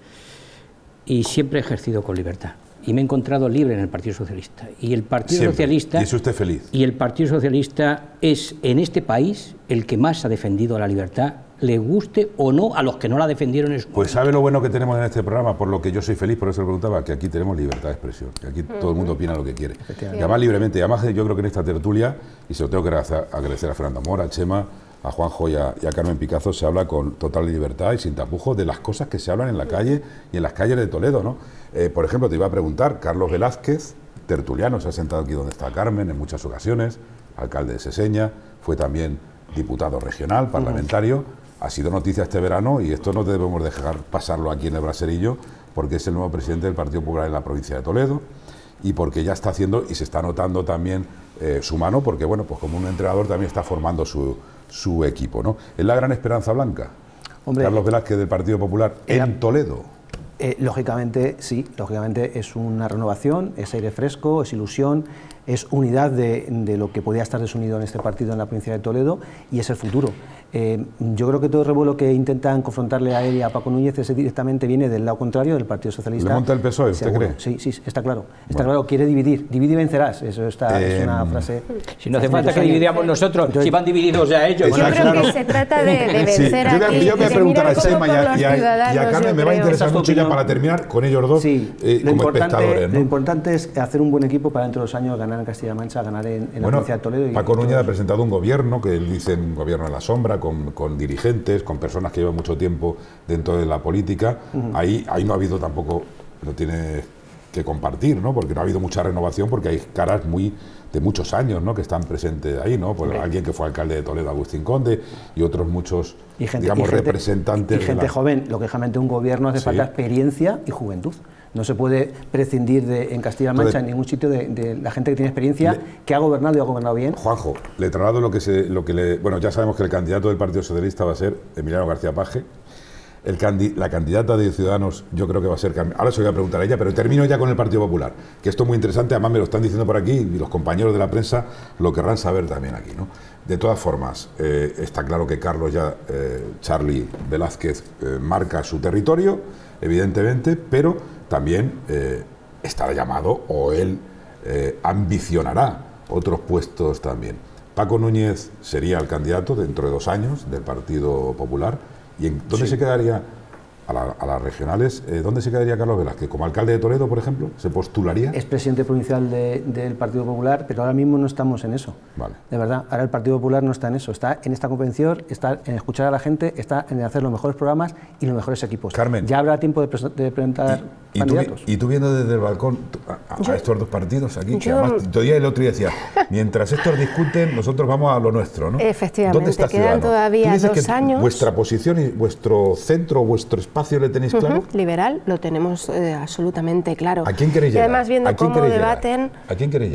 C: y siempre he ejercido con libertad. Y me he encontrado libre en el Partido Socialista. Y el Partido siempre. Socialista...
A: ¿Y es usted feliz?
C: Y el Partido Socialista es, en este país, el que más ha defendido la libertad, le guste o no a los que no la defendieron en su
A: Pues sabe lo bueno que tenemos en este programa, por lo que yo soy feliz, por eso le preguntaba, que aquí tenemos libertad de expresión, que aquí uh-huh. todo el mundo opina lo que quiere. Y además libremente, y además yo creo que en esta tertulia, y se lo tengo que agradecer a Fernando Mora, a Chema, a Juanjo y a, y a Carmen Picazo, se habla con total libertad y sin tapujos de las cosas que se hablan en la calle y en las calles de Toledo, ¿no? Eh, por ejemplo, te iba a preguntar, Carlos Velázquez, tertuliano, se ha sentado aquí donde está Carmen en muchas ocasiones, alcalde de Seseña, fue también diputado regional, parlamentario, uh-huh. ha sido noticia este verano y esto no debemos dejar pasarlo aquí en el Braserillo porque es el nuevo presidente del Partido Popular en la provincia de Toledo y porque ya está haciendo y se está notando también eh, su mano porque, bueno, pues como un entrenador también está formando su, su equipo, ¿no? ¿Es la gran esperanza blanca? Hombre, Carlos Velázquez del Partido Popular era, en Toledo.
D: Eh, lógicamente, sí, lógicamente es una renovación, es aire fresco, es ilusión, es unidad de, de lo que podía estar desunido en este partido en la provincia de Toledo y es el futuro. Eh, yo creo que todo el revuelo que intentan confrontarle a él y a Paco Núñez ese directamente viene del lado contrario, del Partido Socialista.
A: ¿Le monta el P S O E, usted
D: seguro.
A: cree?
D: Sí, sí, está claro. Está bueno. claro, quiere dividir. Divide y vencerás. Eso está, eh, es una frase...
C: Si no hace falta que dividamos nosotros, yo, si van divididos ya ellos.
B: Yo creo claro. que se trata de, de vencer sí. aquí.
A: Yo, yo voy a preguntar a Chema y a, y a, y a Carmen, me va a interesar mucho ya para terminar con ellos dos
D: sí.
A: eh,
D: lo
A: como
D: importante,
A: espectadores, ¿no?
D: Lo importante es hacer un buen equipo para dentro de los años ganar en Castilla-La Mancha, ganar en, en
A: bueno,
D: la provincia de Toledo. Y
A: Paco Núñez ha presentado un gobierno, que dicen un gobierno en la sombra, con, con dirigentes, con personas que llevan mucho tiempo dentro de la política. Uh-huh. Ahí, ahí no ha habido tampoco, lo tiene que compartir, ¿no? Porque no ha habido mucha renovación, porque hay caras muy de muchos años, ¿no? Que están presentes ahí, ¿no? Pues okay. alguien que fue alcalde de Toledo, Agustín Conde, y otros muchos,
D: y gente,
A: digamos,
D: y gente,
A: representantes.
D: Y gente
A: la...
D: joven, lógicamente un gobierno hace sí. falta experiencia y juventud. No se puede prescindir de, en Castilla-La Mancha, Entonces, en ningún sitio, de, de la gente que tiene experiencia, le, que ha gobernado y ha gobernado bien.
A: Juanjo, le traslado lo que se, lo que le... Bueno, ya sabemos que el candidato del Partido Socialista va a ser Emiliano García Paje. El candi, la candidata de Ciudadanos yo creo que va a ser... Ahora se lo voy a preguntar a ella, pero termino ya con el Partido Popular, que esto es muy interesante, además me lo están diciendo por aquí y los compañeros de la prensa lo querrán saber también aquí, ¿no? De todas formas, eh, está claro que Carlos ya, eh, Charly Velázquez, eh, marca su territorio, evidentemente, pero también eh, estará llamado o él eh, ambicionará otros puestos también. Paco Núñez sería el candidato dentro de dos años del Partido Popular. ¿Y en dónde sí. se quedaría? A, la, a las regionales, eh, ¿dónde se quedaría Carlos Velázquez? ¿Como alcalde de Toledo, por ejemplo? ¿Se postularía?
D: Es presidente provincial de, del Partido Popular, pero ahora mismo no estamos en eso.
A: Vale.
D: De verdad, ahora el Partido Popular no está en eso. Está en esta convención, está en escuchar a la gente, está en hacer los mejores programas y los mejores equipos.
A: Carmen.
D: Ya habrá tiempo de, pre de presentar
A: ¿Y,
D: candidatos.
A: Y tú, y tú viendo desde el balcón a, a, a estos dos partidos aquí, que además todavía el otro día decía, mientras estos discuten, nosotros vamos a lo nuestro, ¿no?
B: Efectivamente,
A: ¿Dónde está
B: quedan
A: Ciudadanos?
B: todavía dos
A: que
B: años.
A: ¿Vuestra posición y vuestro centro, vuestro espacio le tenéis claro?
B: Uh-huh. Liberal, lo tenemos eh, absolutamente claro.
A: ¿A quién queréis llegar?
B: Y además viendo
A: ¿A quién
B: cómo
A: queréis
B: debaten...
A: llegar? ¿A quién queréis llegar?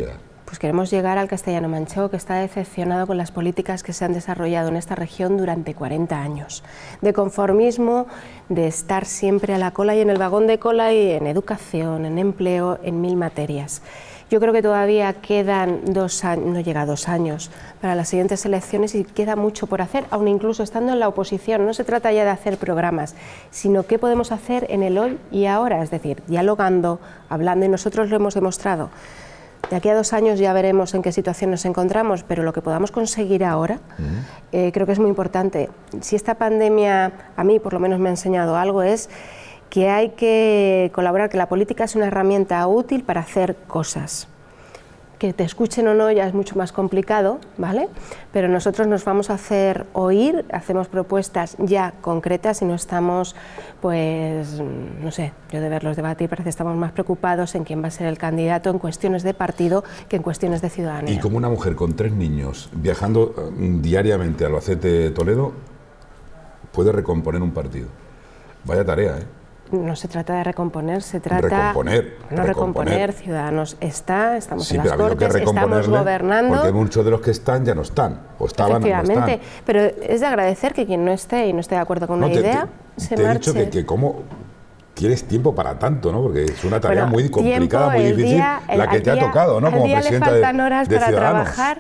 B: pues queremos llegar al castellano-manchego, que está decepcionado con las políticas que se han desarrollado en esta región durante cuarenta años. De conformismo, de estar siempre a la cola y en el vagón de cola y en educación, en empleo, en mil materias. Yo creo que todavía quedan dos años, no llega a dos años, para las siguientes elecciones y queda mucho por hacer, aun incluso estando en la oposición. No se trata ya de hacer programas, sino qué podemos hacer en el hoy y ahora, es decir, dialogando, hablando, y nosotros lo hemos demostrado. De aquí a dos años ya veremos en qué situación nos encontramos, pero lo que podamos conseguir ahora uh-huh. eh, creo que es muy importante. Si esta pandemia, a mí por lo menos me ha enseñado algo, es que hay que colaborar, que la política es una herramienta útil para hacer cosas. Que te escuchen o no ya es mucho más complicado, ¿vale? Pero nosotros nos vamos a hacer oír, hacemos propuestas ya concretas y no estamos, pues, no sé, yo de verlos debatir parece que estamos más preocupados en quién va a ser el candidato en cuestiones de partido que en cuestiones de ciudadanía.
A: Y como una mujer con tres niños viajando uh, diariamente a Albacete, Toledo, puede recomponer un partido. Vaya tarea, ¿eh?
B: No se trata de recomponer, se trata...
A: Recomponer.
B: No recomponer, recomponer Ciudadanos está, estamos
A: sí,
B: en las Cortes, estamos gobernando...
A: Porque muchos de los que están ya no están, o estaban o no están.
B: Pero es de agradecer que quien no esté y no esté de acuerdo con una
A: no, te,
B: idea,
A: te,
B: se
A: te
B: marche.
A: he dicho que, que cómo tienes tiempo para tanto, ¿no? Porque es una tarea
B: bueno,
A: muy complicada,
B: tiempo,
A: muy difícil,
B: día, el,
A: la que te
B: día,
A: ha tocado, ¿no? Como
B: día
A: presidenta
B: le faltan
A: de,
B: horas
A: de
B: para
A: Ciudadanos.
B: trabajar,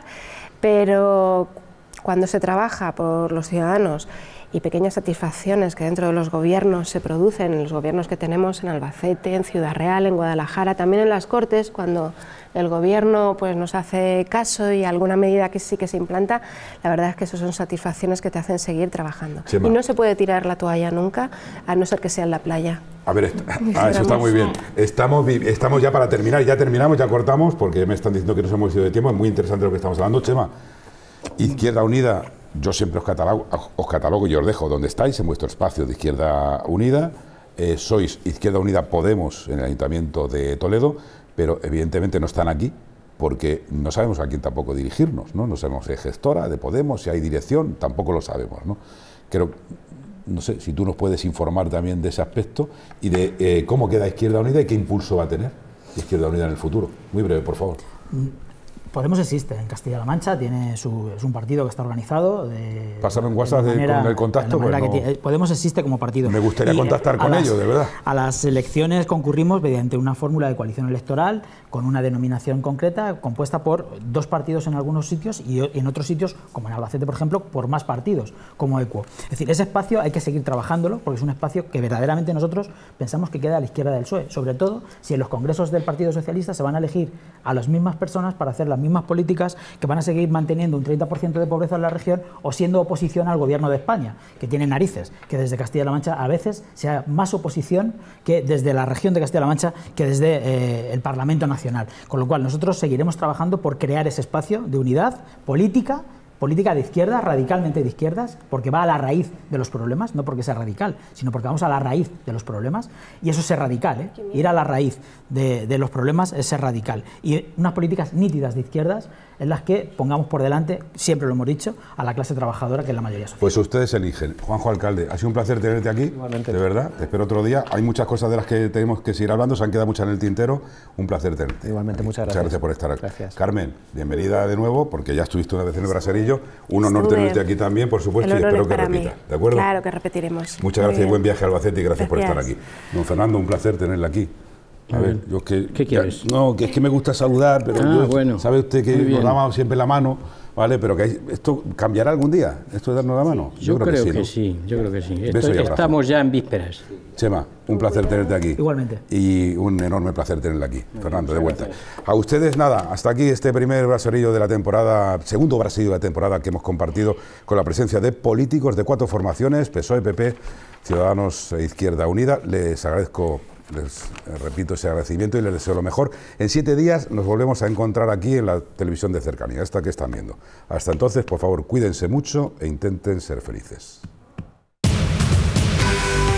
B: pero cuando se trabaja por los ciudadanos y pequeñas satisfacciones que dentro de los gobiernos se producen, en los gobiernos que tenemos en Albacete, en Ciudad Real, en Guadalajara, también en las Cortes, cuando el gobierno pues, nos hace caso y alguna medida que sí que se implanta, la verdad es que eso son satisfacciones que te hacen seguir trabajando. Sí, y no se puede tirar la toalla nunca, a no ser que sea en la playa.
A: A ver, ah, eso está muy bien. Estamos, estamos ya para terminar, ya terminamos, ya cortamos, porque me están diciendo que nos hemos ido de tiempo, es muy interesante lo que estamos hablando. Chema, Izquierda Unida, yo siempre os catalogo, os catalogo y os dejo donde estáis, en vuestro espacio de Izquierda Unida. Eh, sois Izquierda Unida Podemos en el Ayuntamiento de Toledo, pero evidentemente no están aquí porque no sabemos a quién tampoco dirigirnos, ¿no? No sabemos si hay gestora de Podemos, si hay dirección, tampoco lo sabemos, ¿no? Creo, no sé, si tú nos puedes informar también de ese aspecto y de eh, cómo queda Izquierda Unida y qué impulso va a tener Izquierda Unida en el futuro. Muy breve, por favor.
E: Podemos existe en Castilla-La Mancha, tiene su, es un partido que está organizado. De,
A: Pásame en WhatsApp de manera, con el contacto.
E: Pues no,
A: tiene,
E: Podemos existe como partido.
A: Me gustaría y, contactar con
E: las,
A: ellos, de verdad.
E: A las elecciones concurrimos mediante una fórmula de coalición electoral con una denominación concreta compuesta por dos partidos en algunos sitios y en otros sitios, como en Albacete, por ejemplo, por más partidos, como Equo. Es decir, ese espacio hay que seguir trabajándolo porque es un espacio que verdaderamente nosotros pensamos que queda a la izquierda del P S O E, sobre todo si en los congresos del Partido Socialista se van a elegir a las mismas personas para hacer las mismas políticas que van a seguir manteniendo un treinta por ciento de pobreza en la región o siendo oposición al gobierno de España, que tiene narices, que desde Castilla-La Mancha a veces sea más oposición que desde la región de Castilla-La Mancha que desde eh, el Parlamento Nacional. Con lo cual nosotros seguiremos trabajando por crear ese espacio de unidad política, política de izquierda, radicalmente de izquierdas, porque va a la raíz de los problemas, no porque sea radical, sino porque vamos a la raíz de los problemas, y eso es ser radical, ¿eh? Ir a la raíz de, de los problemas es ser radical. Y unas políticas nítidas de izquierdas en las que pongamos por delante, siempre lo hemos dicho, a la clase trabajadora, que es la mayoría social.
A: Pues ustedes eligen. Juanjo Alcalde, ha sido un placer tenerte aquí. Igualmente. De verdad, te espero otro día. Hay muchas cosas de las que tenemos que seguir hablando, se han quedado muchas en el tintero. Un placer tenerte.
D: Igualmente, muchas gracias.
A: Muchas gracias por estar aquí.
D: Gracias.
A: Carmen, bienvenida de nuevo, porque ya estuviste una vez en el Braserillo. Un honor tenerte aquí también, por supuesto, y espero que repita. ¿De acuerdo?
B: Claro que repetiremos.
A: Muchas gracias y buen viaje a Albacete y gracias, gracias por estar aquí. Don Fernando, un placer tenerla aquí. A ver, yo es que,
C: ¿Qué quieres?
A: Ya, no, que es que me gusta saludar, pero
C: ah,
A: yo,
C: bueno,
A: sabe usted que nos damos siempre la mano, ¿vale? Pero que hay, esto cambiará algún día, esto de darnos la mano.
C: Yo, yo creo, creo que, sí, que sí, yo creo que sí. Esto, estamos ya en vísperas.
A: Chema, un placer tenerte aquí.
E: Igualmente.
A: Y un enorme placer tenerla aquí. Muy Fernando, de vuelta. Gracias. A ustedes nada, hasta aquí este primer braserillo de la temporada, segundo braserillo de la temporada que hemos compartido con la presencia de políticos de cuatro formaciones, P S O E, P P, Ciudadanos e Izquierda Unida. Les agradezco. Les eh, repito ese agradecimiento y les deseo lo mejor. En siete días nos volvemos a encontrar aquí en la televisión de cercanía, esta que están viendo. Hasta entonces, por favor, cuídense mucho e intenten ser felices.